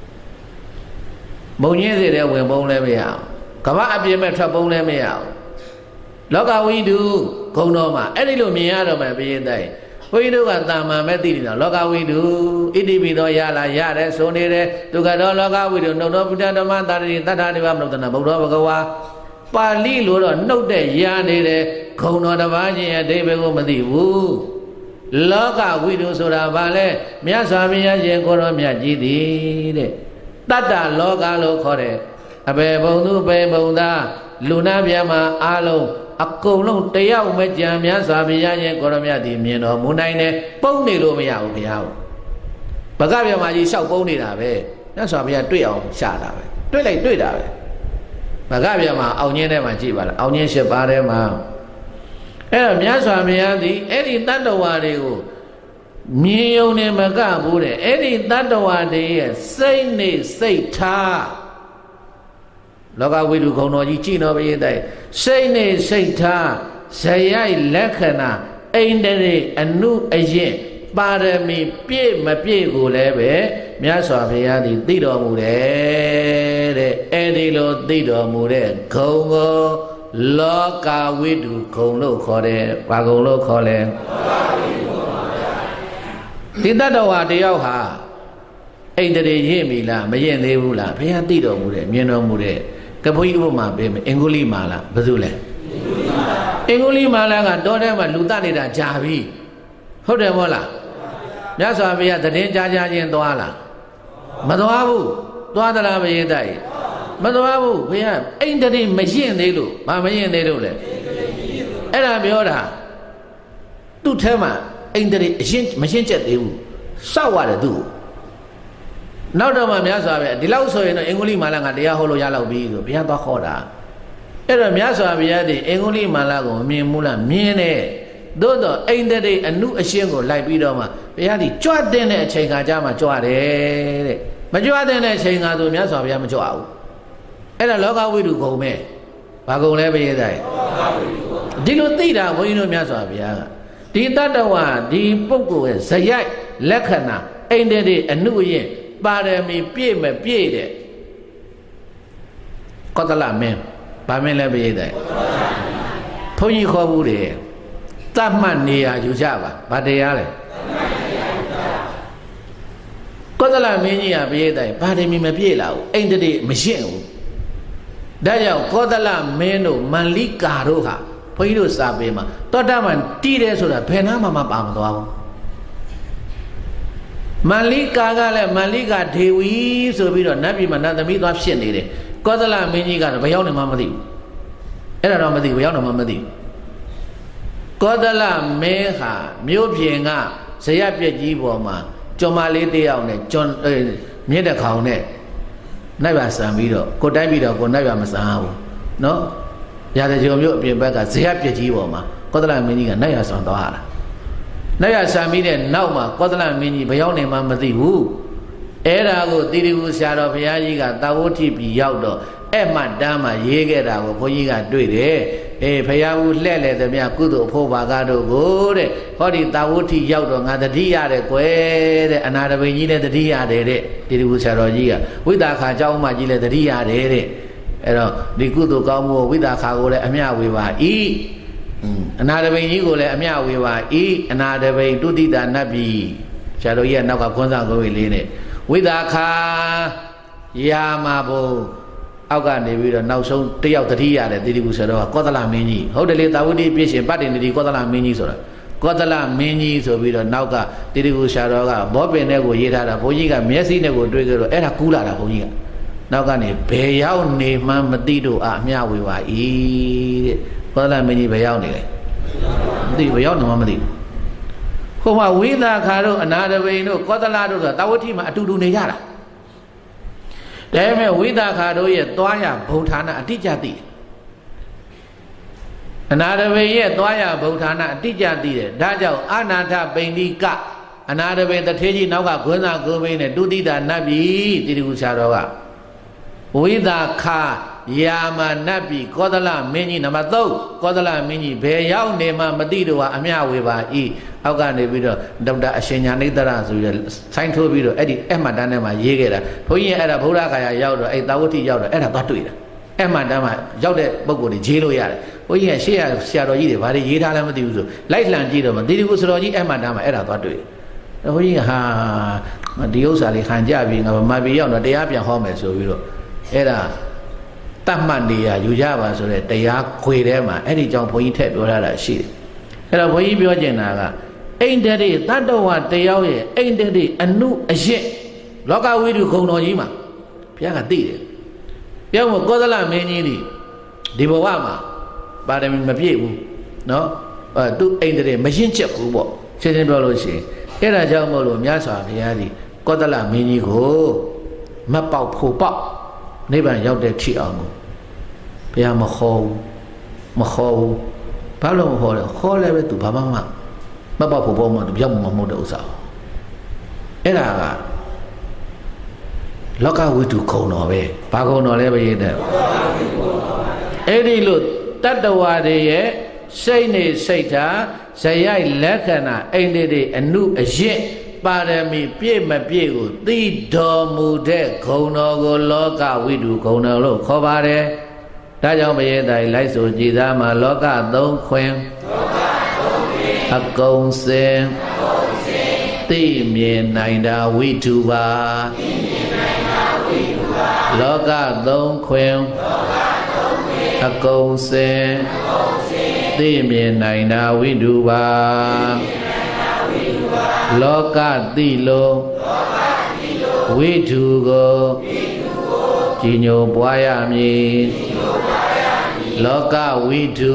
မုံညင်းစီတဲ့ဝင်ပုံလည်းမရအောင်ကမ္ဘာအပြည့်မဲ့ထွက်ပုံလည်းမရအောင်လောကဝိတုဂုံတော်မှာအဲ့ဒီလိုမြင်ရတော့မှဘုရားတိုင်ဘုန်းကြီးတို့ကတာမန်ပဲသိနေတာလောကဝိတုဣတိပိသောရလာရတယ်ဆိုနေတယ်ဒုက္ခတော့လောကဝိတုနှုတ်တော်ဘုရားဓမ္မတာရိတ္ထာနိဗ္ဗာန်မနုဿနာဗုဒ္ဓဘဂဝါပါဠိလိုတော့နှုတ်တဲ့ရနေတယ်ဂုံတော်တစ်ပါးချင်းအဓိပ္ပာယ်ကိုမသိဘူးလောကဝိတုဆိုတာဘာလဲမြတ်စွာဘုရားရှင်ကိုရောမြတ်ကြီးသည်တဲ့တတ္တလောကလို့ခေါ်တယ်အဘယ်ဘုံသူဘယ်ဘုံသားလူနာမြတ်မှာအားလုံးအကုန်လုံးတယောက်မကြံမြတ်စွာဘုရားရဲ့ကိုရမြတ်ဒီမြင်တော်မူနိုင်တယ်ပုံနေလို့မရဘူးဘုရားဘဂဗြဟ္မာကြီးလျှောက်ပုံနေတာပဲမြတ်စွာဘုရားတွေ့အောင်ရှာတာပဲတွေ့လိုက်တွေ့တာပဲဘဂဗြဟ္မာအောင်ခြင်းထဲမှာကြည့်ပါလားအောင်ခြင်း၈ပါးထဲမှာအဲ့တော့မြတ်စွာဘုရားဒီအဲ့ဒီတတ္တဝါတွေကိုမြင်ယုံနေမကဘူးတဲ့အဲ့ဒီတတ္တဝါတွေရဲ့စိတ်နေစိတ်ထားလောကဝိတုဂုံတော်ကြီးကြည်တော်ဘုရားတိုင်စိတ်နေစိတ်ထားဇယိုက်လက္ခဏာအိန္ဒြေအနုအရင်ပါရမီပြည့်မပြည့်ကိုလည်းပဲမြတ်စွာဘုရားသည်သိတော်မူတယ်တဲ့အဲ့ဒီလိုသိတော်မူတဲ့ဂုံကိုလောကဝိတုဂုံလို့ခေါ်တယ်ဘာဂုံလို့ခေါ်လဲဒီတတ္တဝါတယောက်ဟာအိန္ဒြေရင့်ပြီလားမရင့်သေးဘူးလားဘုရားသိတော်မူတယ်မြင်တော်မူတယ်ကဘုန်းကြီးဥပမာပေးမယ်အင်္ဂုလိမာလာဘယ်သူလဲအင်္ဂုလိမာလာကတောထဲမှာလူတနေတာကြာပြီဟုတ်တယ်မို့လားမြတ်စွာဘုရားသတင်းကြားကြားချင်းသွားလားမသွားဘူးသွားသလားဘုရားတိုက်မသွားဘူးဘုရားအိန္ဒြေမရင့်သေးလို့ဘာမရင့်သေးလို့လဲအဲ့ဒါပြောတာသူ့ထဲမှာအိန္ဒြေအရင်မရင့်ကျက်သေးဘူးစောက်ရတယ်သူ့နောက်တော့မှမြတ်စွာဘုရားဒီလောက်ဆိုရင်တော့အင်္ဂုလိမာလာကတရားဟောလို့ရလောက်ပြီဆိုဘုရားသွားခေါ်တာအဲ့တော့မြတ်စွာဘုရားဒီအင်္ဂုလိမာလာကိုမမြင်ဘူးလားမြင်တယ်သို့တော့အိန္ဒြေအနုအရှင်းကိုလိုက်ပြီးတော့မှဘုရားဒီကြွတဲ့အချိန်ခါကျမှကြွတယ်တဲ့မကြွတဲ့အချိန်ခါဆိုမြတ်စွာဘုရားမကြွဘူးအဲ့ဒါလောကဝိတုဂုံပဲဘာဂုံလဲဘုရားတိုင်ဒီလိုသိတာဘုန်းကြီးတို့မြတ်စွာဘုရားကဒီတတ္တဝါဒီပုဂ္ဂိုလ်ရဲ့ဇယိုက်လက္ခဏာအိန္ဒြေအနုအရင်ပါရမီပြည့်မပြည့်တဲ့ကောသလမင်းဗာမင်းလည်းပြည့်တယ်ဘုန်းကြီးခေါ်ဘူးတယ်တတ်မှတ်နေရယူကြပါဗာတရားလေကောသလမင်းကြီးကပြည့်တယ်ဗာရမီမပြည့်လာဘူးအိန္ဒြေမရှင်းဘူးဒါကြောင့်ကောသလမင်းတို့မန္လိကာတို့ဟာဘုန်းကြီးတို့စာပေမှာတောတမန်တီးတယ်ဆိုတာဘယ်နာမှမပါမသွားဘူးမန္လိကာကလည်းမန္လိကာဒေဝီဆိုပြီးတော့နတ်ပြည်မှာနတ်သမီးသွားဖြစ်နေတယ်ကောသလမင်းကြီးကတော့ဘယ်ရောက်နေမှမသိဘူးအဲ့ဒါတော့မသိဘူးဘယ်ရောက်နေမှမသိဘူးကောသလမင်းဟာမြို့ပြင်ကဇယပြက်ကြီးပေါ်မှာကျော်မလေးတယောက်နဲ့ကျွန်းမြင့်တခေါင်နဲ့နိုင်ပါဆံပြီးတော့ကိုတိုက်ပြီးတော့ကိုနိုင်ပါမဆံဘူးနော်ရာဇဂျုံမြို့အပြင်ဘက်ကဇယပြက်ကြီးပေါ်မှာကောသလမင်းကြီးကနိုင်ရဆံသွားတာနိုင်ရဆံပြီးတဲ့နောက်မှာကောသလမင်းကြီးဘယ်ရောက်နေမှမသိဘူးအဲ့ဒါကိုတိရိဝဆရာတော်ဘုရားကြီးကတာဝတိပြည်ရောက်တော့အဲ့မှတမ်းမှာရေးခဲ့တာကိုဘုန်းကြီးကတွေ့တယ်အေးဘုရားဦးလှဲ့လေသမျှကုသိုလ်ဖို့ဘာကားတို့ကိုတဲ့ဟောဒီတာဝတိရောက်တော့ငါတတိရတယ်ကွယ်တဲ့အနာတပိန်ကြီးလည်းတတိရတယ်တဲ့တိရိဝဆရာတော်ကြီးကဝိတာခါเจ้าမကြီးလည်းတတိရတယ်တဲ့အဲ့တော့ဒီကုသိုလ်ကောင်းမှုဝိတာခါကိုလည်းအမျှဝေပါဤအနာတပိန်ကြီးကိုလည်းအမျှဝေပါဤအနာတပိန်တုတိတာနတ်ပြည်ဆရာတော်ကြီးကနောက်ကခွန်းစားကိုယ်လေးနဲ့ဝိတာခါယာမဘုံအောက်ကနေပြီးတော့နောက်ဆုံးတယောက်တတိရတယ်တိရိပုဆရာတော်ကကောသလမင်းကြီးဟုတ်တယ်လေတာဝတိပြည့်ရှင်ပတ္တိနတိကောသလမင်းကြီးဆိုတာကောသလမင်းကြီးဆိုပြီးတော့နောက်ကတိရိပုဆရာတော်ကဘောပင်နဲ့ကိုရေးထားတာဘုန်းကြီးကမျက်စိနဲ့ကိုတွေးကြတော့အဲ့ဒါကူးလာတာဘုန်းကြီးကနောက်ကနေဘယ်ရောက်နေမှမသိတော့အမျှဝေပါ၏တဲ့ကောသလမင်းကြီးဘယ်ရောက်နေလဲမသိဘယ်ရောက်နေမှမသိဘူးဟိုမှာဝိသခါတို့အနာတပိန်တို့ကောသလတို့ဆိုတာတာဝတိမှာအတူတူနေကြတာဒါပေမဲ့ဝိသခါတို့ရဲ့သွားရဘုံဌာနအတိအကျသိတယ်အနာတပိန်ရဲ့သွားရဘုံဌာနအတိအကျသိတယ်ဒါကြောင့်အာနာထပိန်ဒီကအနာတပိန်တထေးကြီးနောက်ကခွန်းစာကိုပိန်နဲ့တုတိတာနတ်ပြည်တိရိပုဆရာတော်ကဝိသခါယာမနတ်ပြည်ကောသလမင်းကြီးနံပါတ်သုံးကောသလမင်းကြီးဘယ်ရောက်နေမှမသိတော့ဟာအမျှဝေပါဤအောက်ကနေပြီးတော့ဒေါက်တာအရှင်ညာနိတ္တရဆိုပြီးတော့ဆိုင်းထိုးပြီးတော့အဲ့ဒီအဲ့မှတ်တန်းထဲမှာရေးခဲ့တာဘုန်းကြီးအဲ့ဒါဗုဒ္ဓဂါယာရောက်တော့အဲ့တာဝတိရောက်တော့အဲ့ဒါသွားတွေ့တာအဲ့မှတ်တန်းမှာရောက်တဲ့ပုံကိုယ်ကြီးရေးလို့ရတယ်ဘုန်းကြီးကရှေ့ရဆရာတော်ကြီးတွေဘာတွေရေးထားလဲမသိဘူးဆိုလိုက်လှန်ကြည့်တော့မတိတိကုဆရာကြီးအဲ့မှတ်တန်းမှာအဲ့ဒါသွားတွေ့တယ်ဘုန်းကြီးကဟာဒီဥစ္စာလေးခံကြပြီးငါမပြေရောက်တော့တရားပြန်ဟောမယ်ဆိုပြီးတော့အဲ့ဒါတတ်မှတ်နေရယူကြပါဆိုတဲ့တရားခွေထဲမှာအဲ့ဒီကြောင့်ဘုန်းကြီးထည့်ပြောထားတာရှိတယ်အဲ့တော့ဘုန်းကြီးပြောချင်တာကအိန္ဒြေတတ္တဝတယောက်ရဲ့အိန္ဒြေအနုအယက်လောကဝိတုခုံတော်ကြီးမှာဘုရားကသိတယ်ပြောမို့ကောသလမင်းကြီးဒီဒီဘဝမှာပါရမီမပြည့်ဘူးနော်အဲသူအိန္ဒြေမရင်ချက်ဘူးပေါ့ရှင်းရှင်းပြောလို့ရှိရင်အဲ့ဒါကြောင့်မို့လို့မြတ်စွာဘုရားဒီကောသလမင်းကြီးကိုမပေါက်ဖို့ပေါက်နိဗ္ဗာန်ရောက်တဲ့ထိအောင်ကိုဘုရားမခေါ်ဘူးမခေါ်ဘူးဘာလို့မခေါ်လဲခေါ်လဲပဲသူဘာမှမမပေါက်ဖို့ပေါ့မှသူရောက်မှမဟုတ်တဲ့ဥစ္စာအဲ့ဒါကလောကဝိတုခုံတော်ပဲဘာခုံတော်လဲပဲရေးတဲ့အဲ့ဒီလိုတတ္တဝါတွေရဲ့စိတ်နေစိတ်ထားဇယိုက်လက္ခဏာအိန္ဒိအနုအယက်ပါရမီပြည့်မပြည့်ကိုသိတော်မူတဲ့ဂုဏ်တော်ကိုလောကဝိတုဂုဏ်တော်လို့ခေါ်ပါတယ်ဒါကြောင့်ဘုရားတိုင်လိုက်ဆိုကြည်သားမှာလောကသုံးခွင်လောကသုံးခွင်အကုန်စင်အကုန်စင်သိမြင်နိုင်တာဝိတုပါသိမြင်နိုင်တာဝိတုပါလောကသုံးခွင်လောကသုံးခွင်အကုန်စင်အကုန်စင်သိမြင်နိုင်တာဝိတုပါလောကတိလိုဝိတုကိုကြည်ညိုပွားရမည်လောကဝိတု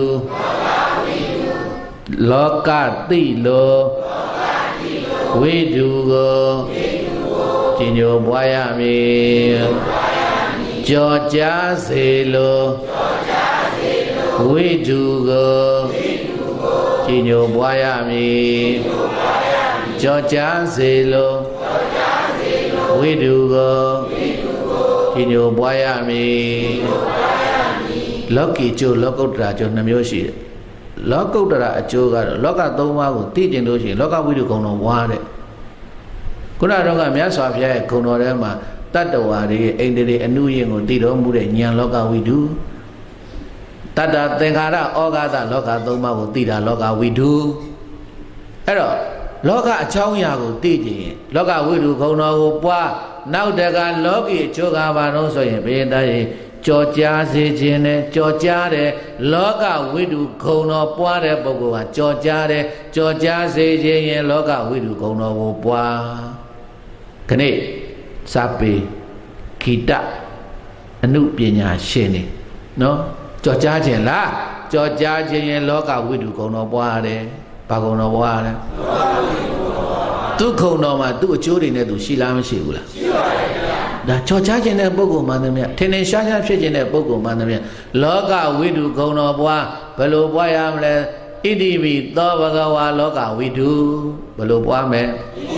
လောကတိလိုဝိတုကိုကြည်ညိုပွားရမည်ကြော်ကြားစေလိုဝိတုကိုကြည်ညိုပွားရမည်ကြောကြားစေလိုဝိတုကိုကြည်ညိုပွားရမည်လောကီကျိုးလောကုတ္တရာကျိုးနှမျိုးရှိတယ်လောကုတ္တရာအကျိုးကတော့လောကသုံးပါးကိုသိကျင်လို့ရှိရင်လောကဝိတုဂုဏ်တော်ပွားတဲ့ခုနတော့ကမြတ်စွာဘုရားရဲ့ဂုဏ်တော်ထဲမှာတတ္တဝါတွေရဲ့အိန္ဒြေအနုယင်ကိုသိတော်မူတဲ့ဉာဏ်လောကဝိတုတတ္တသင်္ခါရဩဃာတလောကသုံးပါးကိုသိတာလောကဝိတုအဲ့တော့လောကအကြောင်းအရာကိုသိကြရင်လောကဝိတုဂုဏ်တော်ကိုပွားနောက်တကလောကီအကျိုးကဘာလို့ဆိုရင်ဘယ်တည်းကြော်ကြားစေခြင်းနဲ့ကြော်ကြားတယ်လောကဝိတုဂုဏ်တော်ပွားတဲ့ပုဂ္ဂိုလ်ကကြော်ကြားတယ်ကြော်ကြားစေခြင်းရင်လောကဝိတုဂုဏ်တော်ကိုပွားခဏစာပေခိတ anu pinya shini no cho cha chen la cho cha chen yen loka widu kaung no bwa de ba kaung no bwa de tu kaung no ma tu achiu de ne tu shi la ma shi bu la shi pa de da cho cha chen de puggol man de mya thin thin sha sha phit chen de puggol man de mya loka widu kaung no bwa ba lo bwa ya ma le iti vi tho bhagawa loka widu ba lo bwa me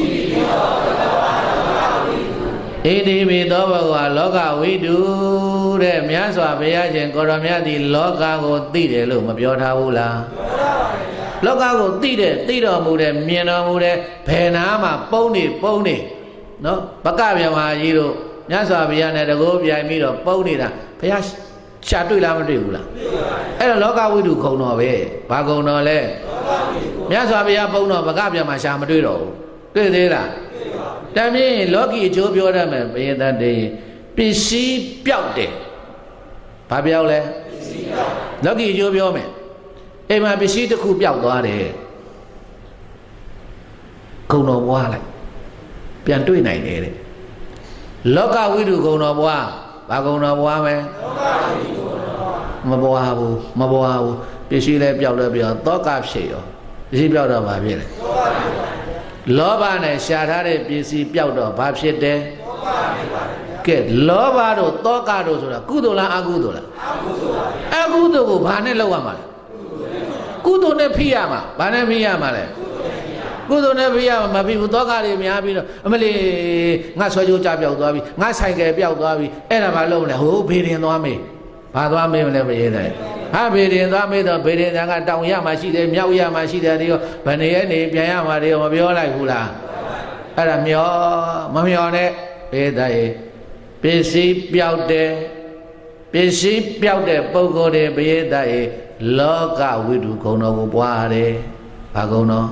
iti vi tho bhagawa loka widu de mya swa baya chen ko ro mya ti loka ko ti de lo ma pyo tha bu la loka ko ti de ti ro mu de myin ro mu de bhe na ma pung ni pung ni no baka pya ma ji lo mya swa baya ne de ko pyai mi ro pung ni da baya cha tui la ma tui bu laအဲ့တော့လောကဝိတုခုံတော်ပဲဘာခုံတော်လဲမြတ်စွာဘုရားပုံတော်ဗကပြမှာရှာမတွေ့တော့ဘူးတွေ့သေးလားတမ်းပြင်လောကီအကျိုးပြောတတ်မယ်ဘယတတ်တယ်ပစ္စည်းပြောက်တယ်ဘာပြောက်လဲလောကီအကျိုးပြောမယ်အိမ်မှာပစ္စည်းတစ်ခုပြောက်သွားတယ်ခုံတော်ဘွားလိုက်ပြန်တွေ့နိုင်တယ်တဲ့လောကဝိတုခုံတော်ဘွားဘာခုံတော်ဘွားမယ်မဘွားဘူးမဘွားဘူးပစ္စည်းလည်းပြောက်လည်းပြောက်သောကဖြစ်ရောပစ္စည်းပြောက်တော့ဘာဖြစ်လဲလောဘနဲ့ရှာထားတဲ့ပစ္စည်းပြောက်တော့ဘာဖြစ်တယ်ကဲလောဘတို့သောကတို့ဆိုတာကုသိုလ်လားအကုသိုလ်လားအကုသိုလ်ကိုဘာနဲ့လောက်ရမှာလဲကုသိုလ်နဲ့ဖိရမှာဘာနဲ့ဖိရမှာလဲကုသိုလ်နဲ့ဖိရမှာမဖိဘူးသောကတွေများပြီးတော့အမလီငါဆွဲကြိုးကြပြောက်သွားပြီငါဆိုင်ကယ်ပြောက်သွားပြီအဲ့ဒါမှလုံးလဲဟိုဘေးရင်သွားမေးဘာသွားမေးမလဲမရေးတယ်ဟာဘေးရင်သွားမေးတော့ဘေးရင်ကတောင်ရမှာရှိတယ်မြောက်ရမှာရှိတယ်ဒီရောဘယ်နေရနေပြန်ရမှာတွေမပြောလိုက်ဘူးလားအဲ့ဒါမျောမမျောနဲ့ဘေးတဲ့ပစ္စည်းပြောက်တယ်ပစ္စည်းပြောက်တဲ့ပုဂ္ဂိုလ်တွေဘေးတဲ့လောကဝိတုခုံတော်ကိုပွားတယ်ဘာခုံတော်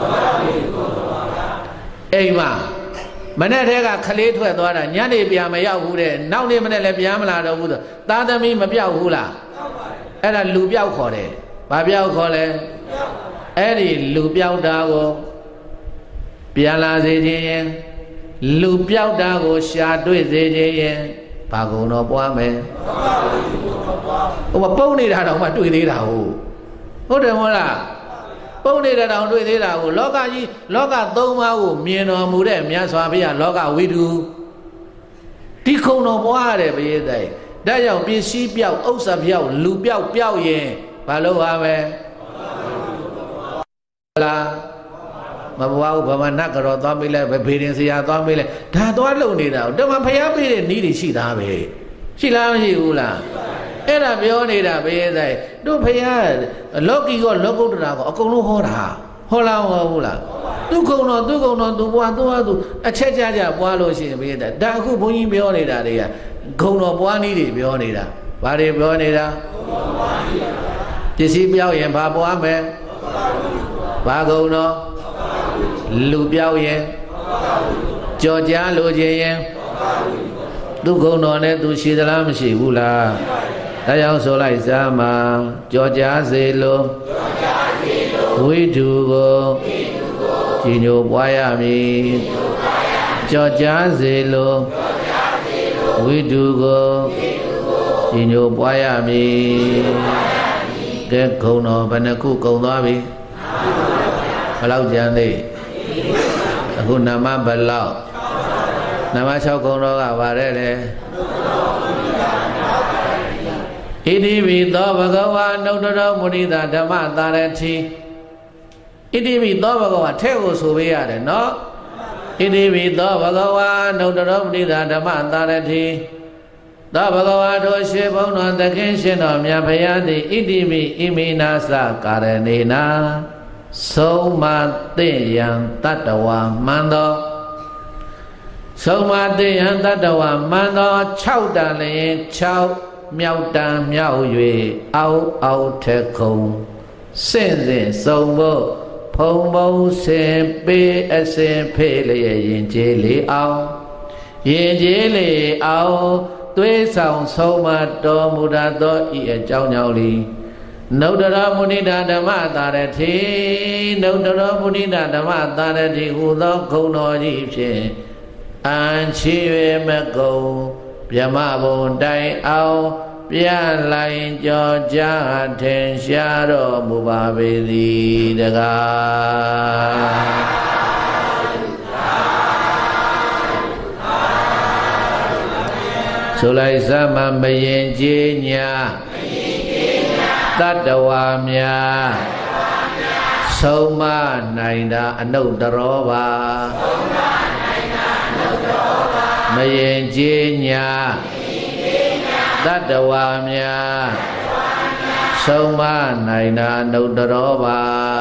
အိမ်မှာမနေ့တည်းကခလေးထွက်သွားတာညနေပြန်မရောက်ဘူးတဲ့နောက်နေ့မနေ့လည်းပြန်မလာတော့ဘူးဆိုသားသမီးမပြောက်ဘူးလားအဲ့ဒါလူပြောက်ခေါ်တယ်ဘာပြောက်ခေါ်လဲအဲ့ဒီလူပြောက်တာကိုပြန်လာစေခြင်းရင်လူပြောက်တာကိုရှာတွေ့စေခြင်းရင်ဘာကုံတော့ပွားမယ်ဟိုမပုံနေတာတော့မှတွေ့သေးတာဟုတ်ဟုတ်တယ်မဟုတ်လားပုံနေတဲ့တောင်တွေ့သေးတာကိုလောကကြီးလောကသုံးပါးကိုမြင်တော်မူတဲ့မြတ်စွာဘုရားလောကဝိတုဒီခုံတော်ပွားရတယ်ဘုရားတဲ့ဒါကြောင့်ပစ္စည်းပြောက်ဥစ္စာပြောက်လူပြောက်ပြောက်ရင်ဘာလို့ဟာပဲလားမဘွားဘူးဘာမှနတ်ကြောသွားမိလိုက်ဘေးရင်စရာသွားမိလိုက်ဒါသွားလုံနေတာတမန်ဖျားပေးတဲ့နီးတွေရှိသားပဲရှိလားမရှိဘူးလားအဲ့ဒါပြောနေတာဘယ်ရဲ့တို့ဖရာလောကီကောလောကုတ္တရာကောအကုန်လုံးဟောတာဟောလားဟောဘူးလားသူကုံတော်သူကုံတော်သူဘွားသူဘွားသူအချက်ကြကြပွားလို့ရှိရင်ဘယ်ရဲ့ဒါအခုဘုန်းကြီးပြောနေတာတွေကဂုံတော်ပွားနည်းတွေပြောနေတာဘာတွေပြောနေတာပစ္စည်းပြောက်ရင်ဘာပွားမယ်ဘာဂုံတော်လူပြောက်ရင်ကြော်ကြားလိုခြင်းရင်သူကုံတော်နဲ့သူရှိသလားမရှိဘူးလားဒါကြောင့်ဆိုလိုက်စမ်းမှာကြော်ကြားစေလို့ဝိတုကိုကြည်ညိုပွားရမည်ကြော်ကြားစေလို့ဝိတုကိုကြည်ညိုပွားရမည်ကဲကုံတော်ဘယ်နှခုကုံသွားပြီဘယ်လောက်ကြံသေးအခုနာမဘယ်လောက်နာမ၆ကုံတော်ကပါတယ်လေဣတိပိသောဘဂဝါနုတ္တရောမုနိတာဓမ္မသာရတိဣတိပိသောဘဂဝါထဲကိုဆိုပေးရတယ်နော်ဣတိပိသောဘဂဝါနုတ္တရောမုနိတာဓမ္မသာရတိသောဘဂဝါတို့ရှေဘုံတော်သခင်ရှင်တော်မြတ်ဖရာသည်ဣတိပိဣမိနာသကာရဏေနာဆုံးမသိယံတတ္တဝါမှန်သောဆုံးမသိယံတတ္တဝါမှန်သော၆တန်လျင်၆မြောက်တန်မြောက်၍အောက်အောက်ထက်ခုံစင့်စင့်စုံဖို့ဖုံဖုံစင်ပေးအစင်ဖေးလျက်ရင်ကျေးလေအောင်ရင်ကျေးလေအောင်သွေးဆောင်ဆုံးမတော်မူတတ်သောဤအကြောင်းကြောင့်လီနုတ္တရမုနိဒဓမ္မသာရတိနုတ္တရမုနိဒဓမ္မသာရတိဟူသောဂုဏ်တော်ကြီးဖြင့်အံချီ၍မကုံပြမဘုံတိုင်အောင်ပြလိုက်ကြောကြားထင်ရှားတော်မူပါပေသည်တကားဆိုလိုက်သမမယင်ကြီးညာတတ္တဝါများဆုံးမနိုင်တာအနုတ္တရောပါမယင်ကြီးညာတတ္တဝါများဆုံးမနိုင်တာအနုတ္တရောပါ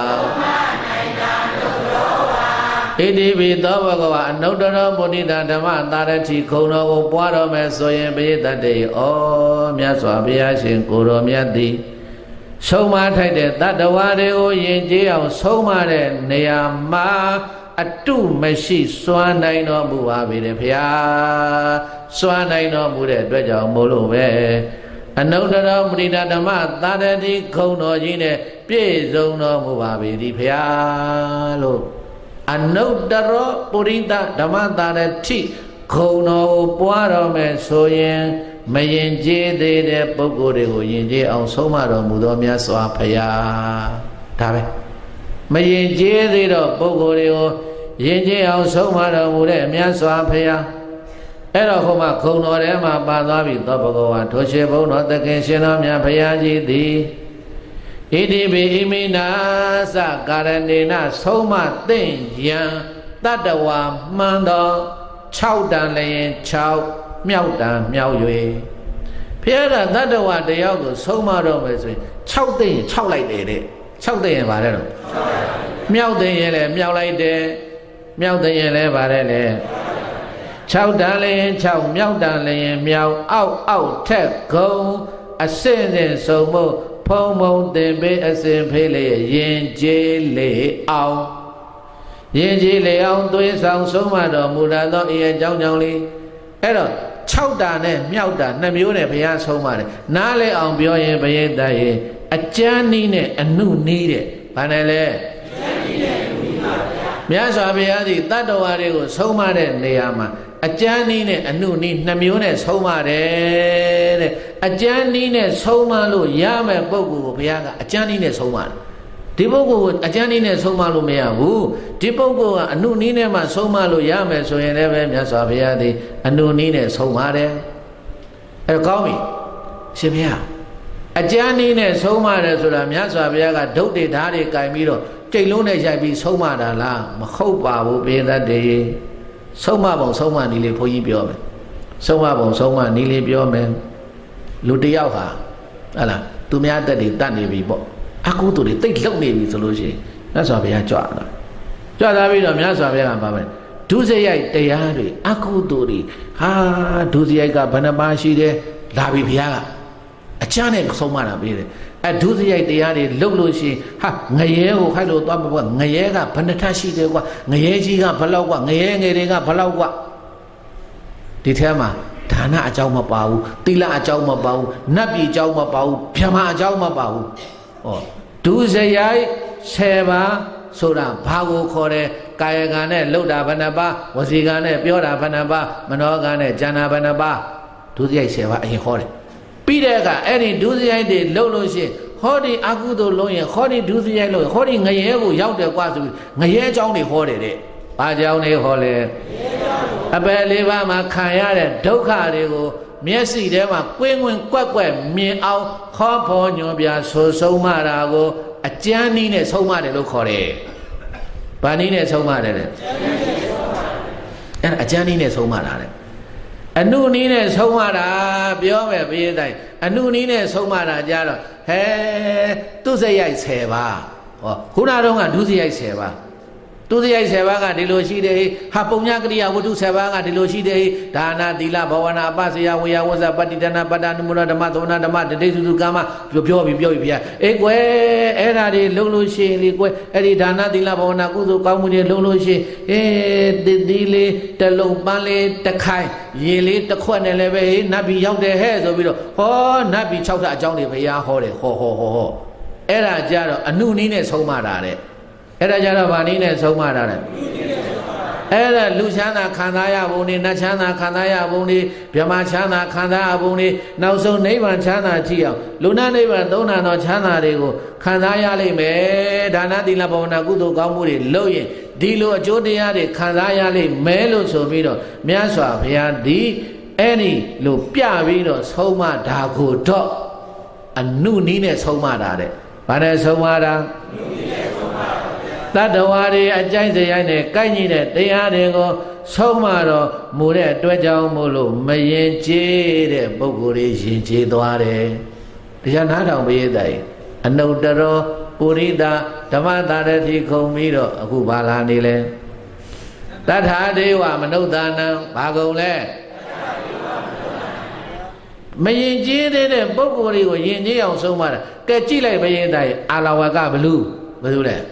ဣတိပိသောဘဂဝါအနုတ္တရောမုနိတာဓမ္မသာရတိခုံတော်ကိုပွားတော်မယ်ဆိုရင်ပိဋကတေဩမြတ်စွာဘုရားရှင်ကိုယ်တော်မြတ်သည်ဆုံးမထိုက်တဲ့တတ္တဝါတွေကိုယဉ်ကျေးအောင်ဆုံးမတဲ့နေရာမှာအတုမရှိစွမ်းနိုင်တော်မူပါပေတယ်ဖျားစွမ်းနိုင်တော်မူတဲ့အတွက်ကြောင့်မို့လို့ပဲအနုတ္တရောမုနိတာဓမ္မသာရတိခုံတော်ကြီးနဲ့ပြည့်စုံတော်မူပါပေသည်ဖျားလို့အနုတ္တရောပုရိသဓမ္မတာရတိခုံတော်ကိုပွားတော်မယ်ဆိုရင်မယင်ကျေးသေးတဲ့ပုဂ္ဂိုလ်တွေကိုယင်ကျေးအောင်ဆုံးမတော်မူသောမြတ်စွာဘုရားဒါပဲမယင်ကျေးသေးတော့ပုဂ္ဂိုလ်တွေကိုယင်ကျေးအောင်ဆုံးမတော်မူတဲ့မြတ်စွာဘုရားအဲ့တော့ဟိုမှာခုံတော်ထဲမှာပါသွားပြီသောဘဂဝါထိုရှိဘုန်းတော်သခင်ရှင်တော်မြတ်ဘုရားကြီးသည်ဣတိပိဣမိနာသကာရဏေနဆုံးမသိမ့်ယံတတ္တဝါမှန်တော်၆တန်လျင်၆မြောက်တန်မြောက်၍ဖျားတာတတ္တဝါတယောက်ကိုဆုံးမတော့မယ်ဆိုရင်၆သိမ့်ရင်၆လိုက်တယ်တဲ့၆သိမ့်ရင်ဗါတယ်တော့မြောက်သိမ့်ရင်လည်းမြောက်လိုက်တယ်မြောက်သိမ့်ရင်လည်းဗါတယ်လေ၆တန်လျင်၆မြောက်တန်လျင်မြောက်အောက်အောက်ထက်ဂုံအစင်းစင်းဆုံးမှုဖုံဖုံတင်ပေးအစဉ်ဖေးလေရင်ကျေးလေအောင်ရင်ကျေးလေအောင်သွေးဆောင်ဆုံးမတော်မူတာသောဤအကြောင်းကြောင့်လေးအဲ့တော့၆တာနဲ့မြောက်တာနှစ်မျိုးနဲ့ဘုရားဆုံးပါတယ်နားလေအောင်ပြောရင်ဘယိတ္တရေအကျမ်းနီးနဲ့အနုနီးတဲ့ဘာနဲ့လဲမြတ်စွာဘုရားသည်တတ္တဝါတွေကိုဆုံးမတဲ့နေရာမှာအကျမ်းနီးနဲ့အနုနီးနှစ်မျိုးနဲ့ဆုံးမတယ်တဲ့အကျမ်းနီးနဲ့ဆုံးမလို့ရမယ်ပုဂ္ဂိုလ်ကိုဘုရားကအကျမ်းနီးနဲ့ဆုံးမတယ်ဒီပုဂ္ဂိုလ်ကိုအကျမ်းနီးနဲ့ဆုံးမလို့မရဘူးဒီပုဂ္ဂိုလ်ကအနုနီးနဲ့မှဆုံးမလို့ရမယ်ဆိုရင်လည်းပဲမြတ်စွာဘုရားသည်အနုနီးနဲ့ဆုံးမတယ်အဲကောင်းပြီရှင်ဘုရားအကျမ်းနီးနဲ့ဆုံးမတယ်ဆိုတာမြတ်စွာဘုရားကဒုတ်တွေဓာတ်တွေကင်ပြီးတော့ကြိတ်လုံးနဲ့ရိုက်ပြီးဆုံးမတာလားမဟုတ်ပါဘူးဘေသတ္တေဆုံးမပုံဆုံးမနီးလေးဘုန်းကြီးပြောမယ်ဆုံးမပုံဆုံးမနီးလေးပြောမယ်လူတယောက်ဟာဟလာသူများတက်တွေတတ်နေပြီပေါ့အကုသိုလ်တွေတိတ်လှုပ်နေပြီဆိုလို့ရှိရင်မြတ်စွာဘုရားကြွလာကြွလာပြီးတော့မြတ်စွာဘုရားကပါမယ်ဒုစရိုက်တရားတွေအကုသိုလ်တွေဟာဒုစရိုက်ကဘယ်နှပါရှိတယ်လာပြီဘုရားကအချမ်းနဲ့ဆုံးမတာပေးတယ်အဲဒုစရိုက်တရားတွေလှုပ်လို့ရှိရင်ဟာငရဲကိုခိုက်လို့သွားမှာပေါ့ငရဲကဘယ်နှထရှိတယ်ကွာငရဲကြီးကဘယ်လောက်ကွာငရဲငယ်တွေကဘယ်လောက်ကွာဒီထဲမှာဒါနအကြောင်းမပါဘူးသီလအကြောင်းမပါဘူးနတ်ပြည်အကြောင်းမပါဘူးဗြဟ္မာအကြောင်းမပါဘူးဟောဒုစရိုက်ဆယ်ပါးဆိုတာဘာကိုခေါ်တယ်ကာယကံနဲ့လှုပ်တာဘယ်နှပါဝစီကံနဲ့ပြောတာဘယ်နှပါမနောကံနဲ့ဉာဏ်ဘယ်နှပါဒုစရိုက်ဆယ်ပါးအရင်ဟောတယ်ပြီးတဲ့အခါအဲ့ဒီဒုစရိုက်တွေလှုပ်လို့ရှိရင်ဟောဒီအကုသိုလ်လုံးရင်ဟောဒီဒုစရိုက်လို့ဟောဒီငရဲကိုရောက်တယ်ကွာဆိုပြီးငရဲအကြောင်းတွေဟောတယ်တဲ့ဘာကြောင်းတွေဟောလဲအပယ်လေးပါးမှာခံရတဲ့ဒုက္ခတွေကိုမျက်စိထဲမှာကွင်းကွင်းကွက်ကွက်မြင်အောင်ခေါ်ဖော်ညွှန်ပြဆိုဆုံးမတာကိုအကျမ်းနည်းနဲ့ဆုံးမတယ်လို့ခေါ်တယ်။ဘာနည်းနဲ့ဆုံးမတယ်လဲ။အဲ့ဒါအကျမ်းနည်းနဲ့ဆုံးမတာလေ။အနုနည်းနဲ့ဆုံးမတာပြောမယ်ပြေးတိုင်းအနုနည်းနဲ့ဆုံးမတာကြတော့ဟဲသူစရိုက်ဆယ်ပါ။ဟောခုနတုန်းကဒုစရိုက်ဆယ်ပါ။သူစရိုက်ဆယ်ပါးကဒီလိုရှိတယ်ဟာပုံညကရိယာဝတ္ထုဆယ်ပါးကဒီလိုရှိတယ်ဒါနာသီလဘာဝနာပစ္စယဝေယဝဇ္ဇပတ္တိတနာပတ္တနုမရဓမ္မသောနာဓမ္မတတိစုစုကာမပြောပြောပြီးပြောပြီးဗျာအေးကွယ်အဲ့ဒါတွေလုံးလို့ရှိရင်လေကွယ်အဲ့ဒီဒါနာသီလဘာဝနာကုသိုလ်ကောင်းမှုတွေလုံးလို့ရှိရင်အေးတတိလေးတလုံးပန်းလေးတစ်ခိုင်ရေလေးတစ်ခွက်နဲ့လည်းပဲနတ်ပြည်ရောက်တယ်ဟဲ့ဆိုပြီးတော့ဟောနတ်ပြည်၆ထပ်အကြောင်းတွေဘုရားဟောတယ်ဟောဟောဟောဟောအဲ့ဒါကြတော့အနုနည်းနဲ့ဆုံးမတာတဲ့အဲ့ဒါကြတော့ဗာနည်းနဲ့ဆုံးမတာတဲ့အဲ့ဒါလူချမ်းသာခံစားရပုံတွေနတ်ချမ်းသာခံစားရပုံတွေဗြဟ္မာချမ်းသာခံစားရပုံတွေနောက်ဆုံးနိဗ္ဗာန်ချမ်းသာကြည့်အောင်လူနာနိဗ္ဗာန်သုံးနာသောချမ်းသာတွေကိုခံစားရလိမ့်မယ်ဒါနသီလဘာဝနာကုသိုလ်ကောင်းမှုတွေလုပ်ရင်ဒီလိုအကျိုးတရားတွေခံစားရလိမ့်မယ်လို့ဆိုပြီးတော့မြတ်စွာဘုရားဒီအဲ့ဒီလိုပြပြီးတော့ဆုံးမတာကိုတော့အနုနီးနဲ့ဆုံးမတာတဲ့ဘာနဲ့ဆုံးမတာတတ္တဝါတွေအကြိုက်စရိုက်နဲ့ကိုက်ညီတဲ့တရားတွေကိုဆုံးမတော့မူတဲ့အတွက်ကြောင့်မို့လို့မရင်ကျေးတဲ့ပုဂ္ဂိုလ်တွေရင်ကျေးသွားတယ်တရားနားထောင်ပေးတဲ့။အနုတ္တရောပုရိသဓမ္မတာရတိခုံပြီးတော့အခုဘာလာနေလဲတထာဒေဝမနုဿာနံဘာကုံလဲမရင်ကျေးတဲ့ပုဂ္ဂိုလ်တွေကိုယဉ်ကျေးအောင်ဆုံးမတာကဲကြည့်လိုက်ဘယင်းတိုင်အာလဝကဘလူဘလူလဲ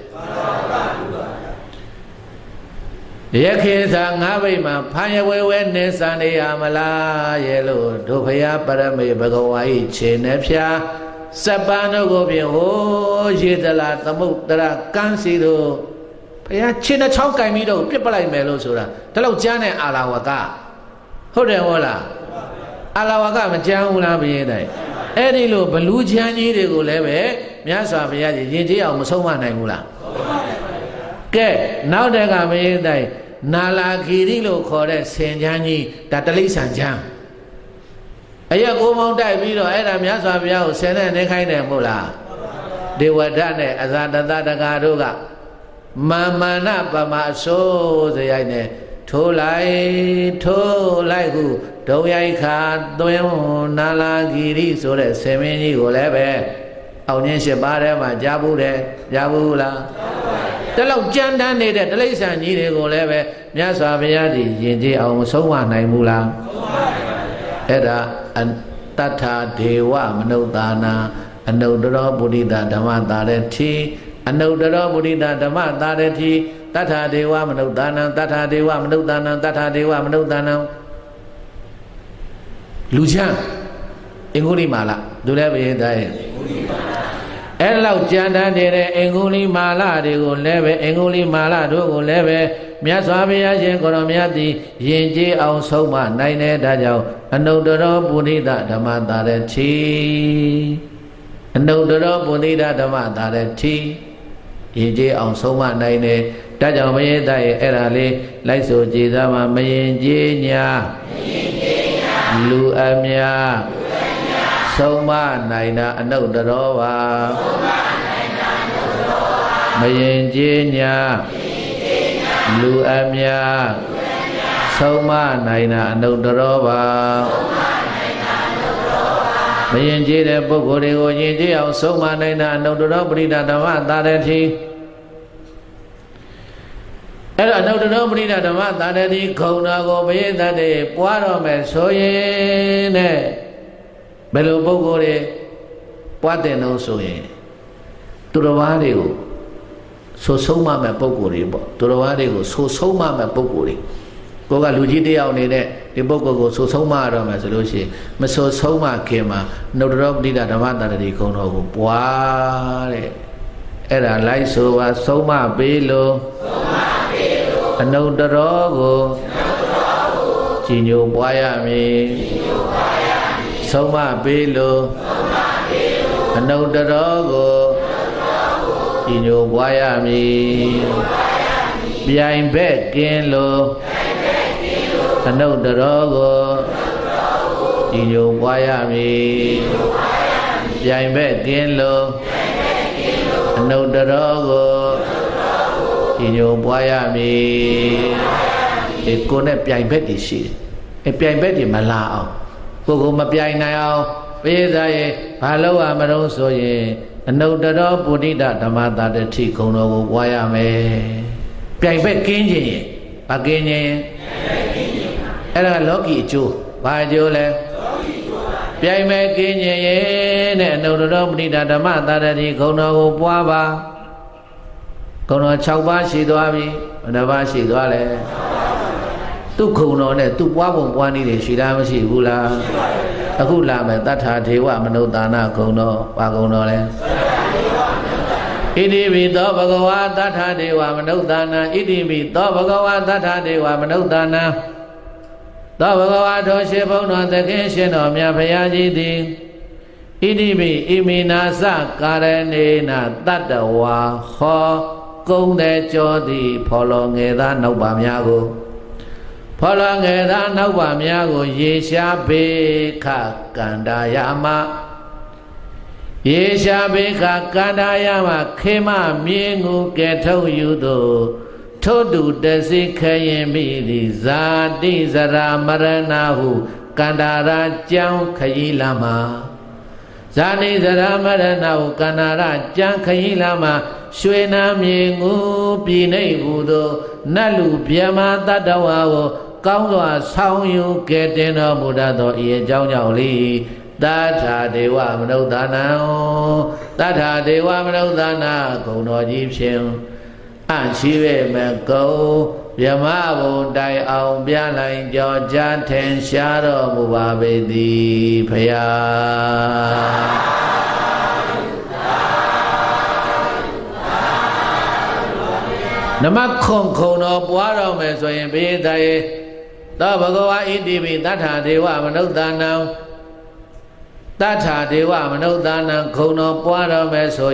ယခေသာငါးဘိတ်မှာဖာယဝဲဝဲနေစံနေရမလားရဲ့လို့တို့ဖရာပရမေဘဂဝါဤခြေနဲ့ဖြာစပန်တို့ကိုဖြင့်ဟိုရေတလာသမုတ်တရကန်းစီတို့ဖရာခြေနဲ့ချောင်းကင်ပြီးတော့ပြစ်ပလိုက်မယ်လို့ဆိုတာဒါလောက်ကြားတဲ့အာလဝကဟုတ်တယ်ဟုတ်လားအာလဝကမကြမ်းဘူးလားဘယင်းတိုင်အဲ့ဒီလိုဘလူးချမ်းကြီးတွေကိုလည်းပဲမြတ်စွာဘုရားကြီးရင်ကျေးအောင်မဆုံးမနိုင်ဘူးလားကဲနောက်တက်ကဘယင်းတိုင်နာလာခီရိလို့ခေါ်တဲ့ဆင်ချမ်းကြီးဒါတလိษံချမ်းအရက်ကိုမောင်းတိုက်ပြီးတော့အဲ့ဒါမြတ်စွာဘုရားကိုဆင်နဲ့နေခိုင်းတယ်မဟုတ်လားဒေဝဒတ်နဲ့အဇာတတတကာတို့ကမာမနာပမအစိုးစရိုက်နဲ့ထိုးလိုက်ထိုးလိုက်ဟုဒုံရိုက်ခါသွင်းနာလာဂီရိဆိုတဲ့ဆင်မင်းကြီးကိုလည်းပဲအောင်ချင်းရှိပါးထဲမှာကြားဘူးတယ်ကြားဘူးလားတလောက်ကြမ်းတမ်းနေတဲ့တိရစ္ဆာန်ကြီးတွေကိုလည်းပဲမြတ်စွာဘုရားကြီးယဉ်ကျေးအောင်မဆုံးမနိုင်ဘူးလားအဲ့ဒါတထာဒေဝမနုဿာနာအနုတ္တရောပုရိသဓမ္မတာရတိအနုတ္တရောပုရိသဓမ္မတာရတိတထာဒေဝမနုဿာနံတထာဒေဝမနုဿာနံတထာဒေဝမနုဿာနံလူချမ်းအင်္ဂုလိမာလသူလည်းဘယင်းသားရဲ့အဲ့လောက်ကြံတန်းနေတဲ့အင်္ဂုလိမာလတွေကိုလည်းပဲအင်္ဂုလိမာလတို့ကိုလည်းပဲမြတ်စွာဘုရားရှင်ကိုရောမြတ်သည်ယဉ်ကျေးအောင်ဆုံးမနိုင်တဲ့ဒါကြောင့်အနုတ္တရောပုရိသဓမ္မတာရတိအနုတ္တရောပုရိသဓမ္မတာရတိယဉ်ကျေးအောင်ဆုံးမနိုင်တဲ့ဒါကြောင့်ဘယင်းသားရဲ့အဲ့ဒါလေးလိုက်ဆိုကြည်သားမှာမယဉ်ကျေးညာလူအများဆုံးမနိုင်တာအနုတ္တရောပါမယဉ်ကျေးညာလူအများဆုံးမနိုင်တာအနုတ္တရောပါမယဉ်ကျေးတဲ့ပုဂ္ဂိုလ်တွေကိုယဉ်ကျေးအောင်ဆုံးမနိုင်တာအနုတ္တရောပရိဒဓမ္မတာရတိအဲ့တော့အနုတ္တရောပရိဒဓမ္မတာရတိခုံတော်ကိုဘယင်းသားတွေပွားတော်မယ်ဆိုရင်တဲ့ဘယ်လိုပုဂ္ဂိုလ်တွေပွားတဲ့လို့ဆိုရင်သူတော်ဘာတွေကိုဆိုဆုံးမမဲ့ပုဂ္ဂိုလ်တွေပေါ့သူတော်ဘာတွေကိုဆိုဆုံးမမဲ့ပုဂ္ဂိုလ်တွေကိုကလူကြီးတယောက်နေတဲ့ဒီပုဂ္ဂိုလ်ကိုဆိုဆုံးမရတော့မယ်ဆိုလို့ရှိရင်မဆိုဆုံးမခင်မှာနုတ္တရောပဋိဒဓမ္မတာရတိခုံတော်ကိုပွားတဲ့အဲ့ဒါလိုက်ဆိုပါဆုံးမပေးလို့ဆုံးမပေးလို့အနုတ္တရောကိုကြည်ညိုပွားရမည်ဆုံးမပေးလို့အနုတ္တရောကိုကြည်ညိုပွားရမည်ပြိုင်ဘက်ကင်းလို့အနုတ္တရောကိုကြည်ညိုပွားရမည်ပြိုင်ဘက်ကင်းလို့အနုတ္တရောကိုကြည်ညိုပွားရမည်ဒီကိုယ်နဲ့ပြိုင်ဘက်တည်ရှိတယ်အဲပြိုင်ဘက်တည်မလာအောင်ကိုယ်ကိုမပြိုင်နိုင်အောင်ပေးသားရဲ့ဘာလို့ရမလို့ဆိုရင်အနုတ္တရောပုရိသဓမ္မတာရတိခုံတော်ကိုပွားရမယ်ပြိုင်ဘက်ကင်းခြင်းရင်ဘာကင်းခြင်းအဲ့ဒါလောကီအကျိုးဘာအကျိုးလဲပြိုင်ဘက်ကင်းခြင်းရင်တဲ့အနုတ္တရောပုရိသဓမ္မတာရတိခုံတော်ကိုပွားပါခုံတော်၆ပါးရှိသွားပြီဘယ်နှပါးရှိသွားလဲသူခုံတော်နဲ့သူပွားပုံပွားနည်းတွေရှိလားမရှိဘူးလားအခုလာမယ်တထာဒေဝမနုဿာနခုံတော်ပါခုံတော်လဲ Iti bito bhagava tatha deva manuddhana iti bito bhagava tatha deva manuddhana Tho bhagava tho she bhauno thakhin shin tho mya phaya ji thi Iti bi imina sa karanena tattva ho công de cho thi pho lo nghe tha nau ba mya ko pho lo nghe tha nau ba mya ko ye sha be kha kandayama Ye sha be kha kandayama khema mye ngu ke thau yu do tho tu tasi khayin mi thi zati zara marana hu kandara chang khayi lama Zani zara marana hu kandara chang khayi lama Shwe na mye ngu pi nei bu do nalu pyama tattawa ho kaung swa saung yu ke tin tho mu dat tho ye chaung chaung li Tatha Deva Manuddhana Tatha Deva Manuddhana Gong Tho Ji Phyin An Chi Ve Me Kou Vyama Bồn Đại Ông Bia Lành Cho Cha Thèn Xá Ro Mu Ba Bê Ti Phaya Nama Khong Khong Tho Pwa Ro Me So Yin Bê Ta Ye Tho Bhagava Iti Bi Tatha Deva Manuddhana Tatha Deva Manuddhana Khong Tho Pwa Ro Me So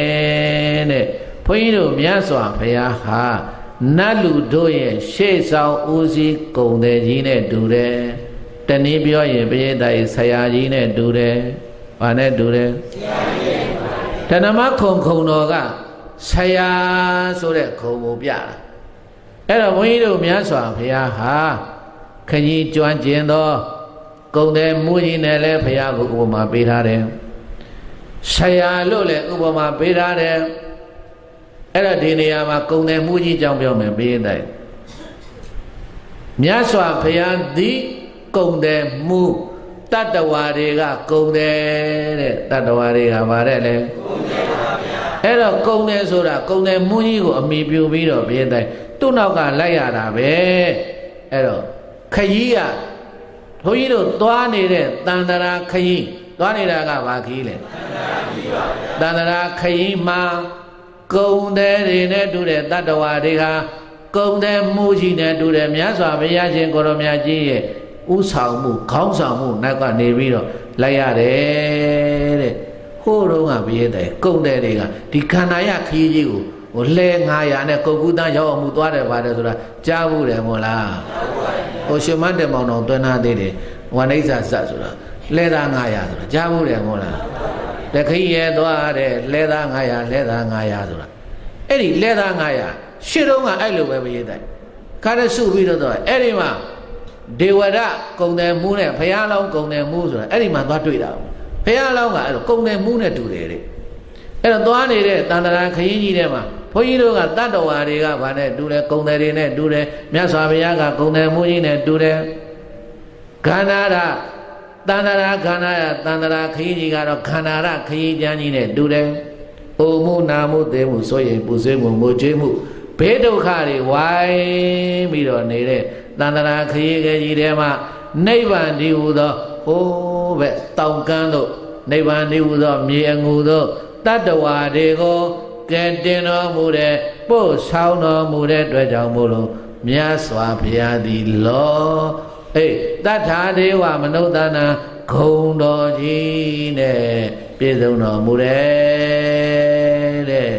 Yin De Bhuန်းကြီးတို့မြတ်စွာဘုရားဟာနတ်လူတို့ရဲ့ရှေ့ဆောင်ဦးစီးဂုဏ်တယ်ကြီးနဲ့တူတယ်တနည်းပြောရင်ပရိသတ်ဆရာကြီးနဲ့တူတယ်ဘာနဲ့တူတယ်ဆရာကြီးဓမ္မခုံခုံတော်ကဆရာဆိုတဲ့ခုံကိုပြတာအဲ့တော့ဘုန်းကြီးတို့မြတ်စွာဘုရားဟာခကြီးကျွမ်းကျင်သောဂုဏ်တယ်မူကြီးနဲ့လည်းဘုရားကိုဥပမာပေးထားတယ်ဆရာလို့လည်းဥပမာပေးထားတယ်အဲ့ဒါဒီနေရာမှာကုံတယ်မှုကြီးကြောင်းပြောမယ်ပေးတဲ့မြတ်စွာဘုရားသည်ကုံတယ်မှုတတ္တဝါတွေကကုံတယ်တဲ့တတ္တဝါတွေကဗါတဲ့လေကုံတယ်ပါဗျာအဲ့တော့ကုံတယ်ဆိုတာကုံတယ်မှုကြီးကိုအမိပြုပြီးတော့ပေးတဲ့သူ့နောက်ကလိုက်ရတာပဲအဲ့တော့ခကြီးကဘုန်းကြီးတို့သွားနေတဲ့တန်တရာခကြီးသွားနေတာကဘာခကြီးလဲတန်တရာခကြီးမှာကုံတယ်တွေနဲ့တူတဲ့တတ္တဝါတွေဟာကုံတယ်မှုကြီးနဲ့တူတယ်မြတ်စွာဘုရားရှင်ကိုရောမြတ်ကြီးရဲ့ဥဆောင်မှုခေါင်းဆောင်မှုနောက်ကနေပြီးတော့လိုက်ရတယ်တဲ့ဟိုးတော့ကဘုရားတဲ့ကုံတယ်တွေကဒီခန္ဓာရခရီးကြီးကိုဟိုလဲငါးရာနဲ့ကုတ်ကူးတန်းရောက်အောင်မှုသွားတယ်ပါတယ်ဆိုတာကြားဘူးတယ်မို့လားဟိုရှင်မတ်တေမောင်တော်တွန်းထားသေးတယ်ဝဏိဇ္ဇဇတ်ဆိုတာလဲသားငါးရာဆိုတာကြားဘူးတယ်မို့လားတခိရဲသွားတဲ့လဲသားငါးရာလဲသားငါးရာဆိုတာအဲ့ဒီလဲသားငါးရာရှစ်တုံးကအဲ့လိုပဲပရိသတ်ခါရစုပြီးတော့အဲ့ဒီမှာဒေဝရကုံတယ်မှုနဲ့ဘုရားလောင်းကုံတယ်မှုဆိုတာအဲ့ဒီမှာသွားတွေ့တာဘုရားလောင်းကအဲ့လိုကုံတယ်မှုနဲ့တူတယ်တဲ့အဲ့တော့သွားနေတဲ့တန်တရာခရီးကြီးထဲမှာဘုန်းကြီးတို့ကတတ္တဝါတွေကဗာနဲ့တူတယ်ကုံတယ်တွေနဲ့တူတယ်မြတ်စွာဘုရားကကုံတယ်မှုကြီးနဲ့တူတယ်ခန္ဓာရတန္တရာခန္ဓာရတန္တရာခရီးကြီးကတော့ခန္ဓာရခရီးကျမ်းကြီးနဲ့တူတယ်။အိုမှုနာမှုသိမှုဆိုရင်ပူဆွေးမှုငိုကြွေးမှုဘေးဒုက္ခတွေဝိုင်းပြီးတော့နေတဲ့တန္တရာခရီးကြီးထဲမှာနိဗ္ဗာန်ဒီဟူသောဟိုးပဲတောင်ကမ်းတို့နိဗ္ဗာန်ဒီဟူသောမြေအငူသောတတ္တဝါတွေကိုကဲတင်တော်မူတဲ့ပို့ဆောင်တော်မူတဲ့အတွက်ကြောင့်မို့လို့မြတ်စွာဘုရားသည်လောအေးတထာဒေဝမနုဿာနာဂုံတော်ကြီးနဲ့ပြည့်စုံတော်မူတယ်တဲ့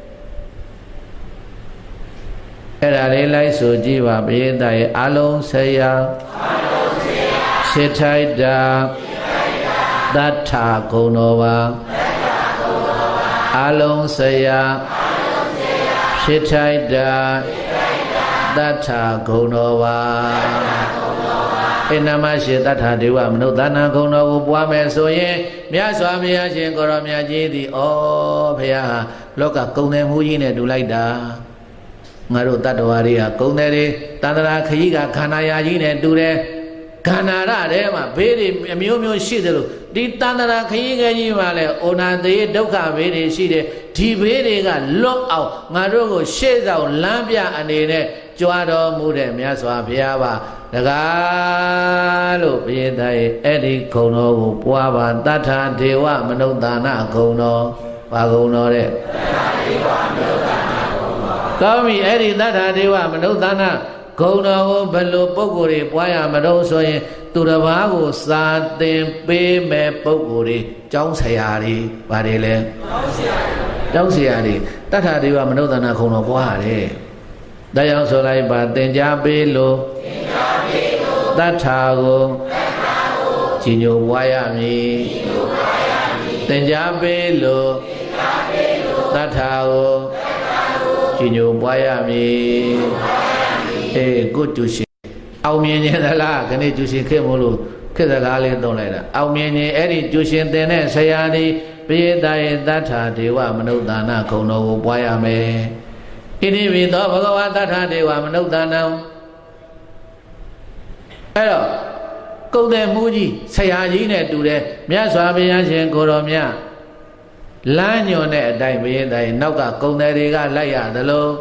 အဲ့ဒါလေးလိုက်ဆိုကြည့်ပါဘုရားရဲ့အလုံးဆရာအလုံးဆရာရှစ်ထိုက်တာတထာဂုံတော်ပါတထာဂုံတော်ပါအလုံးဆရာအလုံးဆရာရှစ်ထိုက်တာတထာဂုံတော်ပါအနမရှိတထာဒေဝမနုဿာနာဂုံတော်ကိုပွားမယ်ဆိုရင်မြတ်စွာဘုရားရှင်ကိုရောမြတ်ကြီးသည်ဩဘုရားဟာလောကကုံတယ်မှုကြီးနဲ့တူလိုက်တာငါတို့တတ္တဝါတွေကကုံတယ်တွေတန္တရာခကြီးကခန္ဓာရာကြီးနဲ့တူတယ်ခန္ဓာရထဲမှာဘေးတွေအမျိုးမျိုးရှိတယ်လို့ဒီတန္တရာခကြီးကြီးမှာလဲဩနာသေးဒုက္ခဘေးတွေရှိတယ်ဒီဘေးတွေကလွတ်အောင်ငါတို့ကိုရှေ့ဆောင်လမ်းပြအနေနဲ့ကြွားတော်မူတဲ့မြတ်စွာဘုရားပါတကားလို့ဘုရားရဲ့အဲ့ဒီဂုဏ်တော်ကိုပွားပါတထာဒေဝမနုဿာနာဂုဏ်တော်ဘာကုံတော်တဲ့ကောင်းပြီအဲ့ဒီတထာဒေဝမနုဿာနဂုဏတော်ကိုဘယ်လိုပုဂ္ဂိုလ်တွေပွားရမလို့ဆိုရင်သူတစ်ပါးကိုစာသင်ပေးမဲ့ပုဂ္ဂိုလ်တွေကျောင်းဆရာတွေဗါတယ်လဲကျောင်းဆရာတွေတထာဒေဝမနုဿာနဂုဏတော်ပွားရတယ်ဒါကြောင့်ဆိုလိုက်ပါသင်ကြားပေးလို့တထာကိုကြည်ညိုပွားရမည်သင်ကြားပေးလို့တထာကိုကြည်ညိုပွားရမည်အေးကိုကျူရှင်အောင်မြင်ခြင်းသလားခဏကျူရှင်ခေမို့လို့ခေစကားလေးသုံးလိုက်တာအောင်မြင်ခြင်းအဲ့ဒီကျူရှင်သင်တဲ့ဆရာဒီပိယတယေတထာဒေဝမနုဿာနဂုဏတော်ကိုပွားရမယ်ဣတိပိသောဘဂဝါတထာဒေဝမနုဿာနံအဲ့တော့ကုတ်တဲ့မှုကြီးဆရာကြီးနဲ့တူတယ်မြတ်စွာဘုရားရှင်ကိုတော်မြတ်လမ်းညွန်တဲ့အတိုင်းပိယတယေနောက်ကကုံတယ်တွေကလိုက်ရသလို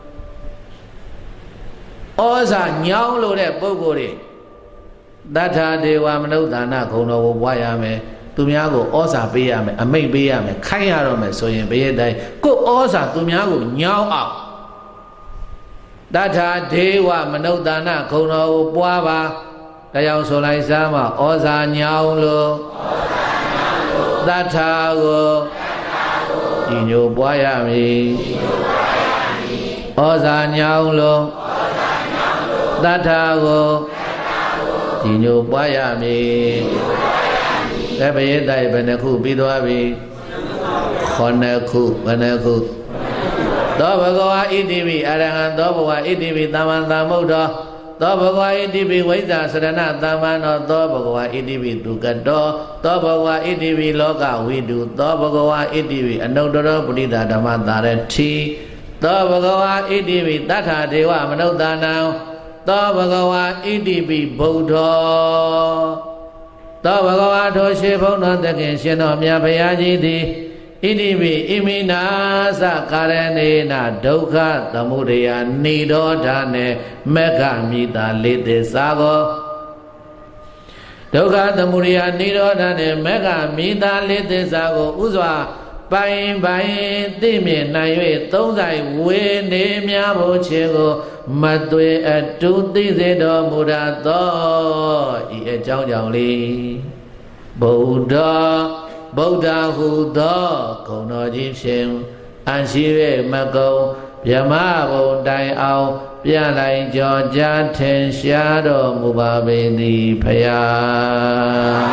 ဩဇာညောင်းလို့တဲ့ပုဂ္ဂိုလ်တွေတထာဒေဝမနုဿာနဂုဏတော်ကိုပွားရမယ်သူများကိုဩဇာပေးရမယ်အမိန့်ပေးရမယ်ခိုင်းရတော့မယ်ဆိုရင်ဘယ်တိုင်ကိုဩဇာသူများကိုညောင်းအောင်တထာဒေဝမနုဿာနဂုဏတော်ကိုပွားပါတရားဆိုလိုက်စားမှာဩဇာညောင်းလို့တထာကိုညီညိုပွားရမည်ဩဇာညောင်းလို့တထာကိုကြည်ညိုပွားရမည်ကဲဘယေတိုင်ဘယ်နှခုပြီးသွားပြီခုနှစ်ခုဘယ်နှခုသောဘဂဝါဣတိပိအရဟံသောဘဝဣတိပိသမ္မာသမ္ဗုဒ္ဓောသောဘဂဝါဣတိပိဝိဇ္ဇာစရဏသမ္မာနောသောဘဂဝါဣတိပိဒုက္ကတောသောဘဂဝါဣတိပိလောကဝိတုသောဘဂဝါဣတိပိအနုတ္တရောပရိသဓမ္မတာရတိသောဘဂဝါဣတိပိတထာဒေဝမနုဿာနံသောဘဂဝါဣတိပိဗုဒ္ဓောသောဘဂဝါထိုရှိဘုန်းတော်သခင်ရှင်တော်မြတ်ဘုရားကြီးသည်ဣတိပိဣမိနာသကာရဏေနဒုက္ခသမုဒယနိရောဓနဲ့မက္ခမိတာလေးသစ္စာကိုဒုက္ခသမုဒယနိရောဓနဲ့မက္ခမိတာလေးသစ္စာကိုဥစွာပိုင်ပိုင်သိမြင်နိုင်၍သုံးဆိုင်ဝေနေများဖို့ခြင်းကိုမသွေအတူသိစေတော်မူရသောဤအကြောင်းကြောင့်လေးဗုဒ္ဓဗုဒ္ဓဟုသောဂုဏတော်ကြီးဖြင့်အရှိ၍မကုံဗြဟ္မဘုံတိုင်အောင်ပြလိုက်ကြောကြားထင်ရှားတော်မူပါပေသည်ဖယား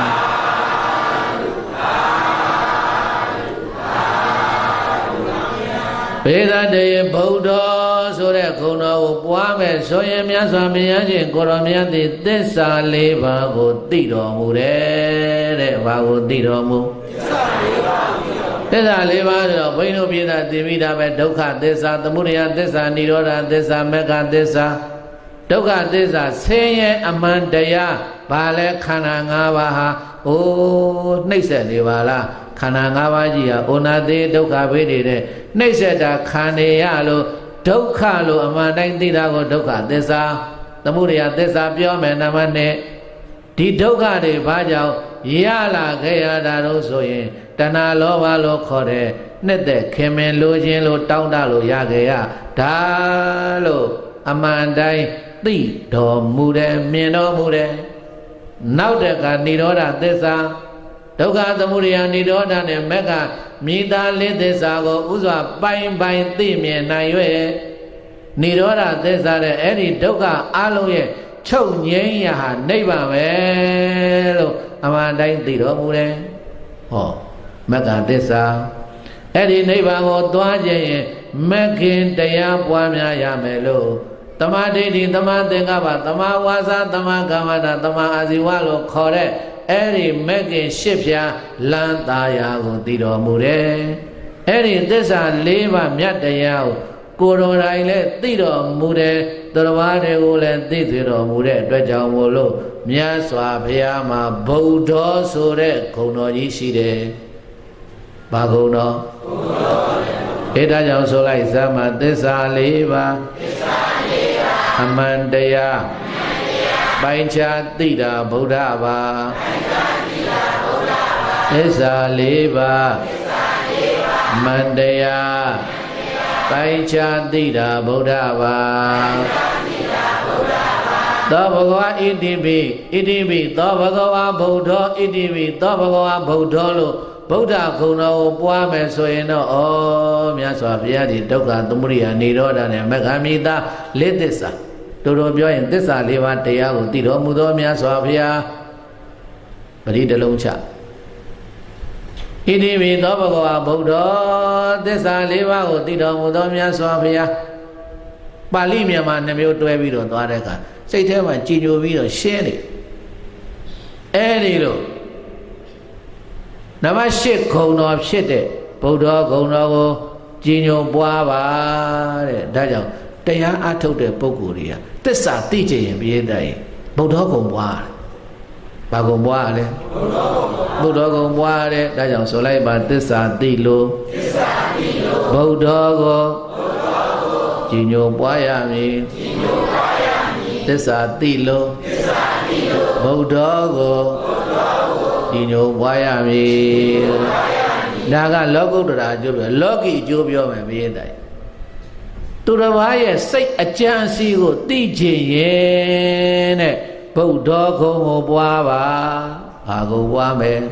ဘေဒတေဗုဒ္ဓဆိုတဲ့ဂုဏတော်ကိုပွားမဲ့ဆိုရင်မြတ်စွာဘုရားရှင်ကိုရောမြတ်သည်သစ္စာလေးပါးကိုသိတော်မူတယ်တဲ့ဘာကိုသိတော်မူသစ္စာလေးပါးဆိုတော့ဘိန်းတို့ပြည်သားသိမိတာပဲဒုက္ခသစ္စာသမုဒယသစ္စာនិရောဓသစ္စာမဂ္ဂသစ္စာဒုက္ခသစ္စာဆင်းရဲအမှန်တရားဘာလဲခန္ဓာ၅ပါးဟာအိုးနှိမ့်ဆက်နေပါလားခန္ဓာ၅ပါးကြီးဟာဩနာသေးဒုက္ခဘေးတွေတဲ့နှိမ့်ဆက်တာခံနေရလို့ဒုက္ခလို့အမှန်တိုင်းသိတာကိုဒုက္ခသစ္စာသမုဒယသစ္စာပြောမယ်နံပါတ်နဲ့ဒီဒုက္ခတွေဘာကြောင့်ရလာခဲ့ရတာလို့ဆိုရင်တဏှာလောဘလို့ခေါ်တဲ့နှစ်သက်ခင်မင်လိုခြင်းလို့တောင်းတလို့ရခဲ့ရဒါလို့အမှန်တိုင်းသိတော်မူတယ်မြင်တော်မူတယ်နောက်တကនិရောဓသစ္စာဒုက္ခသမုဒယនិရောဓနဲ့မက္ခမိတာလေးသစ္စာကိုဥစွာပိုင်ပိုင်သိမြင်နိုင်၍និရောဓသစ္စာတဲ့အဲ့ဒီဒုက္ခအလုံးရဲ့ချုပ်ငြိမ်းရာဟာနိဗ္ဗာန်ပဲလို့အမှန်တိုင်းသိတော်မူတယ်ဟောမက္ခသစ္စာအဲ့ဒီနိဗ္ဗာန်ကိုသွားခြင်းရင်မက္ခင်တရားပွားများရမယ်လို့တမဒိဋ္ဌိတမသင်္ကပ္ပတမဝါစာတမကမ္မတာတမအာဇီဝလို့ခေါ်တဲ့အဲ့ဒီမက္ခင်ရှစ်ဖြာလမ်းသားရာကိုသိတော်မူတယ်အဲ့ဒီသစ္စာလေးပါးမြတ်တရားကိုကိုယ်တော်တိုင်လည်းသိတော်မူတယ်တရားတွေကိုလည်းသိစေတော်မူတဲ့အတွက်ကြောင့်မို့လို့မြတ်စွာဘုရားမှာဗုဒ္ဓဆိုတဲ့ဂုဏ်တော်ကြီးရှိတယ်။ဘာဂုဏ်တော်။အဲဒါကြောင့်ဆိုလိုက်ဇမသစ္စာလေးပါးသစ္စာလေးပါးအမှန်တရားအမှန်တရားပိုင်းခြားသိတာဗုဒ္ဓဘာပိုင်းခြားသိတာဗုဒ္ဓဘာသစ္စာလေးပါးသစ္စာလေးပါး Mandaya Kaichadida Bodhava Tho Bhagava Itibi Itibi Tho Bhagava Bodho Itibi Tho Bhagava Bodho Lo Bodha Kuno Puame Soeno O Myaswa Bhyadi Dukha Tumuriya Nirodha Ne Megamita Letissa Turo Byo in Tissa Leva Teya Tiro Mudo Myaswa Bhya Parida Longcha Itibi Tho Bhagava Bodho Tissa Leva Tiro Mudo Myaswa Bhya Pali Myama Nemyo Tuevido Dwareka Say tell my Chino Vido share it Anilo Namaste Kono of Shit, Bodha Gono, Gino Buava, Dajo, Daya Ato de Boguria. This are D J and Biedai, Bodha Gomboa, Bagomboa, Bodha Gomboa, Dajo Solai, but this are Dilo, Bodha Go, Gino Buayami, this are Dilo, Bodha Go. Dino Wayami Naga Logo to Rajubia, Loki Jubio and Viedai. To the wire, say a chance you D J Yen, Bodogo Boava, Ago Wame.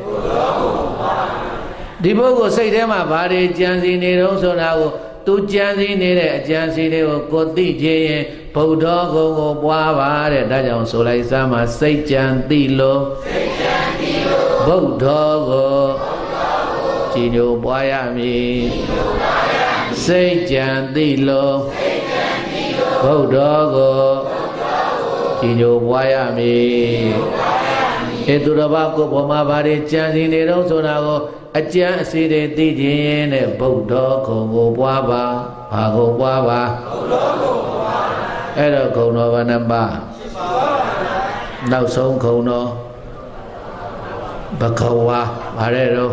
The Bogo say them about it, Jansi Nero, so now to Jansi Nere, Jansi Nero, go D J, Bodogo Boava, Dajan Solai Sama, say Jan Dilo. Bodho Chino Boyami Say Jan Dilo Bodho Chino Boyami Edurabako Boma Bari Jansi Nero Sonago A Jan Sidi Dijin Bodho Kongo Boaba Pago Boaba Edo Kono Vanamba Now Song Kono Bhagawa Marero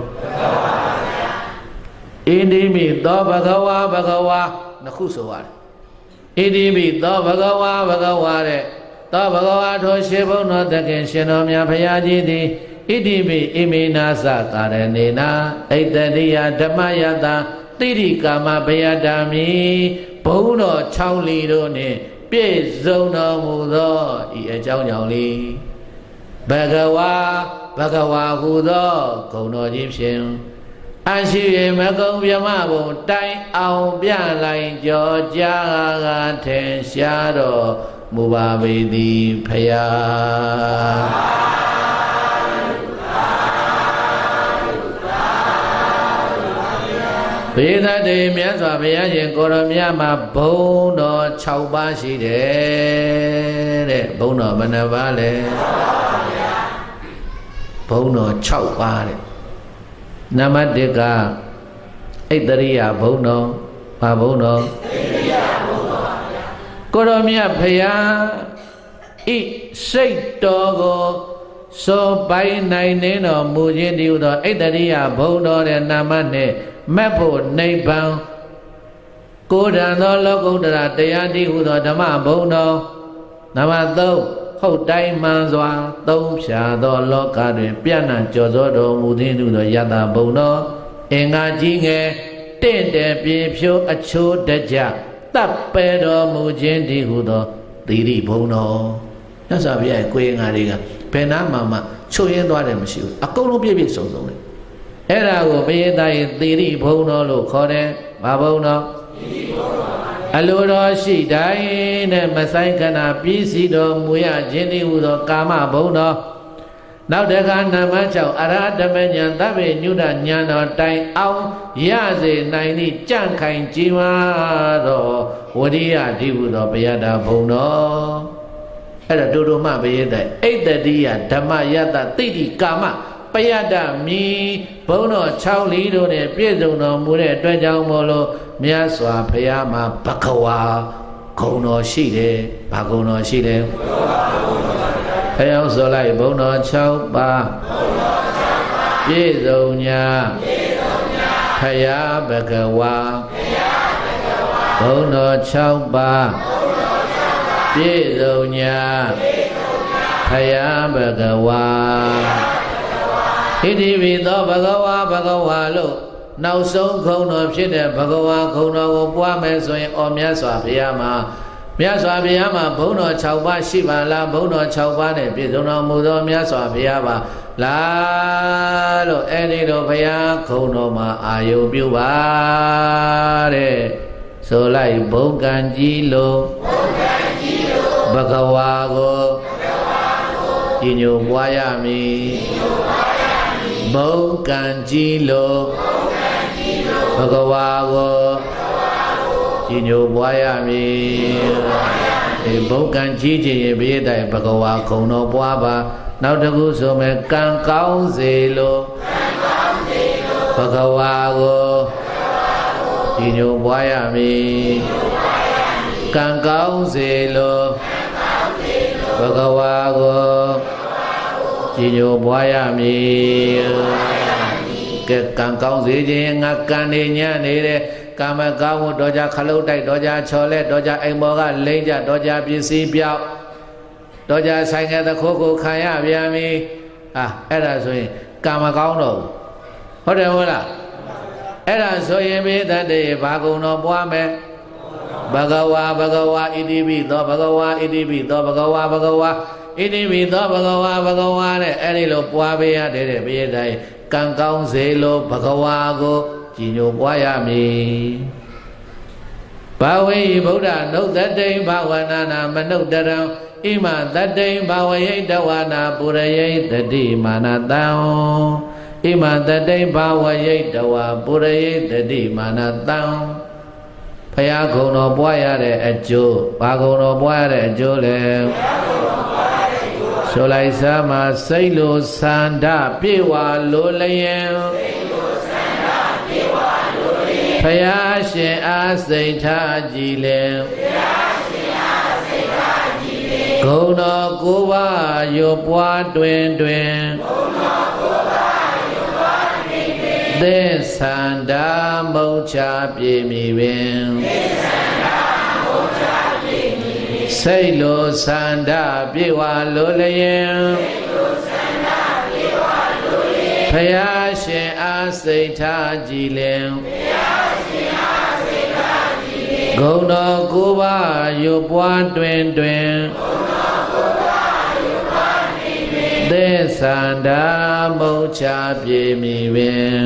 Indimi Do Bhagawa Bhagawa Nakusuwa Indimi Do Bhagawa Bhagawa Do Bhagawa To Shivo No Takin Shino Mya Phayajidi Indimi Iminasa Karanina Aitadiya Dhammayata Tiri Kama Phayadami Bhuno Chowli Do Ne Pye Zono Mudo Ie Chao Nyao Li Bhagawa Bhagawa Hudo Kono Egyptian Ashi Magong Yamabo Dai Ao Bia Lai Jo Jaga Ten Shado Mubavidi Paya Veda de Miaswa Paya Koromia Ma Bono Chaubashi de Bono Manavale Bono Chau Pare Namadega Edaria Bono Pabono Koromia Paya I Say Dogo So by nine no Mujindi Udo Edaria Bono and Namane Mapo Neban Kodano Logo da Dayadi Udo Dama Bono Namado Hậu Đài Man Doa Tông Xà Đô Lô Cả Đuyên Biên Nà Chô Chô Đô Mù Thiên Đu Đô Yà Tà Bồ Nô Ê Ngà Chí Nghe Tên Đề Biên Phiêu Ất Chô Đê Chà Tạp Bê Đô Mù Chên Đi Hù Đô Tì Đi Bồ Nô Nhá Sao Bia Quê Ngà Đi Gà Bê Ná Mà Mà Chô Yên Đoa Đê Mà Xíu À Câu Lô Bia Bia Sông Sông Đê Ê Rà Gô Bê Đài Tì Đi Bồ Nô Lô Khó Đê Bà Bồ Nô Aluro Shi Dai Ne Masai Kana Pisi Do Muya Jini Udo Kama Bono Now the Gana Chao Arada Manyan Tabe Nuda Nyano Tai Ao Yaze Naini Chan Kain Jiwa Do Wadia Diudo Bayada Bono Era Dodo Ma Bayada Eida Dia Dama Yata Titi Kama Bayada Mi Bono Chao Lido Ne Piezo No Mure Dwajao Molo Myaswa Phayama Bhagawa Kono Shi De Bhagono Shi De Phayao So Lai Bono Chao Ba Piezo Nya Phaya Bhagawa Bono Chao Ba Piezo Nya Phaya Bhagawa Iti Vido Bhagawa Bhagawa Lo nào sống không nóဖြစ်တဲ့ဘဂဝါခုံတော်ကိုပွားမယ်ဆိုရင်အော်မြတ်စွာဘုရားမှာမြတ်စွာဘုရားမှာဘုန်းတော်၆ပါးရှိပါလားဘုန်းတော်၆ပါးနဲ့ပြည့်စုံတော်မူသောမြတ်စွာဘုရားပါလားလို့အဲ့ဒီတော့ဘုရားခုံတော်မှာအာယုပြုပါတဲ့ဆိုလိုက်ဘုံကံကြီးလို့ဘုံကံကြီးလို့ဘဂဝါကိုဘဂဝါကိုညီညွတ်ပွားရမည်ညီညွတ်ပွားရမည်ဘုံကံကြီးလို့ဘုံကံကြီးလို့ဘဂဝါကိုဘဂဝါကိုညီညွတ်ပွားရမည်ဒီဘုံကံကြီးခြင်းရဲ့ဘေးတိုင်ဘဂဝါခုံတော်ပွားပါနောက်တစ်ခုဆိုမယ်ကံကောင်းစေလို့ကံကောင်းစေလို့ဘဂဝါကိုညီညွတ်ပွားရမည်ကံကောင်းစေလို့ဘဂဝါကိုညီညွတ်ပွားရမည်ကဲကံကောင်းစေခြင်းငါကံနေညံ့နေတဲ့ကာမကောင်းမှုတော့ကြခလုတ်တိုက်တော့ကြချော်လက်တော့ကြအိမ်ပေါ်ကလိမ့်ကြတော့ကြပစ္စည်းပြောက်တော့ကြဆိုင်ကတခိုးကိုခံရပြန်ပြီဟာအဲ့ဒါဆိုရင်ကာမကောင်းတော့ဟုတ်တယ်ဟုတ်လားအဲ့ဒါဆိုရင်ဘေသတ္တေဘာကုံတော်ပွားမယ်ဘဂဝါဘဂဝါဣတိပိသောဘဂဝါဣတိပိသောဘဂဝါဘဂဝါဣတိပိသောဘဂဝါဘဂဝါတဲ့အဲ့ဒီလိုပွားပေးရတဲ့ဘေတိုင်းကံကောင်းစေလို့ဘဂဝါကိုကြည်ညိုပွားရမည်ဘာဝေဗုဒ္ဓနုဿတိံဘာဝနာနာမနုဿရံဣမတတိံဘာဝယိတဝနာပုရယိတတိမာနတံဣမတတိဘာဝယိတဝပုရယိတတိမာနတံဘုရားခုံတော်ပွားရတဲ့အကျိုးဘာခုံတော်ပွားရတဲ့အကျိုးလဲဆိုလိုက်စမ်းမှာစိတ်လိုဆန္ဒပြေဝလိုလျင်ဘုရားရှင်အားစိတ်ထားကြည်လင်ဂုဏ်တော်ကိုးပါးရွပွားတွင်တွင်သစ္ဆန္ဒာမုတ်ချပြေမီပင်စိတ်လိုဆန္ဒပြေဝလိုလျင်ဘုရားရှင်အားစိတ်ထားကြည်လင်ဂုဏ်တော်ကိုးပါးရွပွားတွင်တွင်သစ္ဆန္ဒာမုတ်ချပြေမီပင်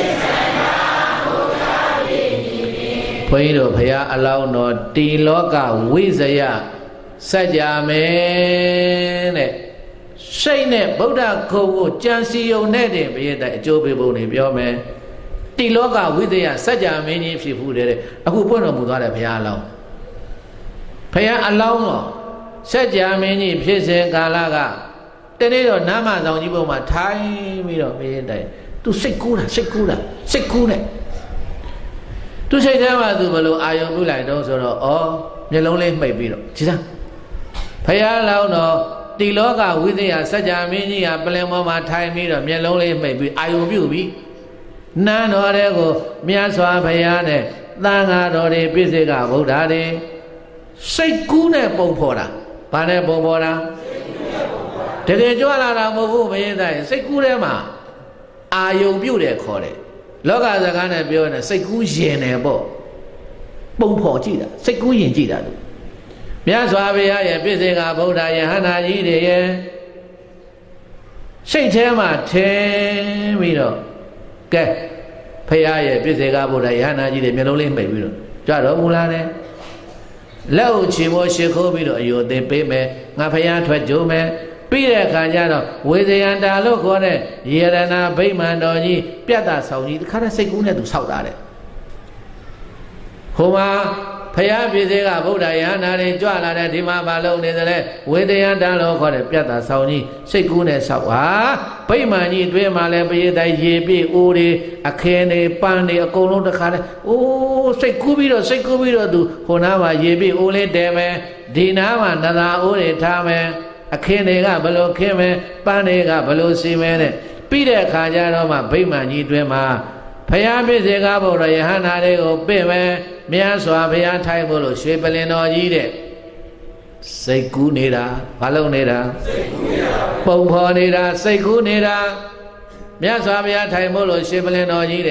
ဘုန်းကြီးတို့ဘုရားအလောင်းတော်တီလောကဝိဇယစัจ जा မယ်တဲ့စိတ်နဲ့ဗုဒ္ဓခုံကိုကြံစီုံနဲ့တင်ဘုရားတဲ့အကျိုးပေးပုံတွေပြောမယ်တီလောကဝိဇယစัจ जा မင်းကြီးဖြစ်ဖူးတယ်တဲ့အခုပွင့်တော်မူသွားတဲ့ဘုရားအလောင်းဘုရားအလောင်းတော်စัจ जा မင်းကြီးဖြစ်စဉ်ကာလကတနေ့တော့နာမဆောင်ကြီးပုံမှာထိုင်ပြီးတော့ဘုရားတိုင်သူစိတ်ကူးတာစိတ်ကူးတာစိတ်ကူးနဲ့သူစိတ်ထဲမှာသူဘလို့အာယုံပြုလိုက်တော့ဆိုတော့ဩမျက်လုံးလေးမှိတ်ပြီးတော့ကြည်စမ်းဘုရားလောင်းတော်တီလောကဝိသယစัจ जा မင်းကြီးဟာပလင်ပေါ်မှာထိုင်ပြီးတော့မျက်လုံးလေးမှိတ်ပြီးအာယုံပြုပြီးနန်းတော်တဲ့ကိုမြတ်စွာဘုရားနဲ့သံဃာတော်တွေပြည့်စေကဗုဒ္ဓတွေစိတ်ကူးနဲ့ပုံဖော်တာဘာနဲ့ပုံဖော်တာတကယ်ကြွလာတာမဟုတ်ဘူးဘုရားတိုင်းစိတ်ကူးထဲမှာအာယုံပြုတ်တယ်ခေါ်တယ်လောကစကားနဲ့ပြောရင်စိတ်ကူးရင်တယ်ပေါ့ပုံဖော်ကြည့်တာစိတ်ကူးရင်ကြည့်တာလို့မြတ်စွာဘုရားရဲ့ပြည့်စေကဗုဒ္ဓယဟန္တာကြီးတွေရဲ့စိတ်ထဲမှာထင်ပြီးတော့ကဲဘုရားရဲ့ပြည့်စေကဗုဒ္ဓယဟန္တာကြီးတွေမျက်လုံးလေးမှိတ်ပြီးတော့ကြွတော်မူလာတယ်လက်ဥချီမိုးရှိခိုးပြီးတော့အယုသေးပေးမယ်ငါဘုရားထွက်ကြိုးမယ်ပြီးတဲ့အခါကျတော့ဝေဇယန္တာလို့ခေါ်တဲ့ယေရဏဗိမာန်တော်ကြီးပြတ်တာဆောင်ကြီးတခါတည်းစိတ်ကူးနဲ့သူဆောက်တာတဲ့ဟိုမှာဘုရားပြည့်စေကဗုဒ္ဓယဟန္တာတွေကြွလာတဲ့ဒီမှာမလုံးနေတယ်ဝေဇယန္တာလို့ခေါ်တဲ့ပြတ်တာဆောင်ကြီးစိတ်ကူးနဲ့ဆောက်ဟာဗိမာန်ကြီးတွင်းမှာလည်းပရိသတ်ရေပြည့်အိုးတွေအခင်းတွေပန်းတွေအကုန်လုံးတခါတည်းအိုးစိတ်ကူးပြီးတော့စိတ်ကူးပြီးတော့သူဟိုနားမှာရေပြည့်အိုးလေးတဲမယ်ဒီနားမှာနသာအိုးတွေထားမယ်အခင်းတွေကဘလို့ခင်းမယ်ပန်းတွေကဘလို့စီမယ်တဲ့ပြီးတဲ့အခါကျတော့မှဗိမာန်ကြီးတွင်မှာဘုရားပြည့်စေကဗုဒ္ဓယဟန္တာတွေကိုပြင့်မယ်မြတ်စွာဘုရားထိုင်ဖို့လို့ရွှေပလင်တော်ကြီးတဲ့စိတ်ကူးနေတာဘာလို့နေတာစိတ်ကူးနေတာပုံဖော်နေတာစိတ်ကူးနေတာမြတ်စွာဘုရားထိုင်ဖို့လို့ရွှေပလင်တော်ကြီးတဲ့ဘ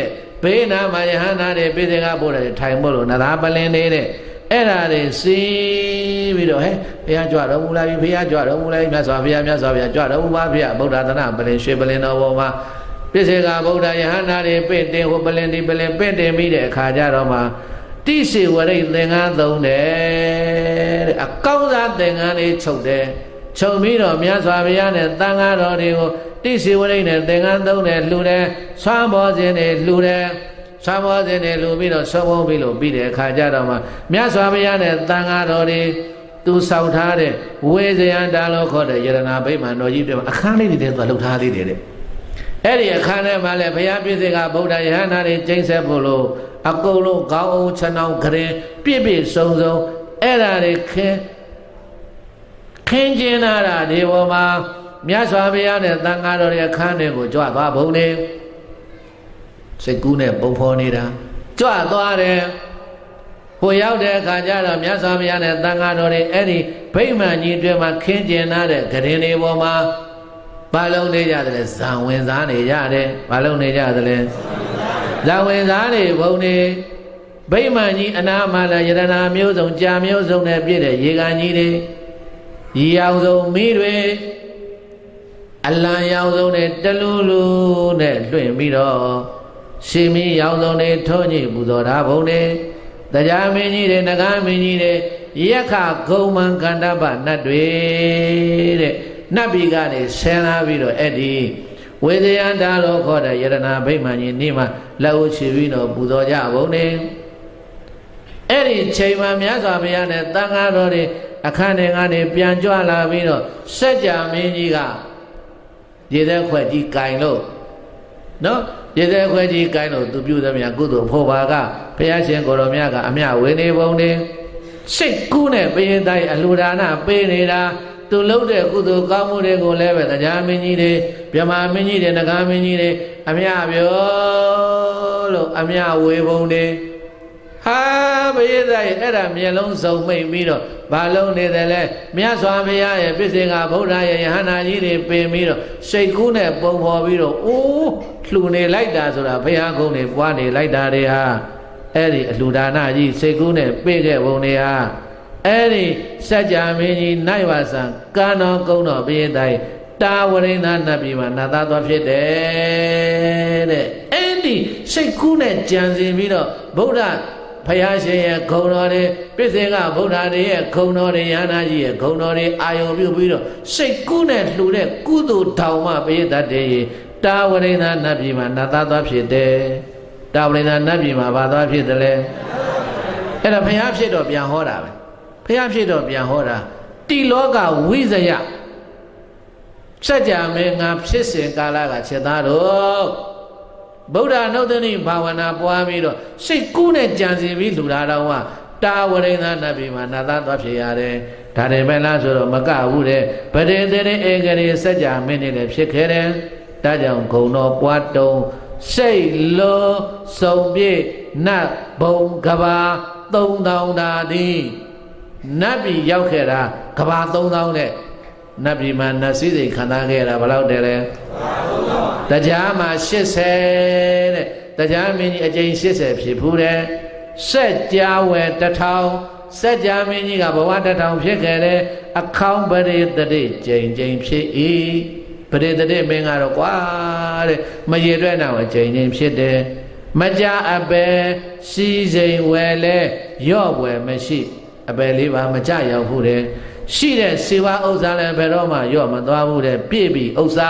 ဘေးနာမှာယဟန္တာတွေပိစိကဘုရားတွေထိုင်ဖို့လို့နသာပလင်နေတဲ့အဲ့ဒါတွေစီးပြီးတော့ဟဲ့ဘုရားကြွတော်မူလာပြီဘုရားကြွတော်မူလာပြီမြတ်စွာဘုရားမြတ်စွာဘုရားကြွတော်မူပါဘုရားဗုဒ္ဓသနာပလင်ရွှေပလင်တော်ပေါ်မှာပိစိကဗုဒ္ဓယဟန္တာတွေပင့်တင်ဟိုပလင်ဒီပလင်ပင့်တင်ပြီးတဲ့အခါကျတော့မှတိစီဝရိတ်သင်္ကန်းသုံးတယ်တဲ့အကောင်းစားသင်္ကန်းလေးချုပ်တယ်ချုပ်ပြီးတော့မြတ်စွာဘုရားနဲ့သံဃာတော်တွေကိုတိစီဝရိတ်နဲ့သင်္ကန်းသုံးတယ်လှူတယ်ဆွမ်းဘောဇဉ်တွေလှူတယ်ဆွမ်းဘောဇဉ်တွေလှူပြီးတော့ဆုံးဖို့ပြီးလို့ပြီးတဲ့အခါကျတော့မှမြတ်စွာဘုရားနဲ့သံဃာတော်တွေသူဆောက်ထားတဲ့ဝေဇယံတာလို့ခေါ်တဲ့ယရနာဗိမာန်တော်ကြီးပြောအခန်းလေးတွေသူကလှုပ်ထားသေးတယ်တဲ့အဲ့ဒီအခန်းထဲမှာလည်းဘုရားပြည့်စုံကဗုဒ္ဓယဟန္တာတွေကျင့်ဆက်ဖို့လို့အကုန်လုံးကောင်းအောင်ခြံအောင်ကြရင်ပြည့်ပြည့်စုံစုံအဲ့ဒါတွေခင်းခင်းကျင်းလာတာဒီပေါ်မှာမြတ်စွာဘုရားနဲ့သံဃာတော်ရဲ့အခန်းတွေကိုကြွသွားဘုံနေစိတ်ကူးနဲ့ပုံဖော်နေတာကြွသွားတယ်ဟိုရောက်တဲ့အခါကျတော့မြတ်စွာဘုရားနဲ့သံဃာတော်တွေအဲ့ဒီဗိမာန်ကြီးတွေမှာခင်းကျင်းလာတဲ့ကြရင်တွေပေါ်မှာဘာလုံးနေကြတယ်ဇံဝင်စားနေရတယ်ဘာလုံးနေကြတယ်ဇံဝင်စားနေဘုံနေဗိမာန်ကြီးအနာမှာလည်းယရနာမျိုးစုံကြာမျိုးစုံနဲ့ပြည့်တဲ့ရေကန်ကြီးတွေရီအောင်စုံမီးတွေအလံရောင်စုံနဲ့တလူလူနဲ့လွှင့်ပြီးတော့ရှင်မီးရောင်စုံနဲ့ထုံးညိပူဇော်ထားဘုံနေတရားမင်းကြီးတွေနဂါမင်းကြီးတွေရက်ခဂုံမံကန္တပနတ်တွေတဲ့နတ်ပြည်ကနေဆင်းလာပြီးတော့အဲ့ဒီဝေဇယန္တာလို့ခေါ်တဲ့ယရနာဗိမာန်ကြီးနေ့မှာလက်ဝှချီပြီးတော့ပူဇော်ကြဘုံနေအဲ့ဒီချိန်မှာမြတ်စွာဘုရားနဲ့သံဃာတော်တွေအခန်းထဲကနေပြန်ကြွလာပြီးတော့စัจ जा မင်းကြီးကရေသက်ခွက်ကြီးကင်လို့နော်ရေသက်ခွက်ကြီးကင်လို့သူပြုသမျှကုသိုလ်ဖို့ပါကဘုရားရှင်ကိုရောမြတ်ကအမြဝေနေပုံနေစိတ်ကူးနဲ့ပရင်တိုင်းအလှူဒါနပေးနေတာသူလုပ်တဲ့ကုသိုလ်ကောင်းမှုတွေကိုလည်းပဲတရားမင်းကြီးတွေဗြဟ္မာမင်းကြီးတွေနဂါမင်းကြီးတွေအမြပြောလို့အမြဝေပုံနေဟာဘုရားရဲ့အဲ့ဒါမျက်လုံးစုံမိတ်ပြီးတော့ဘာလုံးနေတယ်လဲမြတ်စွာဘုရားရဲ့ပြစ္ဆေကဗုဒ္ဓရဲ့ယဟန္တာကြီးတွေပင်ပြီးတော့စိတ်ကူးနဲ့ပုံဖော်ပြီးတော့အိုးလှူနေလိုက်တာဆိုတာဘုရားကုန်းတွေပွားနေလိုက်တာတွေဟာအဲ့ဒီအလှူဒါနကြီးစိတ်ကူးနဲ့ပြေးခဲ့ပုံတွေဟာအဲ့ဒီစัจ जा မင်းကြီးနိုင်ပါစံကာနောကုန်းတော်ဘုရားတိုင်းတာဝရိန္ဒနတ်ပြည်မှာနတ်သားတော်ဖြစ်တယ်တဲ့အဲ့ဒီစိတ်ကူးနဲ့ကြံစည်ပြီးတော့ဗုဒ္ဓဘုရားရှင်ရဲ့ဂုဏ်တော်တွေပြစ္ဆေကဗုဒ္ဓတွေရဲ့ဂုဏ်တော်တွေယန္တာကြီးရဲ့ဂုဏ်တော်တွေအာယုံပြုပြီးတော့စိတ်ကူးနဲ့လှူတဲ့ကုသိုလ်ထောင်မှပရိသတ်တွေတာဝရိန္ဒနတ်ပြည်မှာနတ်သားတော်ဖြစ်တယ်တာဝရိန္ဒနတ်ပြည်မှာဘာသွားဖြစ်တယ်လဲအဲ့ဒါဘုရားဖြစ်တော့ပြန်ဟောတာပဲဘုရားဖြစ်တော့ပြန်ဟောတာတိလောကဝိဇယစัจ जा မင်းငါဖြစ်စဉ်ကာလကချက်သားတို့ဗုဒ္ဓနုဒ္ဒနိဘာဝနာပွားပြီးတော့စိတ်ကူးနဲ့ကြံစီပြီးလှူတာတော့ကတာဝရိန္ဒနတ်ပြည်မှာနတ်သားသွားဖြစ်ရတယ်ဒါတွေပဲလားဆိုတော့မကဘူးတဲ့ဗဒေသေရေဧကရေစัจ जा မင်းနေလည်းဖြစ်ခဲ့တယ်ဒါကြောင့်ဂုံတော်ပွားတုံစိတ်လောစုံပြည့်နတ်ဘုံကဘာသုံးတောင်တာသည်နတ်ပြည်ရောက်ခဲ့တာကဘာသုံးတောင်နဲ့နတ်ပြည်မှာနတ်စည်းစိမ်ခံစားခဲ့တာဘယ်လောက်တည်းလဲတရားမှာရှစ်ဆယ်တဲ့တရားမင်းကြီးအကျိန်ရှစ်ဆယ်ဖြစ်ဘူးတဲ့စัจ जा ဝယ်တထောင်စัจ जा မင်းကြီးကဘဝတထောင်ဖြစ်ခဲ့တယ်အခေါင်းပရိသတိကျိန်ကျိန်ဖြစ်၏ပရိသတိမင်းကတော့ကွာတဲ့မရည်တွေ့တော့အကျိန်ကျိန်ဖြစ်တယ်မကြအပယ်စီစိမ်ဝယ်လဲရော့ဝယ်မရှိအပယ်လေးပါမကြရောက်ဘူးတဲ့ရှိတဲ့စေဝါဥစ္စာလည်းဘယ်တော့မှရော့မသွားဘူးတဲ့ပြည့်ပြီဥစ္စာ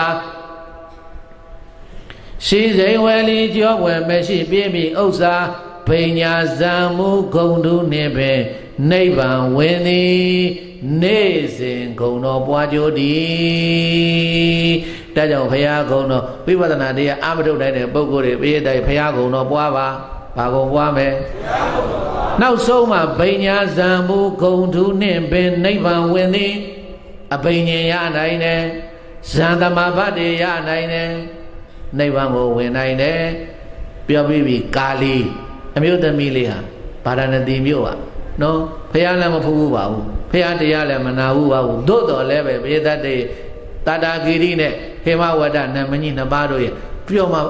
ရှိစိမ်ဝယ်လီကြောဝယ်မရှိပြည့်ပြီဥစ္စာပညာဇံမှုဂုံတုနှင့်ပဲနိဗ္ဗာန်ဝင်သည်နေ့စဉ်ဂုံတော်ပွားကြသည်ဒါကြောင့်ဘုရားဂုံတော်ဝိပဿနာတရားအာမထုတ်နိုင်တဲ့ပုဂ္ဂိုလ်တွေပြည့်တဲ့ဘုရားဂုံတော်ပွားပါဘာဂုံပွားမယ်ဘုရားဂုံတော်ပွားနောက်ဆုံးမှာပညာဇံမှုဂုံတုနှင့်ပဲနိဗ္ဗာန်ဝင်သည်အပင်ဉ္ရနိုင်တယ်ဇံသမဘတ်တွေရနိုင်တယ်နိဗ္ဗာန်ကိုဝင်နိုင်တယ်ပြောပြီးပြီကာလီအမျိုးသမီးလေးဟာဗာရာဏသီမြို့ပါနော်ဖះလည်းမဖူးဘူးပါဘူးဖះတရားလည်းမနာဘူးပါဘူးသို့တော်လည်းပဲဘေဒတ်တွေတာတာဂီရိနဲ့ဟေမဝဒနမညိနှစ်ပါးတို့ရဲ့ပြောမှ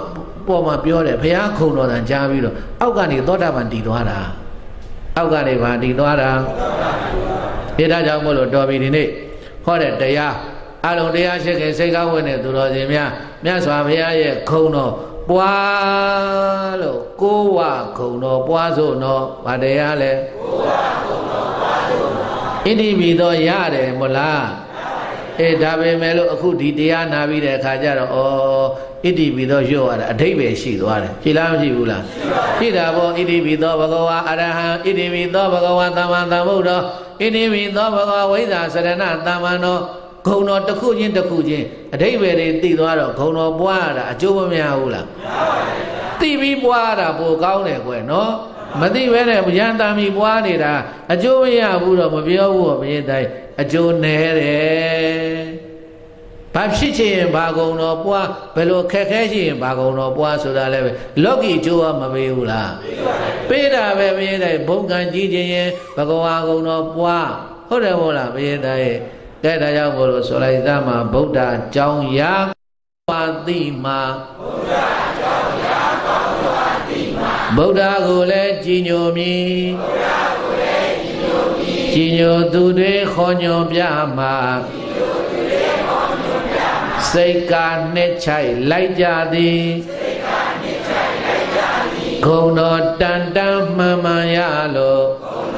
ပေါ်မှာပြောတယ်ဘုရားခုံတော်တန်ကြားပြီးတော့အောက်ကနေသောတာပန်တည်သွားတာအောက်ကနေဗာတည်သွားတာဒီဒါကြောင့်မို့လို့တော်ပြီဒီနေ့ဟောတဲ့တရားအလုံးတရားရှိခင်စိတ်ကောင်းဝင်တဲ့သူတော်စင်များမြတ်စွာဘုရားရဲ့ခုံတော်ပွားလို့ကိုးဝခုံတော်ပွားစို့နော်ဗာတရားလဲကိုးဝခုံတော်ပွားစို့နော်ဣတိပိသောရတယ်မို့လားအေးဒါပဲမဲ့လို့အခုဒီတရားနာပြီးတဲ့အခါကျတော့ဩဣတိပိသောရွတ်ရတာအဓိပ္ပာယ်ရှိသွားတယ်ရှိလားမရှိဘူးလားရှိတာပေါ့ဣတိပိသောဘဂဝါအရဟံဣတိပိသောဘဂဝါသမ္မာသမ္ဗုဒ္ဓဣတိပိသောဘဂဝါဝိဇ္ဇာစရဏသမ္မာနောဂုံတော်တစ်ခုချင်းတစ်ခုချင်းအဓိပ္ပာယ်တွေသိသွားတော့ဂုံတော်ပွားရတာအကျိုးမများဘူးလားများပါဘူးသိပြီးပွားရတာပိုကောင်းတယ်ကွယ်နော်မသိဘဲနဲ့ရန်တာမီပွားနေတာအကျိုးမရဘူးတော့မပြောဘူးဘုရားတိုင်းအကျိုးနည်းတယ်ဘာဖြစ်ချင်ဘာဂုံတော်ပွားဘယ်လိုခက်ခဲရှိရင်ဘာဂုံတော်ပွားဆိုတာလည်းပဲလောကီကျိုးကမပေးဘူးလားပေးတာပဲဘုရားတိုင်းဘုံကံကြီးခြင်းရင်ဘဂဝါဂုံတော်ပွားဟုတ်တယ်မို့လားဘုရားတိုင်းကဲဒါကြောင့်မို့လို့ဆိုလိုက်သားမှာဗုဒ္ဓကြောင့်ရာပါတိမှာဗုဒ္ဓကြောင့်ရာကောင်းစွာတိမှာဗုဒ္ဓကိုလည်းကြည်ညိုမည်ဗုဒ္ဓကိုလည်းကြည်ညိုမည်ကြည်ညိုသူတွေခေါ်ညွန်ပြမှာကြည်ညိုသူတွေခေါ်ညွန်ပြမှာစိတ်ကနှစ်ချိုက်လိုက်ကြသည်စိတ်ကနှစ်ချိုက်လိုက်ကြသည်ဂုံတော်တန်တန်မှန်မှန်ရလို့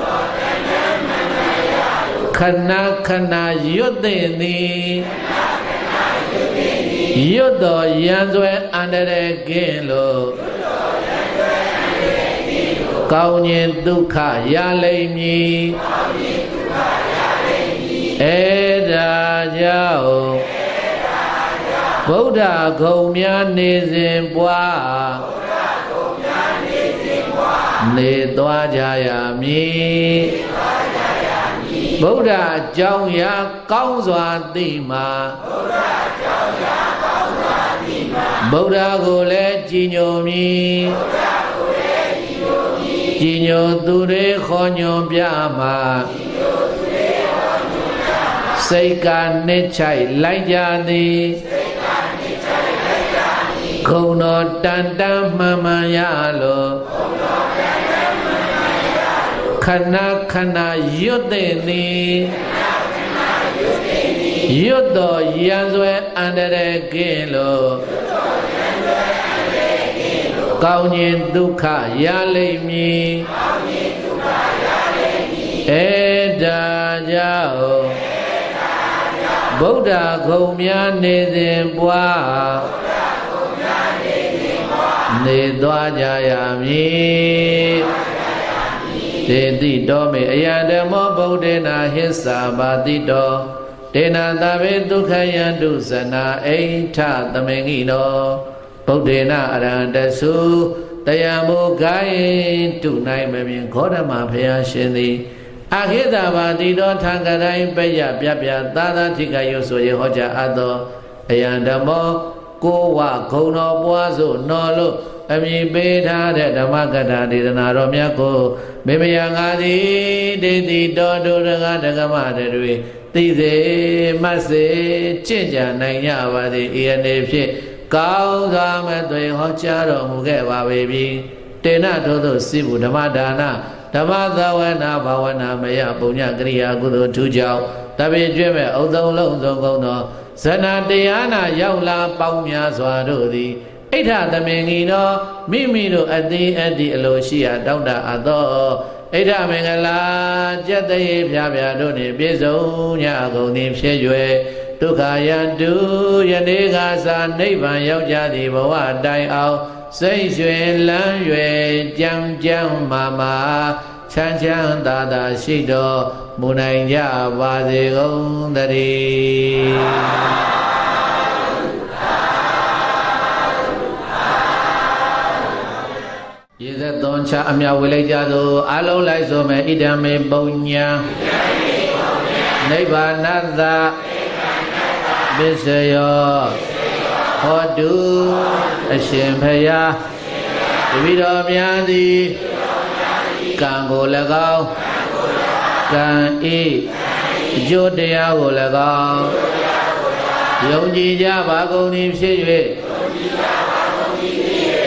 ခဏခဏရွတ်သိသည်ရွတ်တော်ရန်စွဲအန္တရာယ်ကင်းလို့ကောင်းခြင်းဒုက္ခရလိမ့်မည်အဲ့ဒါကြောင့်ဗုဒ္ဓဂုံများနေစဉ်ပွားနေသွားကြရမည်ဗုဒ္ဓအကြောင်းရာကောင်းစွာသိမှာဗုဒ္ဓအကြောင်းရာကောင်းစွာသိမှာဗုဒ္ဓကိုလည်းကြည်ညိုမည်ဗုဒ္ဓကိုလည်းကြည်ညိုမည်ကြည်ညိုသူတွေခေါ်ညွန်ပြမှာကြည်ညိုသူတွေခေါ်ညွန်ပြမှာစိတ်ကနှစ်ချိုက်လိုက်ကြသည်စိတ်ကနှစ်ချိုက်လိုက်ကြသည်ဂုံတော်တန်တန်မှန်မှန်ရလို့ဂုံတော်တန်တန်မှန်မှန်ရလို့ခဏခဏရွတ်သိသည်ရွတ်တော်ရန်စွဲအန္တရာယ်ကင်းလို့ကောင်းခြင်းဒုက္ခရလိမ့်မည်အဲ့ဒါကြောင့်ဗုဒ္ဓဂုံများနေစဉ်ပွားနေသွားကြရမည်တေတိတော်မေအယဓမ္မောဗုဒ္ဓေနာဟစ္စာပါတိတောဒေနာသဗ္ဗေဒုက္ခယန္တုဇနာအိဋ္ဌသမင်္ဂိနောဗုဒ္ဓေနာအရဟံတသုတယံမုဂိုင်းတုနိုင်မမြင်ခောဓမ္မဘုရားရှင်သည်အခိတပါတိတောထံကတိုင်းပယပြပြသာသာထိကယုဆိုရဟောကြားအပ်သောအယံဓမ္မောကိုဝဂုံတော်ပွားစို့နော်လို့အမည်ပေးထားတဲ့ဓမ္မကထာဒေသနာတော်မြတ်ကိုမေမယငါသည်ဒိဋ္ဌိတော်ဒုရကဓမ္မတွေသိစေမှတ်စေကျင့်ကြံနိုင်ကြပါသည်ဤအနေဖြင့်ကောင်းစွာမသွေဟောကြားတော်မူခဲ့ပါပေပြီတေနထို့သောစိဗုဓမ္မဒါနဓမ္မသဝနာဘာဝနာမယပုညကရိယာကုသိုလ်ထူးကြောင့်တပိကျွဲ့မဲ့အုံသုံးလုံးစုံကုန်သောဇဏတရားနာရောက်လာပေါင်းများစွာတို့သည်ဣဋ္ဌသမင်္ဂီနောမိမိတို့အသေးအတ္တိအလိုရှိရာတောင်းတအပ်သောဣဋ္ဌမင်္ဂလာကျက်တရေဖြာဖြာတို့နှင့်ပြည့်စုံကြကုန်သည်ဖြစ်၍ဒုက္ခယန္တုယနေ့ကသာနိဗ္ဗာန်ရောက်ကြသည့်ဘဝတိုင်အောင်စိတ်ရွှင်လန်း၍ကြံကြံမာမာချမ်းချမ်းသာသာရှိတော်မူနိုင်ကြပါစေကုန်သတည်းရေသက်သွန်ချအမြဝေလိုက်ကြသို့အလုံးလိုက်ဆိုမဲ့ဣဒံမေပုံညာနိဗ္ဗာနသပစ္စယောဟောတုအရှင်ဘုရားတပည့်တော်များသည်ကံကို၎င်းကံဤအကျိုးတရားကို၎င်းယုံကြည်ကြပါကုန်သည်ဖြစ်၍